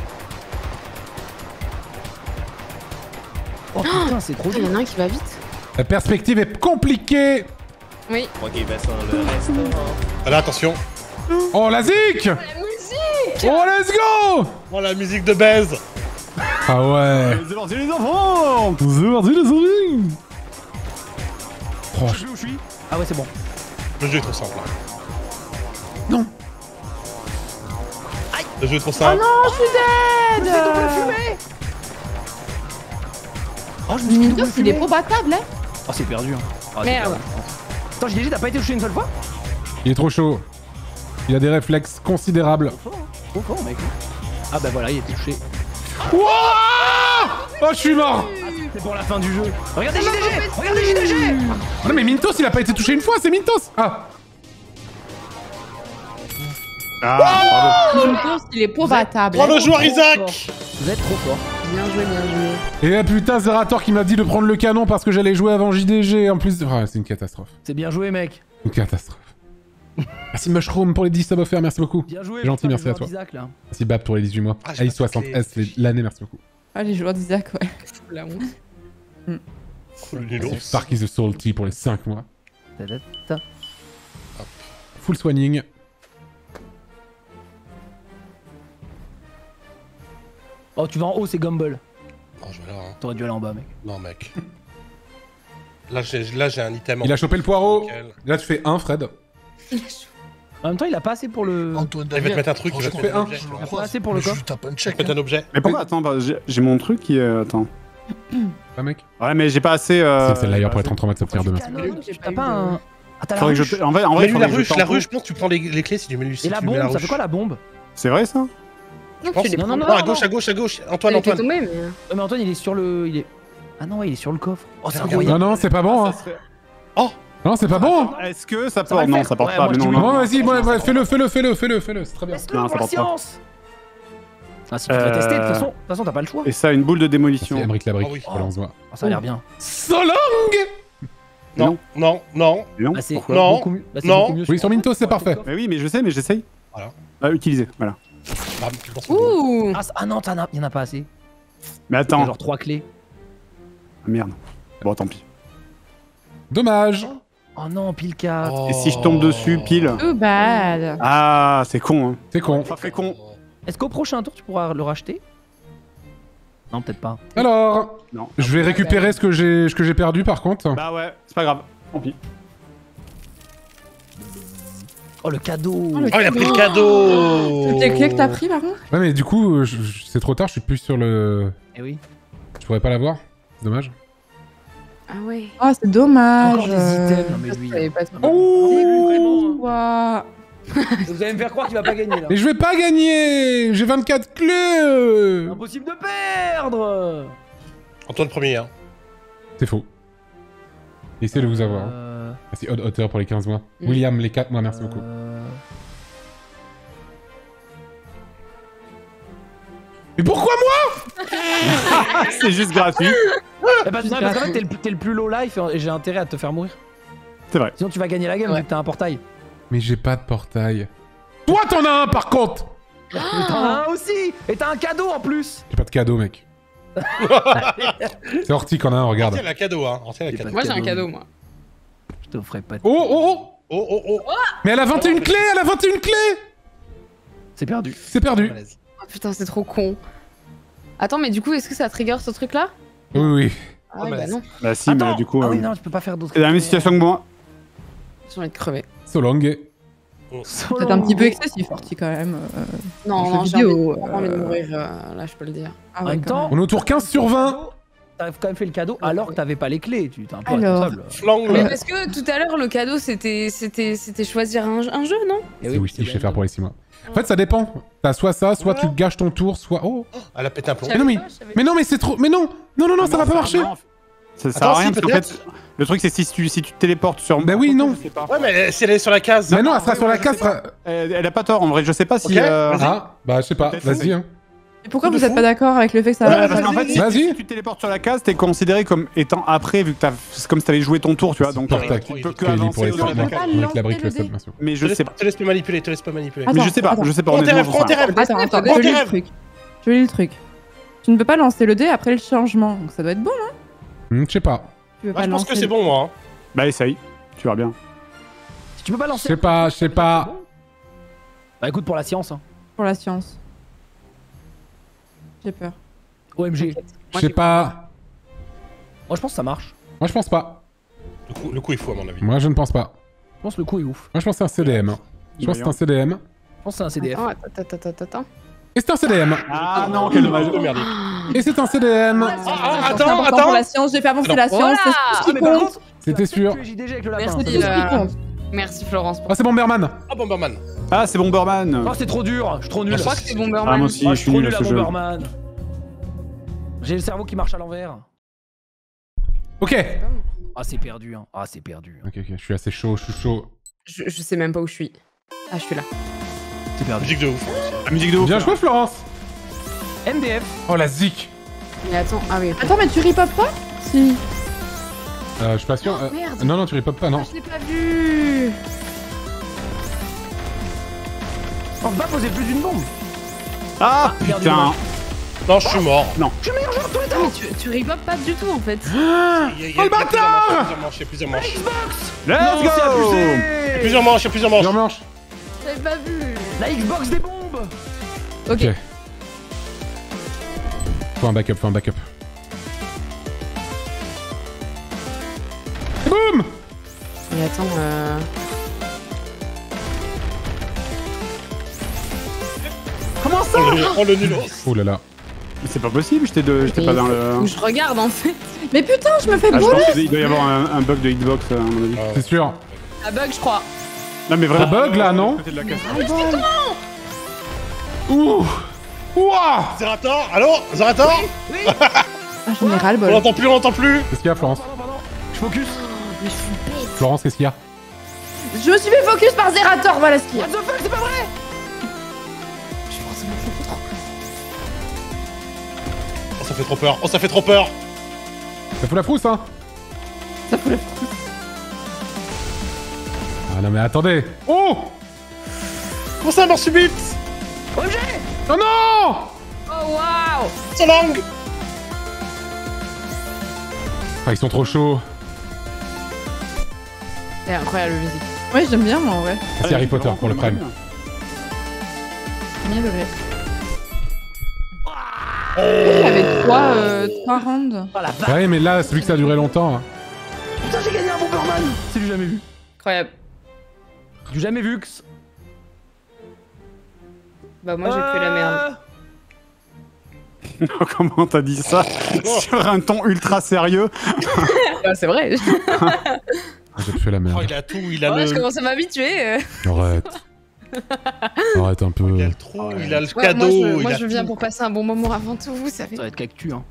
Oh putain, c'est trop Il y dur. en a un qui va vite. La perspective est compliquée. Oui. Francky Vincent, le restaurant. Allez, attention. Oh, la zik. La musique. Oh, let's go. Oh la musique de baise. Ah ouais. C'est parti les enfants. C'est parti, les amis. Oh, Je sais où je suis. Ah ouais, c'est bon. Le jeu est trop simple. Là. Non. Le jeu est trop simple. Oh, je suis dead. Oh, je me suis Minto, double il est fumé. pas battable, hein. Oh, c'est perdu. Hein. Oh, c'est Merde. perdu. Attends, J D G, t'as pas été touché une seule fois? Il est trop chaud. Il a des réflexes considérables. Trop fort, hein. Trop fort, mec. Ah bah voilà, il était touché. Wouah. Oh, je suis mort. C'est pour la fin du jeu. Regardez J D G. Regardez J D G. Non, mais Mintos, il a pas été touché une fois, c'est Mintos. Ah. Ah, Minto, il est pas battable. Oh hein. le joueur Trop Isaac. fort. Vous êtes trop fort. Bien joué, bien joué. Et là, putain, Zerator qui m'a dit de prendre le canon parce que j'allais jouer avant J D G. En plus, ah, c'est une catastrophe. C'est bien joué, mec. Une catastrophe. Merci Mushroom pour les dix subs offerts, merci beaucoup. Bien joué. C'est gentil, putain, merci les à joueurs toi. d'Isaac, là. Merci Bab pour les dix-huit mois. Ah, j'ai A I pas soixante fait S l'année, merci beaucoup. Ah, les joueurs d'Isaac, ouais. La honte. Le nulos. Merci Sparky the Salty pour les cinq mois. Ta-ta-ta. Full soigning. Oh, tu vas en haut, c'est Gumball. Non, je vais là. Hein. T'aurais dû aller en bas, mec. Non, mec. Là, j'ai là, j'ai un item. Il a chopé le poireau. Nickel. Là, tu fais un, Fred. En même temps, il a pas assez pour le. Antoine Il va te mettre un truc, il va te fais mettre un un. objet. tu Il a vois. pas assez pour le Mais je coffre. tape un Il check. va te mettre un objet. mais pourquoi? Attends, bah, j'ai j'ai mon truc qui est. Attends. Pas mec. Ouais, mais j'ai pas assez. Euh... C'est celle-là pour être en trente-trois mois de sortir demain. Canon, J'ai T'as pas eu pas de- un. Ah, t'as la Faudrait que ruche. je... En vrai, en vrai, Mets-lui la faudrait que je ruche, la tente. ruche, je pense que tu prends les, les clés si tu mets lui. si Et la tu mets bombe, ça ruche. fait quoi la bombe? C'est vrai ça? Non, pense- tu les non, prends non, pas. Non, à gauche, à gauche, à gauche. Antoine, Il était Antoine. tombé, mais. Ouais, mais Antoine, il est sur le. Il est. Ah non, ouais, il est sur le coffre. Oh, c'est Non, incroyable. Non, non, c'est pas bon. Hein. Ça serait- Non, c'est pas bon. Hein. Est-ce que ça Ça va porte? le Non, faire. ça porte Ouais, pas. moi, Mais je non, dis non. Bon, vas-y, franchement, ouais, ça ouais, porte. fais-le, fais-le, fais-le, fais-le, fais-le. C'est très bien. Laisse-le Non, pour ça la porte pas. science. Ah, si tu veux Euh, tester, de toute façon, de toute façon, t'as pas le choix. Et ça, une boule de démolition. C'est Emmerich Labrique. Ah oui. Voilà, on se voit. Ah, ça a l'air bien. Solong. Non, non, non. Mais non, Bah, c'est pourquoi? Non. beaucoup mieux. Bah, c'est Non. beaucoup mieux Oui, sur Minto, c'est parfait. Mais oui, mais je sais, mais j'essaye. Voilà. Ah, utiliser, voilà. Bam, tu lances le bout. Ouh. Ah, c- ah non, t'en as- il y en a pas assez. Mais Il y a attends. genre trois clés. Ah, merde. Bon, tant pis. Dommage. Oh non, pile quatre. Oh. Et si je tombe dessus, pile. Too bad. Ah, c'est con, hein. C'est con. Ça fait con. Est-ce qu'au prochain tour, tu pourras le racheter? Non, peut-être pas. Alors, Non. je vais récupérer ce que j'ai ce que j'ai perdu par contre. Bah ouais, c'est pas grave. Tant pis. Oh, le cadeau. Oh, le Oh, il a pris le cadeau. Toutes les clés que t'as pris, par contre? Ouais, mais du coup, euh, je- je- c'est trop tard, je suis plus sur le. Eh oui. Je pourrais pas l'avoir. C'est dommage. Ah ouais. Oh, c'est dommage. Encore des items. Non, mais lui. Je savais pas trop. Oh Ouah. Vous allez me faire croire qu'il va pas gagner là. Mais je vais pas gagner. J'ai vingt-quatre clés. Impossible de perdre. Antoine premier, hein. C'est faux. Essayez de vous avoir. hein. Euh, Merci Odd Otter pour les quinze mois. Mm. William, les quatre mois, merci beaucoup. euh, Mais pourquoi moi? C'est juste gratuit. Eh ben, non, parce qu'en fait, t'es le, t'es le plus low life et j'ai intérêt à te faire mourir. C'est vrai. Sinon, tu vas gagner la game Ouais. vu que t'as un portail. Mais j'ai pas de portail. Toi, t'en as un par contre. Mais t'en as un aussi. Et t'as un cadeau en plus. J'ai pas de cadeau, mec. C'est Horty qu'on a un, regarde. Tiens, la cadeau, hein. Tiens, la J'ai cadeau. pas Moi, j'ai un cadeau. cadeau, moi. Je t'offrais pas de... Oh, oh, oh. Oh, oh, oh. Mais elle a vingt et une clés, elle a vingt et une clés. C'est perdu. C'est perdu. Malaise. Oh putain, c'est trop con. Attends, mais du coup, est-ce que ça trigger ce truc-là? Oui, oui. Ah oui, bah, bah non. Bah si, Attends. mais du coup... Ah euh, oui, non, tu peux pas faire d'autres... C'est la même situation que moi. J'ai envie de crever. So long. Peut-être un petit peu excessif, Horty, quand même. euh, Non, jeu non, j'ai vidéo, envie, de- j'ai envie de euh, mourir, euh, là, je peux le dire. Ah En ouais, même quand temps... même. On est au tour quinze sur vingt. t'as quand même fait le cadeau alors que t'avais pas les clés. Tu t'es un peu Alors. responsable. Flangle. Mais parce que tout à l'heure, le cadeau, c'était c'était c'était choisir un, un jeu, non? Eh C'est oui, je sais faire pour les six mois. En fait, ça dépend. T'as soit ça, soit tu gâches ton tour, soit. Oh. Elle a pété un plomb. Mais non, mais. Mais non, mais c'est trop. Mais non Non, non, non, ça va pas marcher. Ça sert Attends, à rien si, parce qu'en peut-être. fait, le truc c'est si tu, si tu te téléportes sur. Bah oui, non. Je sais pas. Ouais, mais si elle est sur la case. Mais non, elle sera ouais, sur la ouais, je case. sais pas. sera- Elle, elle a pas tort en vrai, je sais pas si. Ok, euh, vas-y. Ah, bah je sais pas. Peut-être Vas-y, hein. Et pourquoi Truc vous de êtes fou. pas d'accord avec le fait que ça Ouais, va parce qu'en fait, si, Vas-y. si tu téléportes sur la case, t'es considéré comme étant après, vu que t'as. C'est comme si t'avais joué ton tour, tu vois. Donc, Porte euh, à- tu peux que Kelly pour avancer les au-delà six de la mois. case. case. Avec la brique, le Lancer le sub, bien sûr. Mais je Te laisse, sais pas. te laisse pas manipuler, te laisse pas manipuler. Attends, Mais je sais pas, attends. je sais pas. Prends tes honnêtement, rêves, j'en prends sais tes rien. rêves. Attends, attends, Prends je tes lis le rêves. truc. Je lis le truc. Tu ne peux pas lancer le dé après le changement. Donc ça doit être bon, non? Hmm, Je sais pas. Tu veux Moi, pas je pense lancer que c'est le- bon, moi. hein. Bah, essaye. Tu verras bien. Si tu peux pas Je lancer. sais pas, je sais pas. Bah écoute, pour la science. Hein. Pour la science. J'ai peur. O M G. Je sais pas. Moi je pense que ça marche. Moi, je pense pas. Le coup, le coup est fou, à mon avis. Moi, je ne pense pas. Je pense que le coup est ouf. Moi, je pense que c'est un C D M. Je pense que c'est un C D M. Je pense que c'est un C D F. Attends, attends, attends, attends, attends. Et c'est un C D M. Ah non, quel dommage. Oh, merde. Et c'est un C D M. Ah, C'est attends, important attends. pour la science, j'ai fait avancer la Voilà. science, c'est tout ce qui mais par compte. contre, C'était sûr. tu es J D G avec le lapin. Merci, C'est tout ce qui euh, compte. Merci Florence. Ah, c'est Bomberman. Ah, Bomberman. Ah, c'est Bomberman. Oh c'est trop dur, je suis trop nul. Je crois que c'est Ah, Bomberman. moi aussi, Ah, je je suis suis trop nul nul à à ce jeu. Bomberman. J'ai le cerveau qui marche à l'envers. Ok. Ah c'est perdu hein. Ah c'est perdu. Ok, ok, je suis assez chaud, je suis chaud. Je, je sais même pas où je suis. Ah, je suis là. C'est perdu. Musique de ouf. La musique de ouf. Bien joué, Florence. M D F. Oh, la zik. Mais attends, ah oui. ok. Attends, mais tu ripopes pas? Si. Euh, je suis pas sûr. euh, Merde. Non, non, tu ripopes pas, non. Je l'ai pas vu. Je pense pas poser plus d'une bombe. Ah Perdu, putain. dommage. Non, je suis mort. Mais tu, tu ripopes pas du tout en fait. Il y a- il y a- Oh, le bâtard. Il y a plusieurs manches, il y a Let's Non, c'est go. abusé. plusieurs manches. Il y a plusieurs manches, il y a plusieurs manches. Plusieurs manches. J'avais pas vu. La Xbox des bombes. Ok. Ok. Faut un backup, faut un backup. Et boum. Mais attends, euh... Comment ça? Oh, le, oh, le nul. Oh là là. Mais c'est pas possible, j'étais de... j'étais pas dans le. Où je regarde en fait. Mais putain, je me fais Ah, je brûler. pense qu'il doit y avoir un, un bug de hitbox à mon avis. C'est sûr. La bug, je crois. Non mais vraiment. Un bug, là, non? Côté de la casse. Ouh. Ouah. Zerator, allô Zerator. Ah, j'en ai ras le On bol. l'entend plus, on l'entend plus. Qu'est-ce qu'il y a, Florence? Pardon, pardon. Je focus. Florence, qu'est-ce qu'il y a? Je me suis fait focus par Zerator, voilà ce qu'il y a. What the fuck, c'est pas vrai. Oh, ça fait trop peur. Oh, ça fait trop peur. Ça fout la frousse, hein? Ça fout la frousse. Ah non, mais attendez. Oh. Comment ça, mort subite? O M G. Oh non. Oh waouh. Sa langue. Ah, ils sont trop chauds. C'est incroyable la musique. Ouais, j'aime bien moi en vrai. C'est Harry Potter pour le prime. Premier degré. Il y avait trois, euh, trois rounds. Oh la vache. Ouais, mais là, c'est vu que ça a duré longtemps. Hein. Putain, j'ai gagné un Bomberman. C'est du jamais vu. Incroyable. Du jamais vu. Que... Bah moi j'ai fait la merde. Comment t'as dit ça sur un ton ultra sérieux? Ah, c'est vrai. Ah, J'ai fait la Oh, merde. il a tout, il a Ouais, je le... commence à m'habituer. euh. Arrête. Arrête un peu. Il a le trou, il a le Ouais, cadeau. moi je, il moi, a je viens tout. pour passer un bon moment avant tout, vous savez. Ça va être cactus hein.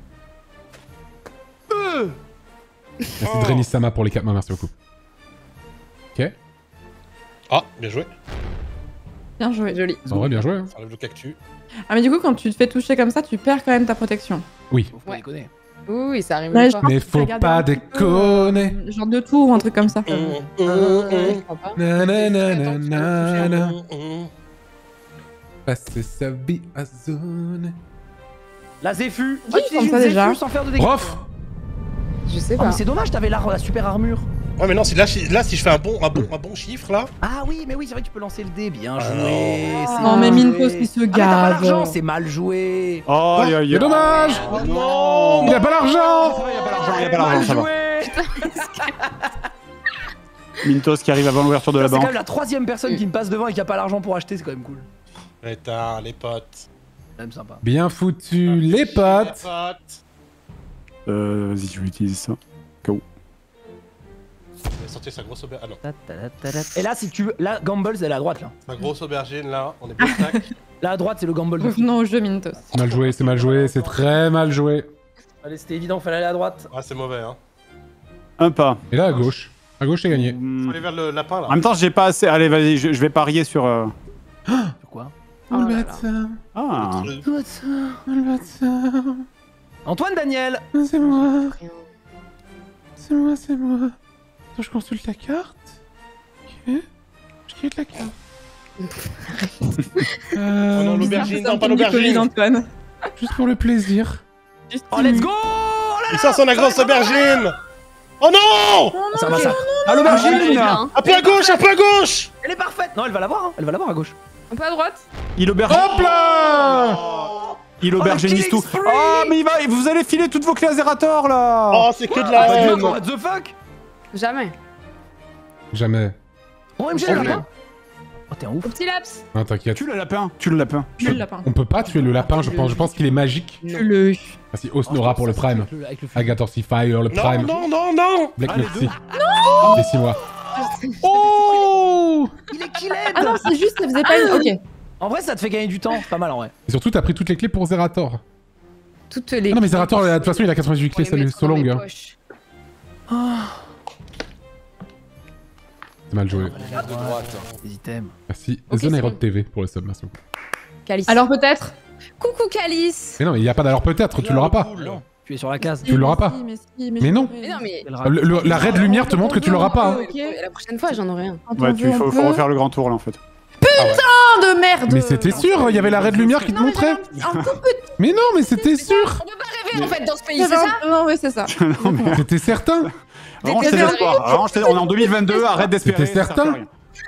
Merci Drenis Sama pour les quatre mains, merci beaucoup. Ok. Ah, bien joué. Bien joué. Joli. En vrai, bien joué. Hein. Ça enlève le cactus. Ah, mais du coup, quand tu te fais toucher comme ça, tu perds quand même ta protection. Oui. Faut pas Ouais. déconner. Oui, oui, ça arrive Ouais, une je fois. pense Mais que faut regarder pas un petit peu, déconner. euh, Genre de tour ou un truc comme ça. Hum, hum, Euh, hum, je crois pas. Nananana. hum, hum. Passer sa vie à zone. La Zéfu. Qui font ça, déjà sans faire de dégâts. Prof. Je sais Oh, pas. mais c'est dommage, t'avais la, la super armure. Ouais, mais non, si là, si, là, si je fais un bon, un bon, un bon chiffre, là... Ah oui, mais oui, c'est vrai que tu peux lancer le dé. Bien Ah joué. non. c'est Non, mal mais joué. Mintos qui se Ah, mais t'as pas gave. l'argent, c'est mal joué. Oh, aïe aïe C'est aïe. dommage. Oh non. Il a pas l'argent. Ça va, y a pas l'argent, y a pas l'argent, ça va. joué. Mintos qui arrive avant l'ouverture de la C'est quand banque. même la troisième personne qui me passe devant et qui a pas l'argent pour acheter, c'est quand même cool. Putain, les potes. C'est quand même sympa. Bien foutu, les Les potes. potes. Euh, vas-y, je vais utiliser ça. Il a sorti sa grosse aubergine. Ah non. Ta, ta, ta, ta, ta. Et là, si tu veux, là, Gamble, c'est à droite là. Ma grosse aubergine là, on est bien stack. Là à droite, c'est le Gamble de Revenons au jeu, Mintos. C'est mal joué, c'est mal joué, c'est très mal joué. Allez, c'était évident, fallait aller à droite. Ah, c'est mauvais, hein. Un pas. Et là, à gauche. À gauche, c'est gagné. Faut Hmm. aller vers le lapin là. En même temps, j'ai pas assez. Allez, vas-y, je, je vais parier sur. Euh... Pourquoi? Oh là là. Ah. Antoine Daniel. C'est moi. C'est moi, c'est moi. Attends, je consulte la carte. Ok. Je quitte la carte. euh, Oh non, l'aubergine, non, pas Nicolas l'aubergine. Antoine. Juste pour le plaisir. Oh, let's go. Il sort son grosse aubergine. Oh non! C'est un massacre. Ah, Ah, l'aubergine hein. Un peu à gauche, un peu à gauche! Elle est parfaite. Non, elle va l'avoir, hein. Elle va l'avoir à gauche. Un peu à droite. Il auberge. Hop là! Il auberginise tout. Kill Oh, mais il va. Vous allez filer toutes vos clés à Zerator là! Oh, c'est que de la haine! What the fuck? Jamais. Jamais. O M G, le lapin. Oh, t'es un ouf. Au petit laps. Non, t'inquiète. Tue le lapin, tue le lapin. Tue le lapin. On peut pas tuer le lapin, je pense. Je pense qu'il est magique. Non. Tue-le. Ah si, Osnora pour le prime. Avec le- avec le feu. Agathor Fire, le Non, prime. non, non, non! Black Ah, les Mercy. Non! Laissez-moi. Oh! Il est killed. Ah non, c'est juste, ça faisait pas une. Ok. En vrai, ça te fait gagner du temps. C'est pas mal en vrai. Et surtout, t'as pris toutes les clés pour Zerator. Toutes les. Ah non, mais Zerator, de toute façon, il a quatre-vingt-dix-huit Pour les clés, salut, mettre dans Solong. mes Hein. poches. C'est mal joué. De droite. Les items. Merci. Ok, Zone c'est Aero bon. T V pour le sub, merci beaucoup. Calice. Alors peut-être. Coucou Calice. Mais non, mais il y a pas d'alors peut-être, tu l'auras pas. Non. Tu es sur la case. Tu l'auras pas. Mais, si, Mais non. Mais non, mais. Le- le- la raid lumière te montre que tu l'auras pas. hein. Ok. La prochaine fois, j'en aurai un. Ouais, tu, faut, faut refaire le grand tour là en fait. Putain de merde. Mais c'était sûr, il y avait la raid lumière qui te Non, mais montrait. j'avais un tout petit. Mais non, mais c'était sûr. On peut pas rêver en fait dans ce pays, j'avais c'est ça? un- Non, mais c'est ça. Non, mais C'était certain. range tes T'étais espoirs. Range tes- On est en deux mille vingt-deux, arrête d'espérer. C'était ça sert à certain. rien.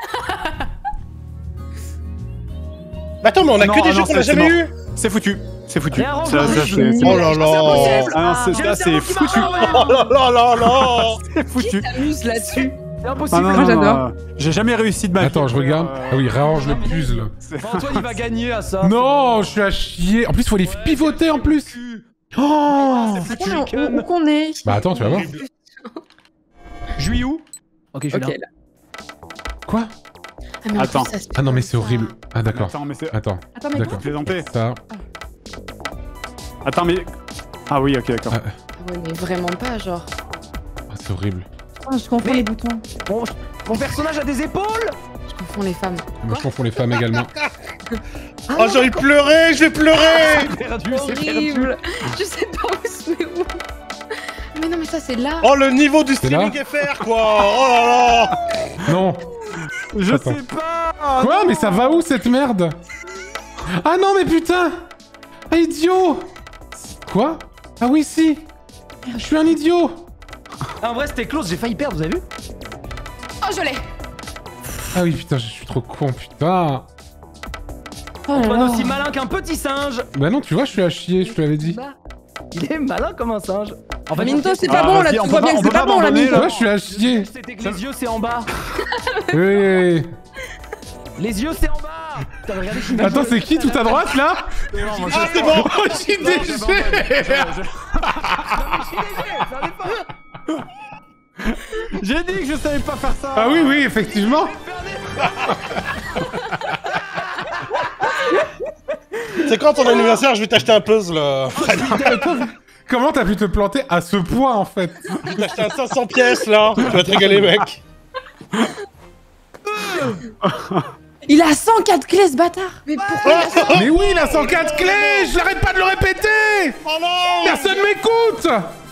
Mais attends, mais on a Non, que des ah jeux non, qu'on a c'est- jamais c'est eu! C'est foutu. C'est foutu. Rien, Ça, ça, range, c'est- c'est- Oh là là! Ah non, c'est- J'ai là, le c'est cerveau qui foutu. marche, Oh là là là là! C'est foutu. T'amuses là-dessus. C'est Ah impossible. non, Moi, non, j'adore. non, J'ai jamais réussi de ma vie. Attends, je regarde. Euh, Ah oui, réarrange le puzzle. c'est- Enfin, Antoine, il va gagner à ça. Non, je suis à chier. En plus, faut les pivoter en plus. Oh. Attends, mais où, où qu'on est? Bah attends, tu vas voir. Je suis où? Ok, je suis Ok, là. là. Quoi? Ah, mais en Attends. plus, ça se Ah non, mais passe c'est ça. horrible. Ah d'accord. Attends, mais c'est. Attends, Attends, mais d'accord. Plaisanter. Ça. Attends, mais. Ah oui, ok, d'accord. Ah, Ah ouais, mais vraiment pas, genre. ah, c'est horrible. Ah, je confonds Mais- les boutons. Mon, mon personnage a des épaules. Je confonds les femmes. Moi, je confonds les femmes également. Oh, j'ai envie de pleurer! Je vais pleurer! Perdu, c'est perdu. Horrible. Je sais pas où se met où. Mais non, mais ça, c'est là. Oh, le niveau du C'est là streaming F R, quoi! Oh là là! Non. Je Attends. sais pas. Quoi? Mais ça va où cette merde? Ah non, mais putain! Ah idiot! Quoi? Ah oui, si! Je suis un idiot! Ah, en vrai, c'était close, j'ai failli perdre, vous avez vu? Oh, je l'ai. Ah oui, putain, je suis trop con, putain! Oh là Antoine là. aussi malin qu'un petit singe. Bah non, tu vois, je suis à chier, je te l'avais dit. Bah, il est malin comme un singe. En fait, Minto, c'est Ah, pas bon là, vas-y, tu on vois peut bien pas- que on c'est peut pas pas bon là, abandonner, Minto. Tu vois, je suis à chier! c'était que les yeux, c'est en bas. Oui, oui, oui. Les yeux, c'est en bas. Putain, regardez, je suis Attends, c'est qui tout à droite là? Ah, c'est bon! Oh, J D G! J'ai dit que je savais pas faire ça. Ah oui, oui, effectivement! C'est quand ton anniversaire? Je vais t'acheter un puzzle, euh, Fred. Comment t'as pu te planter à ce point en fait? Je vais t'acheter un cinq cents pièces, là! Tu vas te régaler, mec! Il a cent quatre clés ce bâtard. Mais pourquoi Mais oui, il a cent quatre clés! Je n'arrête pas de le répéter! Oh non! Personne m'écoute!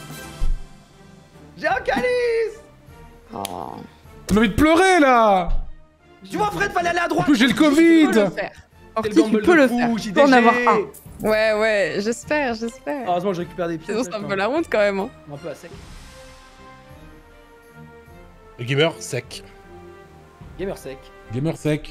J'ai un calice. Oh. J'ai envie de pleurer là! Tu vois, Fred, fallait aller à En droite. plus, j'ai le Tu peux Covid! le faire. C'est Orti, le tu gamble peux de le fou, faire. J Tu D peux en G. avoir un. Ouais, ouais, j'espère, j'espère. Heureusement, je récupère des pièces. Sinon, c'est un peu la honte quand même. Hein. Un peu à sec. Le gamer sec. Gamer sec. Gamer sec.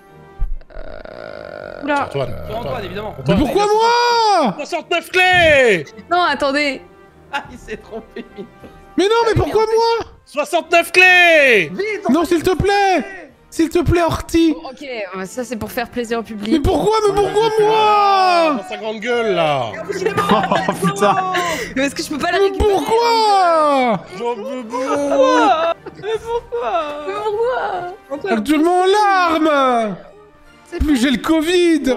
Oula. Antoine. Sur Antoine, évidemment. Mais pourquoi moi? soixante-neuf clés! Non, attendez. Ah, il s'est trompé. Mais non, mais pourquoi moi? soixante-neuf clés! Vite, Non, s'il te plaît! S'il te plaît, Horty. Bon, ok, euh, ça c'est pour faire plaisir au Mais public. pourquoi, mais pourquoi Dans moi sa grande gueule là. Oh putain. Mais est-ce que je peux pas la Mais récupérer? pourquoi J'en veux plus. Mais pourquoi? Antoine, Actuellement en larmes. c'est Plus j'ai le Covid.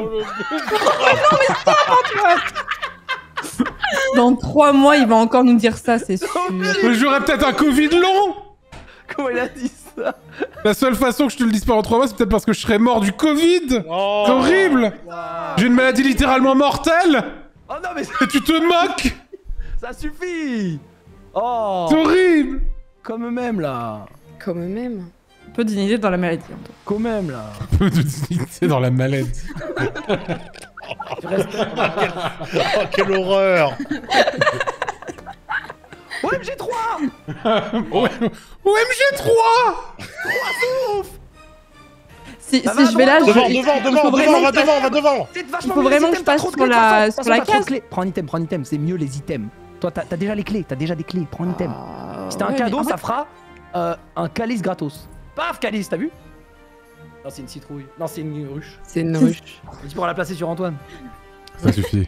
Dans trois mois, il va encore nous dire ça, c'est sûr. Mais j'aurais peut-être un Covid long. Comment il a dit ça? La seule façon que je te le dise pas en trois mois, c'est peut-être parce que je serais mort du Covid. Oh. C'est horrible. J'ai une maladie littéralement mortelle. Oh non, mais Et tu te moques. ça suffit. Oh, C'est horrible. comme même là. Quand même. Un peu dignité dans la maladie. en tout Quand même là. Peu de dignité dans la maladie. Tu restes... Oh, quelle horreur. O M G trois. O M G trois. Si, Ça si va, je vais là, Devant, je... devant, il devant, faut devant, vraiment va que je devant, va devant. C'est Il vachement faut mieux, les vraiment que items, je t'as passe trop de sur clés, la- de toute façon, sur la t'as trop de case. clés. Prends un item, prends un item, c'est mieux les items. Toi, t'as t'as déjà les clés, t'as déjà des clés, prends un item. Ah, C'était un ouais, cadeau, mais en ça fait- fera euh, un calice gratos. Paf, calice, t'as vu? Non, c'est une citrouille. Non, c'est une ruche. C'est une ruche. Et tu pourras la placer sur Antoine. Ça suffit.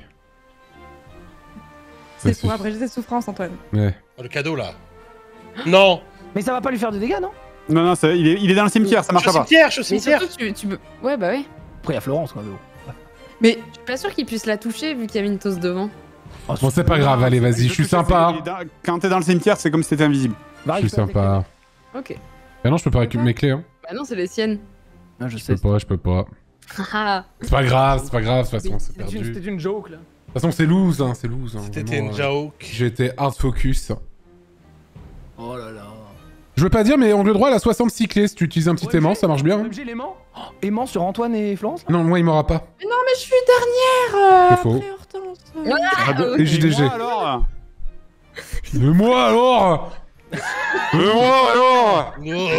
Ça C'est pour suffit. abréger tes souffrances, Antoine. Ouais. Oh, le cadeau là. Non. Mais ça va pas lui faire de dégâts, non? Non, non, ça- il, est, il est dans le cimetière, ça Je suis marchera au pas. cimetière, je suis au Mais cimetière. surtout, tu, tu peux. Ouais, bah ouais. Après, il y a Florence, quoi, mais bon. Mais Je suis pas sûre qu'il puisse la toucher vu qu'il y a Mintos devant. Oh, Bon, c'est pas grave, allez, vas-y, je suis sympa. Il est dans- Quand t'es dans le cimetière, c'est comme si t'étais invisible. Va Je suis récupérer tes sympa. Ok. Ah non, je peux pas récupérer mes clés, hein. Bah non, c'est les siennes. clés. Non, je Je sais. peux pas, je peux pas. Ah. C'est pas grave, c'est pas grave, de toute façon, c'est C'était perdu. une, De c'était une joke, là. toute façon, c'est loose, hein, c'est loose. Hein, C'était vraiment, une euh, joke. J'ai été hard focus. Oh là là. Je veux pas dire, mais angle droit, elle a soixante-six clés. Si tu utilises un petit O M G, aimant, ça marche bien. O hein. M G, l'aimant oh, aimant sur Antoine et Florence, là? Non, moi, il m'aura pas. mais non, mais je suis dernière. C'est faux. Après Hortense. Ah, ok. Et J D G. Moi, alors Mais moi alors Mais moi alors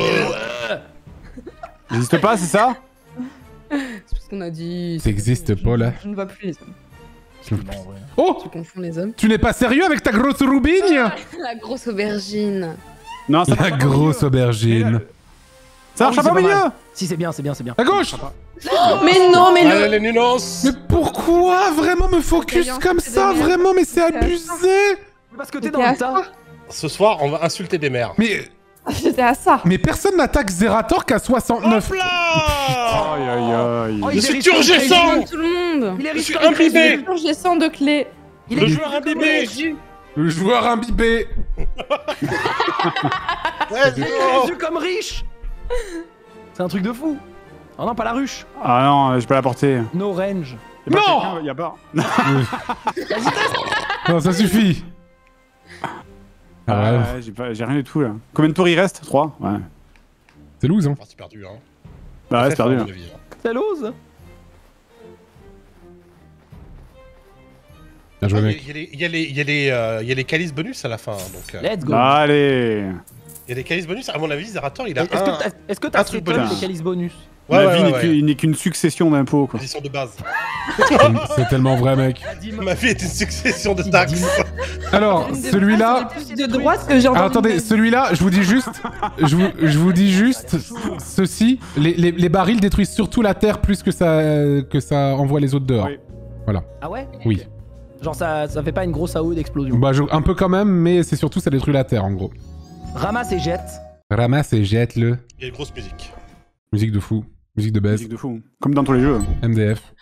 N'hésite pas, c'est ça? C'est ce qu'on a dit. Ça existe pas, là. Je ne vois plus les hommes. Non, en vrai. Oh, Tu confonds les hommes. tu n'es pas sérieux avec ta grosse roubigne? La grosse aubergine. Non, ça La marche pas au grosse milieu. aubergine. Ça Ah marche oui, pas au c'est pas milieu. mal. Si, c'est bien, c'est bien, c'est bien. À gauche. Mais non, mais Allez, le... les nuances. Mais pourquoi vraiment me focus Voyons, comme c'est ça? de merde. Vraiment, mais c'est C'est à abusé. Parce que t'es C'était dans à le tas. Ce soir, on va insulter des mères. Mais, J'étais à ça. mais personne n'attaque Zerator qu'à soixante-neuf. Hop là. Aïe aïe aïe. Oh, Je il suis est riche turgescent. Tout le monde. Il est Je riche suis comme imbibé. J'ai cent de clés. Il Le est joueur imbibé. Le joueur imbibé. Let's Il est go. vu comme riche. C'est un truc de fou. Oh non, pas la ruche. Ah non, je peux la porter. No range. Y a pas Non. quelqu'un- Y a pas. Non, ça suffit. Ah ouais, Ah, ouais, j'ai pas- j'ai rien du tout là. Combien de tours il reste? trois. Ouais. c'est loose, hein. Partie perdue, hein. Bah ouais, c'est Très perdu. fort, là. à mon avis, hein. C'est l'ose. Bien joué, Ah, mec. Il y a les- il y a les- il y a les, euh, il y a les calices bonus à la fin. Donc, euh, Let's go. Allez. il y a des calices bonus. À mon avis, Zerator, il a Est-ce un. que t'as est-ce que un t'as truc setup bonus. les calices bonus? Ouais, Ma ouais, vie ouais, n'est ouais. qu'une- n'est qu'une succession d'impôts quoi. Position de base. C'est tellement vrai, mec. Ma vie est une succession de taxes. Alors, celui-là. De droite que j'ai Alors, entendu. attendez, celui-là, je vous dis juste, je vous, je vous dis juste ceci, les, les, les barils détruisent surtout la terre plus que ça, que ça envoie les autres dehors. Oui. Ah ouais? Oui. Genre ça, ça fait pas une grosse A O E d'explosion. Bah, je- un peu quand même, mais c'est surtout ça détruit la terre en gros. Ramasse et jette. Ramasse et jette-le. Il y a une grosse musique. Musique de fou, musique de baisse, Musique de fou. Comme dans tous les jeux. M D F.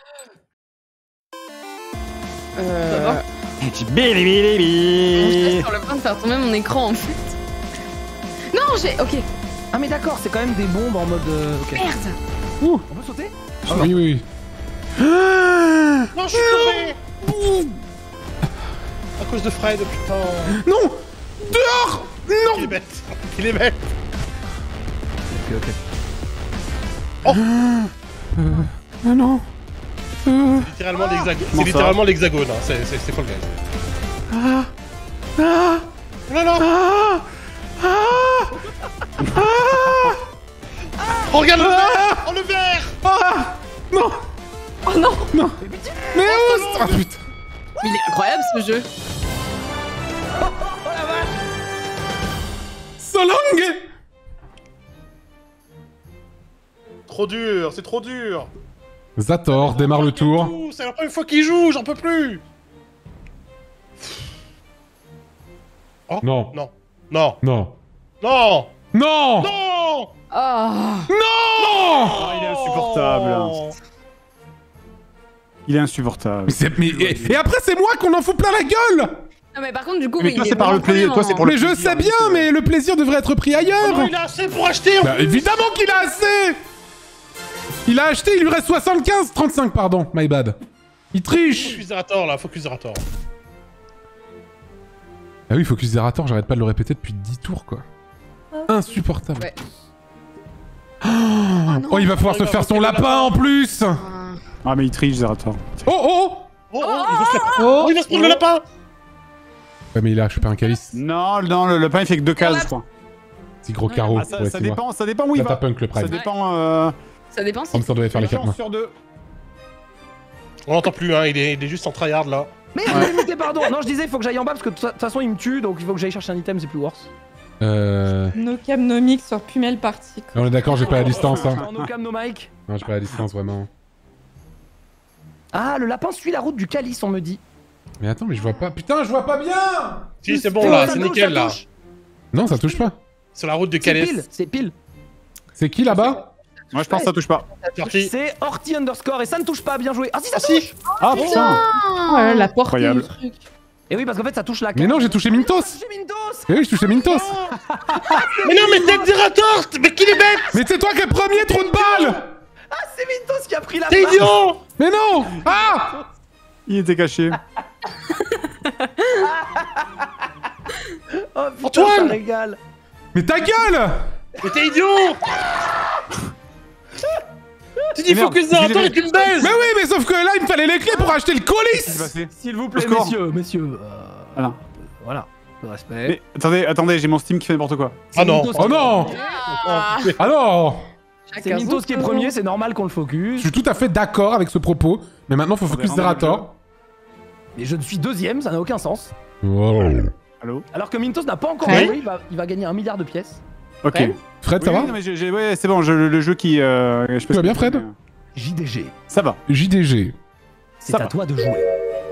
Euh... Bili bili bili. J'étais sur le point de faire tomber mon écran en fait. Non, j'ai. Ok. Ah mais d'accord, c'est quand même des bombes en mode... euh, ok. Merde. On peut sauter? Oui, oui, oui. Non, je suis tombé. À cause de Fred, putain. Non. Dehors. Non. Il est bête. Il est bête. Ok, ok. Ah non. Euh, Littéralement l'hexagone. Comment C'est ça littéralement l'hexagone. Hein. C'est c'est c'est Fall Guys. Ah. Ah. Non, non. Ah. Ah. Oh, regarde le verre. Oh, le verre. Ah. Non. Oh non. Non. Mais où? Ah putain. Mais il est incroyable ce jeu. So long. trop dur, c'est trop dur. Zator, démarre le tour. C'est la première fois qu'il joue, j'en peux plus. Oh, Non. Non. Non. Non. Non. Non. Non. Oh. Non. Ah, il est insupportable. Il est insupportable. Mais, c'est- mais- et, et après, c'est moi qu'on en fout plein la gueule. Non mais par contre du coup Mais oui, toi, il c'est est par le vraiment plaisir, premier toi, c'est pour le Mais je plaisir, sais bien, c'est- mais le plaisir devrait être pris ailleurs. Non, il a assez pour acheter. Bah évidemment qu'il a assez. Il a acheté, il lui reste soixante-quinze, trente-cinq, pardon, my bad. Il triche. Focus Zerator là, Focus Zerator. Ah oui, Focus Zerator, j'arrête pas de le répéter depuis dix tours, quoi. Insupportable. Ouais. Oh, non. oh, il va pouvoir Oh, se il va faire son bloquer le lapin lapin. en plus. Ah. Ah, mais il triche, Zerator. Oh, oh. Oh, oh, il va se la- oh, il va se prendre le lapin. Ouais, mais il a chopé un calice. Non, non, le lapin, il fait que deux cases, la- je crois. Petit gros carreau. Ah, ça, Ouais, ça c'est moi. dépend, ça dépend où il Là, va. t'as punk le Ça prime. dépend. Euh... Ça dépend si... Comme ça, on devait faire les une quatre chance mains. sur deux. On l'entend plus, hein, il est, il est juste en tryhard là. Mais ouais. pardon. Non, je disais, il faut que j'aille en bas parce que de toute façon, il me tue, donc il faut que j'aille chercher un item, c'est plus worse. Euh... No cam, no mix sur Pumel Party. On est d'accord, j'ai pas la distance, hein. No cam, no mic. Non, j'ai pas la distance, vraiment. Ah, le lapin suit la route du calice, on me dit. Mais attends, mais je vois pas... Putain, je vois pas bien. Si, c'est bon Oh, là, ça c'est touche, nickel ça là. touche. Non, ça touche pas. Sur la route de C'est Calais. pile, c'est pile. C'est qui, là-bas? Moi, je pense que ça touche pas. Parti. C'est Horty underscore et ça ne touche pas, bien joué. Ah si, ça Ah si. touche. Ah, putain. Oh là là, la portée Incroyable. du truc. Et oui, parce qu'en fait, ça touche la Mais non, j'ai touché Mintos. J'ai Mintos. Eh oui, je touchais Mintos. Mais non, mais t'es Zerator. Mais qu'il est bête. Mais c'est toi qui es premier, trou de balle. Ah, c'est Mintos qui a pris la T'es balle. idiot. Mais non. Ah. Il était caché. Oh putain, Antoine. ça régale. Mais ta gueule. Mais t'es idiot. Tu dis Et merde, Focus j'ai Zerator les- et tu me baises. Mais oui, mais sauf que là, il me fallait les clés pour acheter le Qu'est-ce qui s'est colis. passé S'il vous plaît, Au score. messieurs, messieurs. euh, Ah non. Voilà, le respect. Mais attendez, attendez, j'ai mon Steam qui fait n'importe quoi. Ah non. Mintos Oh qui- non. Ah. Ah non. C'est Chacun Mintos son qui est tour. premier, c'est normal qu'on le Je focus. suis tout à fait d'accord avec ce propos. Mais maintenant, faut focus Attendez, rendez-moi Zerator. Mais je suis deuxième, ça n'a aucun sens. Wow. Allô. Alors que Mintos n'a pas encore Ouais. joué, il va, il va gagner un milliard de pièces. Ok. Ouais. Fred, ça Oui, va? oui, non, mais j'ai- j'ai- ouais, c'est bon, je- le, le jeu qui. Euh, je sais pas Tu vas si- bien, Fred? J D G, Ça va. J D G. c'est Ça à va. toi de jouer.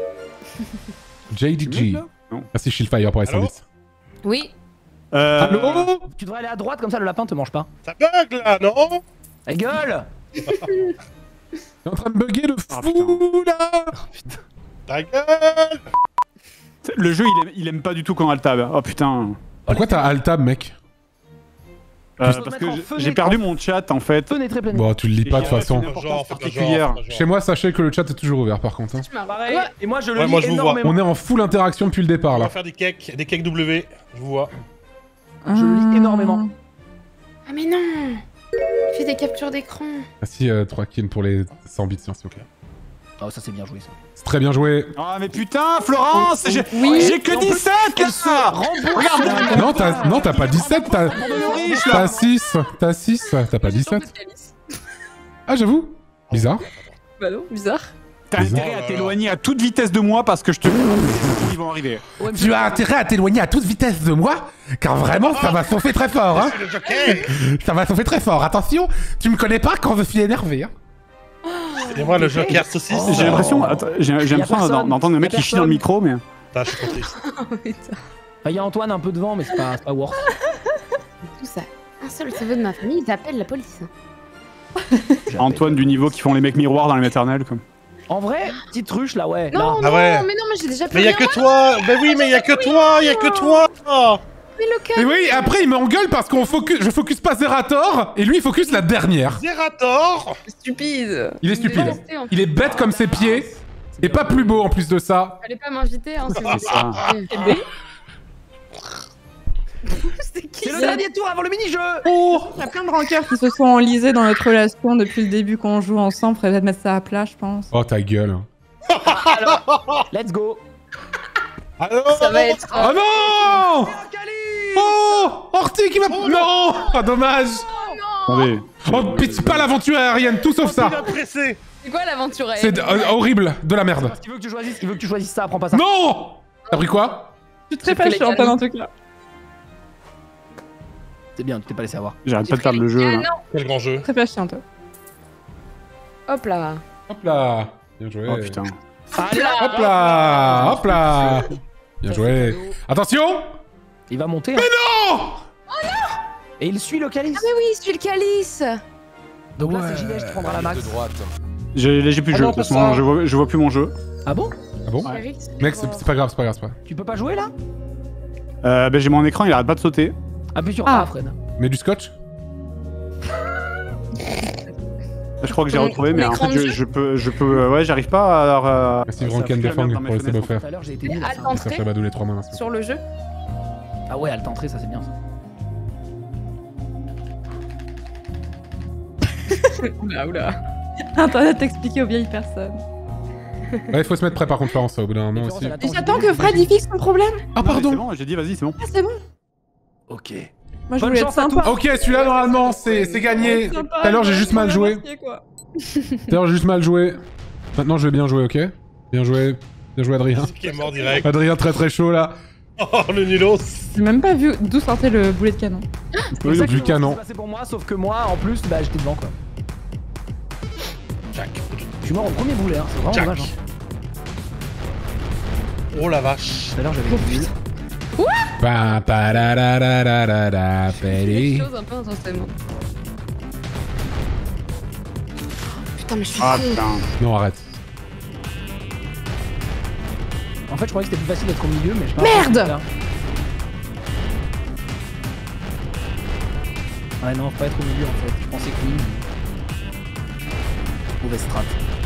J D G. Non. Merci Shieldfire pour les Allô services. Oui. Euh, Allô? Tu devrais aller à droite, comme ça le lapin te mange pas. Ça bug là, non? Ta gueule. T'es en train de bugger le Ah, fou, là. Ta gueule. Le jeu, il aime, il aime pas du tout quand Altab. Oh putain. Pourquoi t'as Altab, mec? Euh, Faut parce mettre que en j'ai- fenêtre, j'ai perdu en- mon chat en fait. Fenêtre pleine. Bon, tu le lis pas de toute Ouais, façon. fais pas genre, fais pas particulière. genre, fais pas genre. Chez moi, sachez que le chat est toujours ouvert, par contre. hein. Tu m'as- Pareil. Ouais. Et moi je le Ouais, lis moi, je vous vois. énormément. On est en full interaction depuis le départ, On là. va faire des cakes, des cakes W. Je vous vois. Je le lis énormément. Ah mais non. Fais des captures d'écran. Merci, euh, trois kills pour les cent bits, s'il vous plaît. Oh, ça c'est bien joué ça. C'est très bien joué. Ah mais putain, Florence, j'ai Oui. j'ai que dix-sept là. Regarde. Non, t'as non, t'as pas dix-sept, t'as riche là. t'as six. T'as six, t'as pas dix-sept. Ah, j'avoue. Bizarre. Bah non, bizarre. T'as intérêt à t'éloigner à toute vitesse de moi parce que je te. Ils vont arriver. Tu as intérêt à t'éloigner à toute vitesse de moi, car vraiment, ça va chauffer très fort, hein. C'est le Joker. Ça va chauffer très fort. Attention, tu me connais pas quand je suis énervé, hein. Et moi, le Joker saucisse. J'ai l'impression, attends, j'ai j'ai l'impression personne. d'en- d'entendre le mec Y a qui chie dans le personne. micro, mais. Putain, je suis trop triste. Il y a Antoine un peu devant, mais c'est pas, c'est pas worth. Tout ça. Un seul cheveu de ma famille, ils appellent la police. Antoine du niveau qui font les mecs miroirs dans les maternelles, quoi. En vrai, petite ruche là, ouais. Non, là. non, Ah ouais. mais non, mais j'ai déjà Mais plus y'a rien. que toi. Ben oui, mais y'a que toi. Y'a que toi. Mais le cas. Et oui, après, il m'engueule parce qu'on focus, je focus pas Zerator, et lui, il focus la dernière. Zerator. Stupide. Il est stupide. Détesté, en fait. Il est bête comme ses pieds, et pas plus beau en plus de ça. Fallait pas m'inviter, hein. C'est ça. C'est qui C'est le ça dernier tour avant le mini-jeu. Oh. Il y a plein de rancœurs qui se sont enlisés dans notre relation depuis le début qu'on joue ensemble. Faudrait mettre ça à plat, je pense. Oh, ta gueule. Let's go. Alors. Ça va être. Oh non. Oh, Horty qui va... Non. Oh, dommage. Attendez. Oh, pitié, pas l'aventure aérienne, tout sauf Il ça. a pressé. C'est quoi l'aventure C'est d- euh, horrible, de la merde. Parce qu'il veut que tu choisisses, il veut que tu choisisses ça, prends pas ça. Non. T'as pris quoi? Je suis très J'ai pris les fâchée, Antoine, en tout cas. C'est bien, tu t'es pas laissé avoir. J'arrête pas de perdre le jeu Ah là. non. Quel grand jeu. Très fâchée, Antoine. Hop là. Hop là. Bien joué. Oh putain. Allez là. Hop là. Hop là. Bien Ça, joué. c'est cadeau. Attention. Il va monter. Mais non. Et il suit le calice. Ah mais oui, je suis le calice. Donc là, c'est Ginège qui prendra la max. De droite. J'ai là, j'ai plus de Ah jeu. non, De toute c'est façon, ça. je vois, je vois plus mon jeu. Ah bon? Ah bon? Ouais. Eric, c'est Mec, quoi c'est c'est pas grave, c'est pas grave, c'est pas grave. Tu peux pas jouer là? Euh, bah, j'ai mon écran, il arrête pas de sauter. Appuie sur Ah. A, Fred. Mets du scotch. Je crois que j'ai Ton- retrouvé, ton mais en écran fait, de je, jeu je peux, je peux, euh, ouais, j'arrive pas à. Alors, euh, Merci ça Vranken fout la de Fang merde dans mes pour laisser fenêtres. me Tout faire. à l'heure, j'ai été Mais nul. à alt ça. Ça entrée fait badou les trois mains. merci. sur le jeu. Ah ouais, alt entrée, ça c'est bien ça. Oula, oula. Internet expliqué aux vieilles personnes. Ouais, il faut se mettre prêt par contre, Florence, au bout d'un moment Florence, aussi. elle attend Et j'attends que Fred y fixe son problème. Ah, non, mais C'est pardon. bon, j'ai dit, vas-y, c'est bon. Ah, c'est bon. Ok. Moi, je Bonne voulais être chance à sympa. Ok, celui-là, normalement, c'est c'est gagné. Tout à l'heure, j'ai juste mal joué. Tout à l'heure, j'ai juste mal joué. Maintenant, je vais bien jouer, ok? Bien joué. Bien joué, Adrien. Qui est mort direct. Adrien, très très chaud là. Oh, le nulos. J'ai même pas vu d'où sortait le boulet de canon. Oui, Exactement du ce qui canon. s'est passé pour moi, sauf que moi, en plus, bah j'étais devant quoi. Jack. Je suis mort au premier boulet, hein. C'est vraiment Jack. dommage. Hein. Oh la vache. Tout à l'heure, j'avais été nul. Ba, ta, da, da, da, da, da, da, C'est quelque baby. chose un peu intensément. Putain, mais je suis Ah con. putain. Non, arrête. En fait, je croyais que c'était plus facile d'être au milieu, mais je sais pas. Merde. Ouais, non, faut pas être au milieu en fait. Je pensais que oui. mais- Mauvaise strat.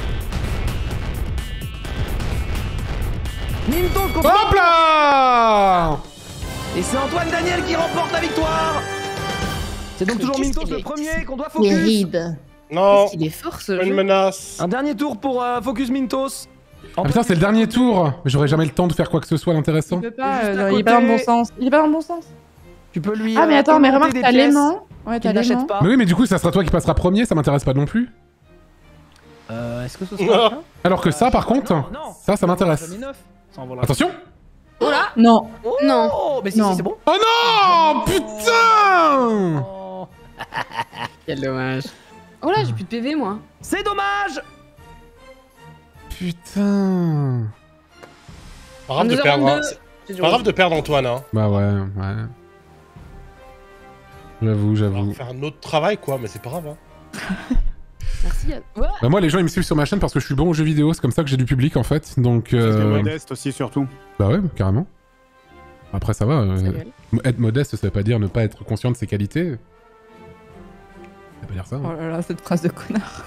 Mintos contre. Hop là. Et c'est Antoine Daniel qui remporte la victoire. C'est donc Mais toujours qu'est-ce Mintos qu'il le est- premier qu'on doit focus. Terrible. Non. Qu'est-ce qu'il est fort ce Une jeu. menace. Un dernier tour pour euh, focus Mintos. Ah putain, c'est le dernier tour. Mais j'aurais jamais le temps de faire quoi que ce soit d'intéressant. Il peut pas, Juste à euh, il est pas dans le bon côté. sens. Il est pas dans le bon sens. Tu peux lui. Ah, mais euh, attends, mais augmenter remarque, des t'as pièces l'aimant. Ouais, t'as qu'il n'achète l'aimant. pas. Mais oui, mais du coup, ça sera toi qui passera premier, ça m'intéresse pas non plus. Euh, Est-ce que ce sera Non. le cas? Alors que ça, par contre, Non, non. ça, ça m'intéresse. J'en ai neuf. Ça envolera. Attention. Oh là. Non. Oh, Non. Mais si, Non. si, c'est bon. Oh non, putain. Oh. Quel dommage. Oh là, j'ai plus de P V moi. C'est dommage. Putain. Pas grave de deux heures perdre. hein. vingt-deux. C'est J'ai du pas grave retard. de perdre Antoine. Hein. Bah ouais, ouais. J'avoue, On va j'avoue. faire un autre travail quoi, mais c'est pas grave. Hein. Merci. Ouais. Bah moi, les gens, ils me suivent sur ma chaîne parce que je suis bon aux jeux vidéo. C'est comme ça que j'ai du public, en fait. Donc, C'est euh... modeste aussi, surtout. bah ouais, carrément. Après, ça va. euh, Ça gueule. Être modeste, ça veut pas dire ne pas être conscient de ses qualités. Ça veut pas dire ça. hein. Oh là là, cette phrase de connard.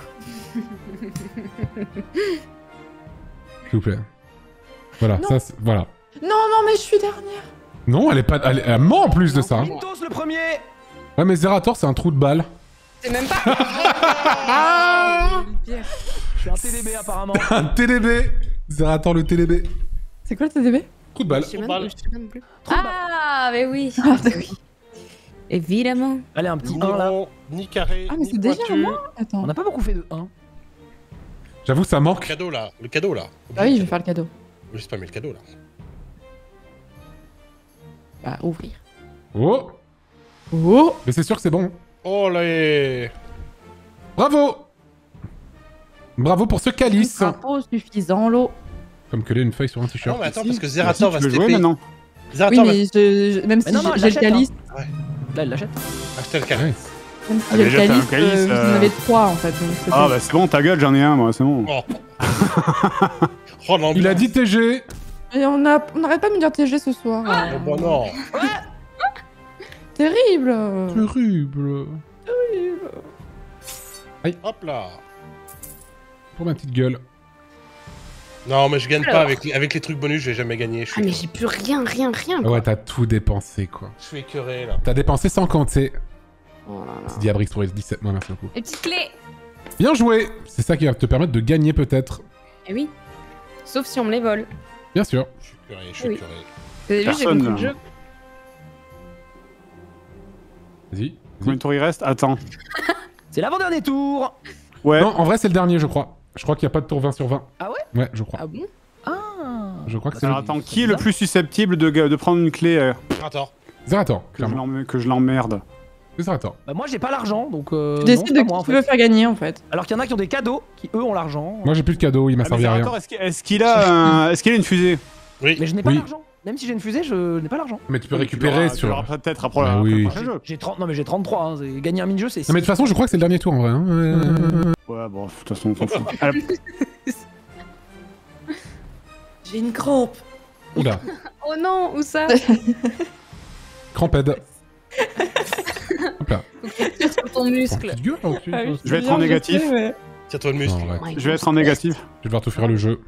S'il vous plaît. Voilà, Non. ça, c'est- voilà. Non, non, mais je suis dernière. Non, elle est pas... Elle, elle ment en plus de ça. hein. Mintos le premier. Ouais, mais Zerator, c'est un trou de balle. C'est même pas. Je suis un T D B apparemment. Un T D B. Zerator, le T D B. C'est quoi le T D B? Trou de balle. Je sais même, balle. je sais même plus. Trop Ah, mais oui. Ah, bah oui. Évidemment. Allez, un petit Ni un là. rond, ni carré, Ah, mais ni c'est déjà pointu. moi. Attends. On n'a pas beaucoup fait de un. J'avoue, ça Le manque. cadeau là, le cadeau là. Ah oui, je vais faire le cadeau. J'ai spammé le cadeau là. Bah, ouvrir. Oh. Oh. Mais c'est sûr que c'est bon. Oh là et... Bravo. Bravo pour ce calice. Info suffisant, l'eau. Comme que là, une feuille sur un Non t-shirt. mais attends ici. parce que Ah, si, Zerator va tu se veux jouer T P. maintenant. Oui, Zerator va mais je, je- même si Mais non, non, j'ai elle j'ai le l'achète, calice, Là, il l'achète. acheter le Ouais. carré. même si Ah, j'ai le déjà, t'as un calice, calice, euh, vous en euh. avez trois en fait. Donc c'est Ah bon. bah c'est bon, ta gueule, j'en ai un moi, c'est bon. Oh. Oh l'ambiance. Il a dit T G. Et on a, on n'arrête pas de me dire T G ce soir. Oh bah non. Terrible. Terrible. Hop là. Pour ma petite gueule. Non mais je gagne pas Alors. avec, les- avec les trucs bonus, je vais jamais gagner. Je suis, Ah, mais j'ai plus rien, rien, rien. Ah Quoi. ouais, t'as tout dépensé, quoi. je suis écœuré là. T'as dépensé sans compter. Oh là là. C'est Diabrix pour les dix-sept mois, merci beaucoup. Les petites clés. Bien joué. C'est ça qui va te permettre de gagner, peut-être. Eh oui. Sauf si on me les vole. Bien sûr. Je suis écœuré, je suis Oui. écœuré. Vous avez vu, j'ai Personne, compris le là. jeu. Vas-y. Combien de tours il reste? Attends. C'est l'avant-dernier tour. Ouais. Non, en vrai, c'est le dernier, je crois. Je crois qu'il n'y a pas de tour vingt sur vingt. Ah ouais? Ouais, je crois. Ah bon? Ah. Je crois que c'est Alors le... attends, qui est le plus susceptible de, de prendre une clé euh, Zerator. Zerator, que je clairement. l'emme- que je l'emmerde? C'est ça, attends. Bah moi j'ai pas l'argent, donc euh, Tu non, décides c'est de pas qui moi en tu veux fait. faire gagner en fait. Alors qu'il y en a qui ont des cadeaux, qui eux ont l'argent. Moi j'ai plus de cadeau, il m'a Ah, mais servi à rien. Zerator, est-ce qu'il est-ce qu'il a, un- est-ce qu'il a une fusée? Oui. Mais je n'ai pas Oui. l'argent. Même si j'ai une fusée, je n'ai pas l'argent. Mais tu peux Tu récupérer l'auras- Tu sur... l'auras peut-être après, Bah après oui. le prochain jeu. J'ai trente, non mais j'ai trente-trois, hein. c'est- Gagner un mini-jeu c'est... Non mais de toute façon je crois que c'est le dernier tour en vrai. Hein. Euh, Ouais, bon, de toute façon, on s'en fout. Allez, J'ai une crampe. Oula, Oh non, où ça? cramped. Hop là. Tire sur ton muscle. Petite gueule, hein, tu- Je vais être en négatif. Tiens-toi le muscle. Non, ouais. Ouais. Je vais être en négatif. Je vais devoir tout faire le jeu.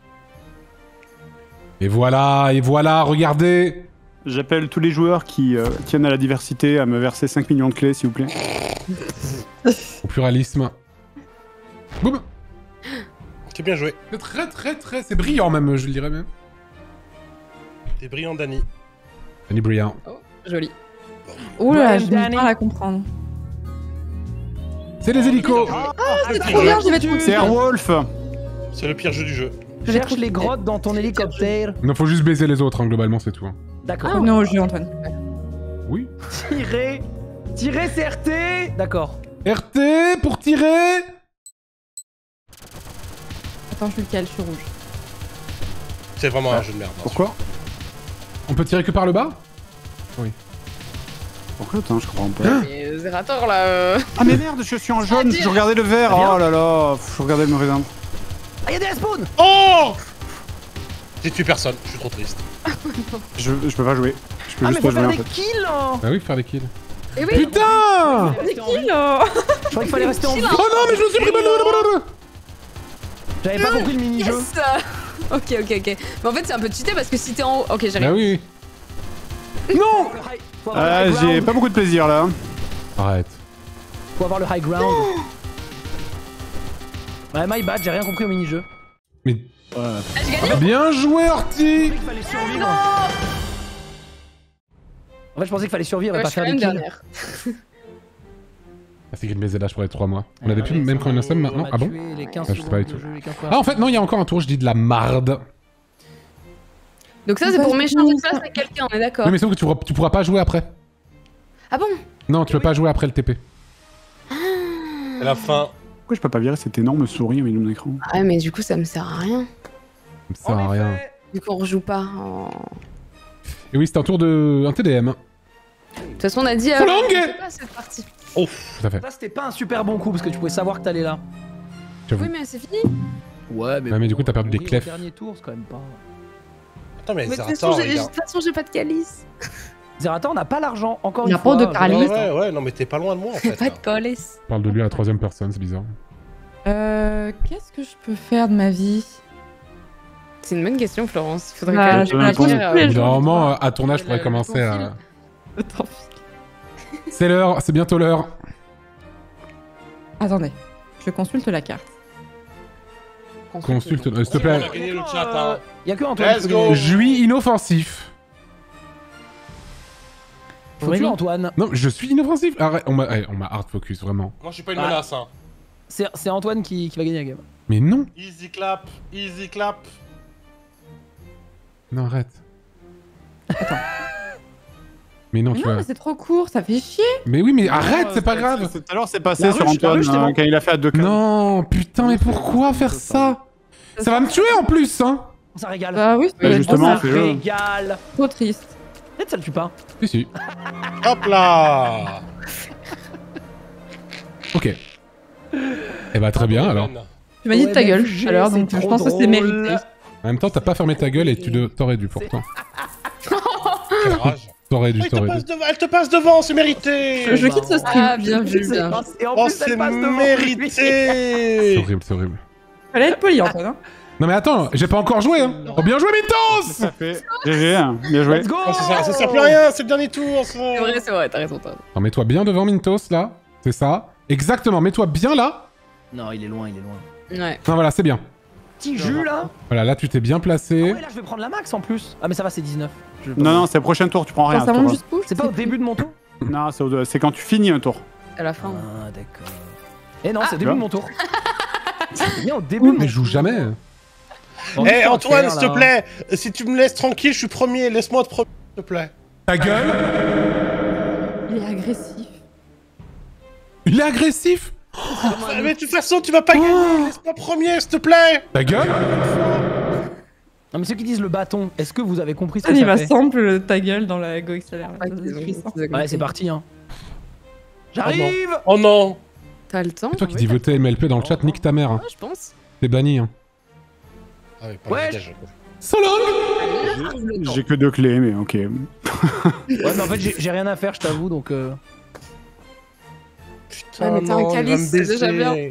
Et voilà, et voilà, regardez. J'appelle tous les joueurs qui euh, tiennent à la diversité à me verser cinq millions de clés, s'il vous plaît. Au pluralisme. Boum. C'est bien joué. C'est très très très... C'est brillant même, je le dirais même. T'es brillant, Dani. Danny brillant. Joli. Oula, Ouais, j'ai Danny. du mal à comprendre. C'est les hélicos. Ah, c'est ah, trop bien, je vais te C'est Airwolf. C'est le pire jeu du jeu. Cherche les grottes dans ton hélicoptère. Non, faut juste baiser les autres, hein, globalement, c'est tout. hein. D'accord. Non, au jeu, Antoine. Oui. Tirer. Tirer C R T. D'accord. R T pour tirer. Attends, je suis lequel? Je suis rouge. C'est vraiment un jeu de merde. hein, Pourquoi On peut tirer que par le bas? Pourquoi attends, je comprends pas. Mais euh, Zerator là. euh, Ah mais merde, je suis en jaune, je regardais le vert. Oh là là, je regardais le mauvais angle. Ah y'a des spawns. Oh! J'ai tué personne, je suis trop triste. Je, je peux pas jouer. Je peux Ah mais juste faut pas jouer faire en des fait. kills hein. Bah oui, faire des kills. Eh oui. Putain. C'est qui là? Je croyais qu'il fallait rester en vie. Oh non, mais je me suis pris mal. J'avais pas compris le mini-jeu. Yes. Ok, ok, ok. Mais en fait, c'est un peu cheaté parce que si t'es en haut. Ok, Bah j'arrive. oui. Non. Faut avoir Ah, le high j'ai ground. pas beaucoup de plaisir là. Arrête. Faut avoir le high ground. Ouais, my bad, j'ai rien compris au mini-jeu. Mais Ouais. Ah, j'ai gagné. bien joué, Orti. Il fallait survivre. En fait, je pensais qu'il fallait survivre et Ouais, pas je suis faire quand des même kills. dernière. Ah, c'est Green Baiser là, je pourrais trois mois. On Ouais, avait plus ouais, même ça, quand on a on somme maintenant. a Ah bon? tué les quinze Ah, je sais pas secondes du de tout. jeu, les quinze fois. Ah, en fait, non, il y a encore un tour, je dis de la marde. Donc, ça, c'est pour m'échanger de place avec quelqu'un, on est d'accord. Oui, mais sauf que tu pourras, tu pourras pas jouer après. Ah bon? Non, tu peux pas jouer après le T P. À la fin. Pourquoi je peux pas virer cette énorme souris au milieu de mon écran? Ah, mais du coup, ça me sert à rien. Ça sert à rien. Du coup, on rejoue pas. en- Et oui, c'est un tour de. un T D M. De toute façon, on a dit. euh, Faut langue. on fait pas cette partie. Tout à fait. Ça, c'était pas un super bon coup parce que tu pouvais savoir que t'allais là. J'avoue. Oui, mais c'est fini. Ouais, mais. Ouais, mais du coup, t'as perdu des mourir au clefs. dernier tour, c'est quand même pas. Attends, mais Mais de toute Zerator, façon, j'ai- il de a... toute façon, j'ai pas de calice. Zerator, on n'a pas l'argent, encore Il y une a fois. pas de calice. Ouais, ouais, non, mais t'es pas loin de moi en fait. Pas de calice. Je parle de lui à la troisième personne, c'est bizarre. Euh. Qu'est-ce que je peux faire de ma vie? C'est une bonne question, Florence. Il faudrait Bah, que j'ai pas je répondu. dire, Au euh, bout d'un jours, moment, tu à ton âge, je Le- pourrais le commencer à. profil. Attends. C'est l'heure, c'est bientôt l'heure. Attendez. Je consulte la carte. Consulte. euh, S'il te On plaît. a gagné le chat, hein. Y'a que Antoine. Let's qui peut go. gagner. Juis inoffensif. Faut tuer Antoine. Non, je suis inoffensif. Arrête, on m'a eh, on m'a hard focus, vraiment. Moi, je suis pas une Ah. menace, hein. C'est c'est Antoine qui, qui va gagner la game. Mais non. Easy clap, easy clap. Non, arrête. Mais non, Mais tu non, vois. mais c'est trop court, ça fait chier. Mais oui, mais arrête, c'est pas grave. Tout à l'heure, c'est passé La sur ruche, la Antoine ruche, c'est hein, bon. quand il a fait à deux cases. Non, putain, mais pourquoi faire ça? Ça va me tuer en plus, hein. Ça régale. Bah oui, Bah, c'est justement, ça fais-le. régale. trop triste. Peut-être ça le tue pas. Si, si. Hop là. Ok. Eh bah, très bien alors. Tu m'as dit de ta Ouais, gueule mais tout à l'heure, c'est donc je trop pense que c'est drôle. mérité. En même temps, t'as pas fermé ta gueule et tu de- t'aurais dû pourtant. Quelle rage. T'aurais dû, Oh, il te t'aurais passe dû. devant, elle te passe devant, c'est mérité. Je, je quitte ce stream. Ah, bien vu, bien vu. Et en Oh, plus, c'est elle passe devant lui. C'est mérité. horrible, c'est horrible. Fallait être poli, Antoine. Hein. Non mais attends, j'ai pas encore joué, hein. Oh, bien joué, Mythos. Ça fait. G G, hein, bien joué. Let's go. Oh, ça, sert- ça sert plus à rien, c'est le dernier tour. ça. C'est vrai, c'est vrai, t'as raison, t'as raison. Alors, mets-toi bien devant Mintos, là. C'est ça. Exactement, mets-toi bien là. Non, il est loin, il est loin. Ouais. Non, voilà, c'est bien. Petit jus là. Voilà, là, tu t'es bien Ah placé. ouais, là je vais prendre la max en plus. Ah mais ça va, c'est dix-neuf. Je vais pas- Non, non, c'est le prochain tour, tu prends rien. Quand à ça ce monte tour-là. jusqu'où C'est pas au début de mon tour. Non, c'est au- c'est quand tu finis un tour. À la fin. Ah d'accord. Eh non, c'est au tu début de vois mon tour. C'est bien au début. de Mais mon je joue tour. jamais. Bon, Eh qu'est-ce qu'on Antoine, va s'il faire, te là plaît, si tu me laisses tranquille, je suis premier, laisse-moi être premier, s'il te plaît. Ta gueule. Il est agressif. Il est agressif. Mais de toute façon, tu vas pas gagner. Laisse-moi premier, s'il te plaît. Ta gueule. Non, mais ceux qui disent le bâton, est-ce que vous avez compris ce que Il ça va fait? sample ta gueule dans la Go X L R. Ah, qu'ils ont- Ouais, c'est parti, hein. J'arrive. Oh non. T'as le temps? C'est toi qui Oui, dis t'as- voter M L P dans le chat, nique ta mère. Hein. Ouais, je pense. T'es banni. Hein. Ah oui, pas Ouais. le dégage. Solong. J'ai que deux clés, mais ok. Ouais, mais en fait, j'ai j'ai rien à faire, je t'avoue, donc. Euh... Putain, Ouais, mais t'as un non, il va calice, me c'est déjà baiser. bien.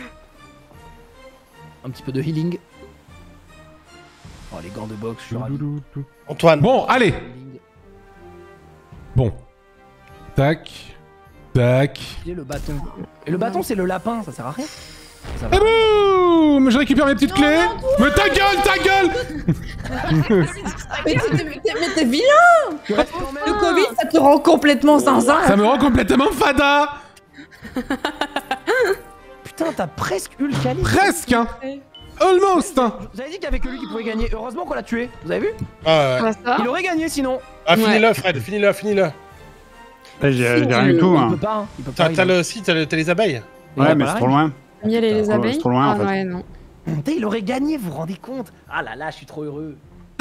Un petit peu de healing. Oh, les gants de boxe, je suis ravi. Antoine. Bon, allez. Healing. Bon. Tac. Tac. Et le bâton. Et le bâton, c'est le lapin, ça sert à rien. Ça Et va. boum. Je récupère mes petites clés. Mais ta gueule, ta gueule. Mais t'es- mais t'es mais t'es vilain. Le Covid, ça te rend complètement zinzin. Ça me rend complètement fada. Putain, t'as presque eu le calice. Presque, hein. Almost. Hein. Vous avez dit qu'il y avait que lui qui pouvait gagner. Heureusement qu'on l'a tué. Vous avez vu? Ah, ouais. Pas ça. Il aurait gagné sinon. Ah, finis-le, Fred, finis-le, finis-le. Là, J'ai j'ai rien du tout. Il Hein. peut pas. Hein. Il peut pas. T'as il t'as a- le, si, t'as le- t'as les abeilles. il a Ouais, pas mais la c'est trop règle. loin. Miel et les C'est abeilles? trop loin, en Ah fait. ouais, non. Putain, il aurait gagné, vous vous rendez compte? Ah là là, je suis trop heureux.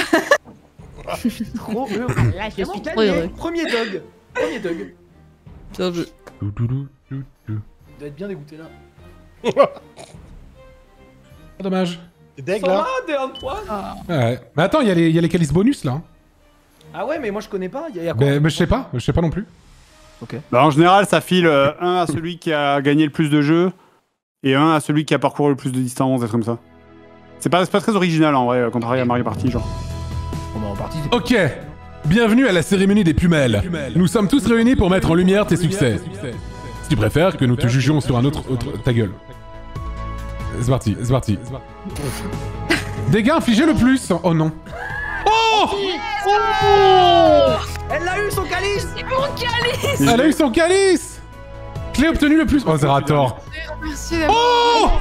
Trop heureux. Là, je suis trop gagné. heureux. Premier dog. Premier dog. Bien vu. Dou, dou, dou, dou, dou. Il doit être bien dégoûté là. Dommage. T'es deg, Ça là. va, t'es Antoine? Ouais. Mais attends, il y, a les- il y a les calices bonus là. hein. Ah ouais, mais moi je connais pas. Il y a, il y a quoi? Mais, mais je sais pas, je sais pas non plus. Bah, en général, ça file euh, un à celui qui a gagné le plus de jeux et un à celui qui a parcouru le plus de distance, des trucs comme ça. C'est pas, c'est pas très original en vrai, contrairement à Mario Party, genre. On va en partie. Ok. Bienvenue à la cérémonie des pumelles. Nous sommes tous réunis pour mettre en lumière tes succès. Si tu préfères que nous te jugions sur un autre... autre... Ta gueule. C'est parti, c'est parti. Dégâts infligés le plus. Oh non. Oh. Elle l'a eu son calice! Elle a eu son calice. Clé obtenue le plus. Oh, Zerator. Merci d'avoir. Oh.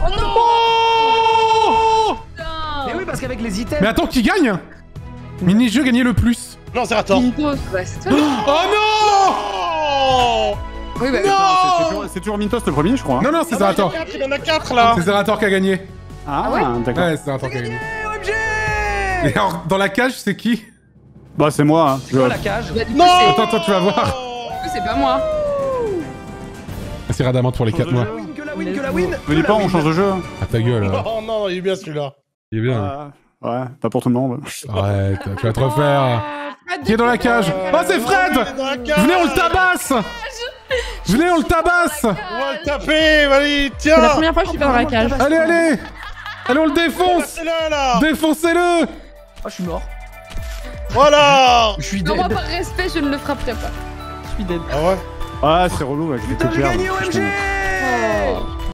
Oh. Mais oui, parce qu'avec les items. Mais attends, qui gagne? Mini-jeu gagné le plus. Non, c'est Rator. Mintos, bah c'est toi. Oh non. Oh Oui, bah. Non. C'est toujours, c'est toujours Mintos le premier, je crois. hein. Non, non, c'est Zerator. Il en a quatre, là. C'est Zerator qui a gagné. Ah, ouais d'accord. Ouais, c'est Zerator qui a gagné. O M G! Et alors, dans la cage, c'est qui? Bah, c'est moi. Hein. C'est quoi la cage? Bah, du coup, Non. c'est- Attends, attends, tu vas voir. du coup, c'est pas moi. C'est Radamante pour les quatre mois. Que la win, que la win, que la win! Je dis que pas, la on win. change de jeu. hein. Ah, ta gueule. hein. Oh non, il est bien celui-là. Il est bien. Ouais, ouais, pas pour tout le monde. Arrête, tu vas te refaire. Qui est dans la cage? Oh, c'est Fred! Dans la cage. Venez, on le tabasse! Venez, on le tabasse! On va le taper, vas-y, C'est la tiens. première fois que je suis pas dans la cage. Allez, allez! Allez, on le défonce! C'est là, là. Défoncez-le! Oh, je suis mort. Voilà. Je suis Non, dead. moi, par respect, je ne le frapperai pas. Je suis dead. Ah ouais. Ouais, c'est relou avec les Putain, j'ai copières. gagné O M G! Oh.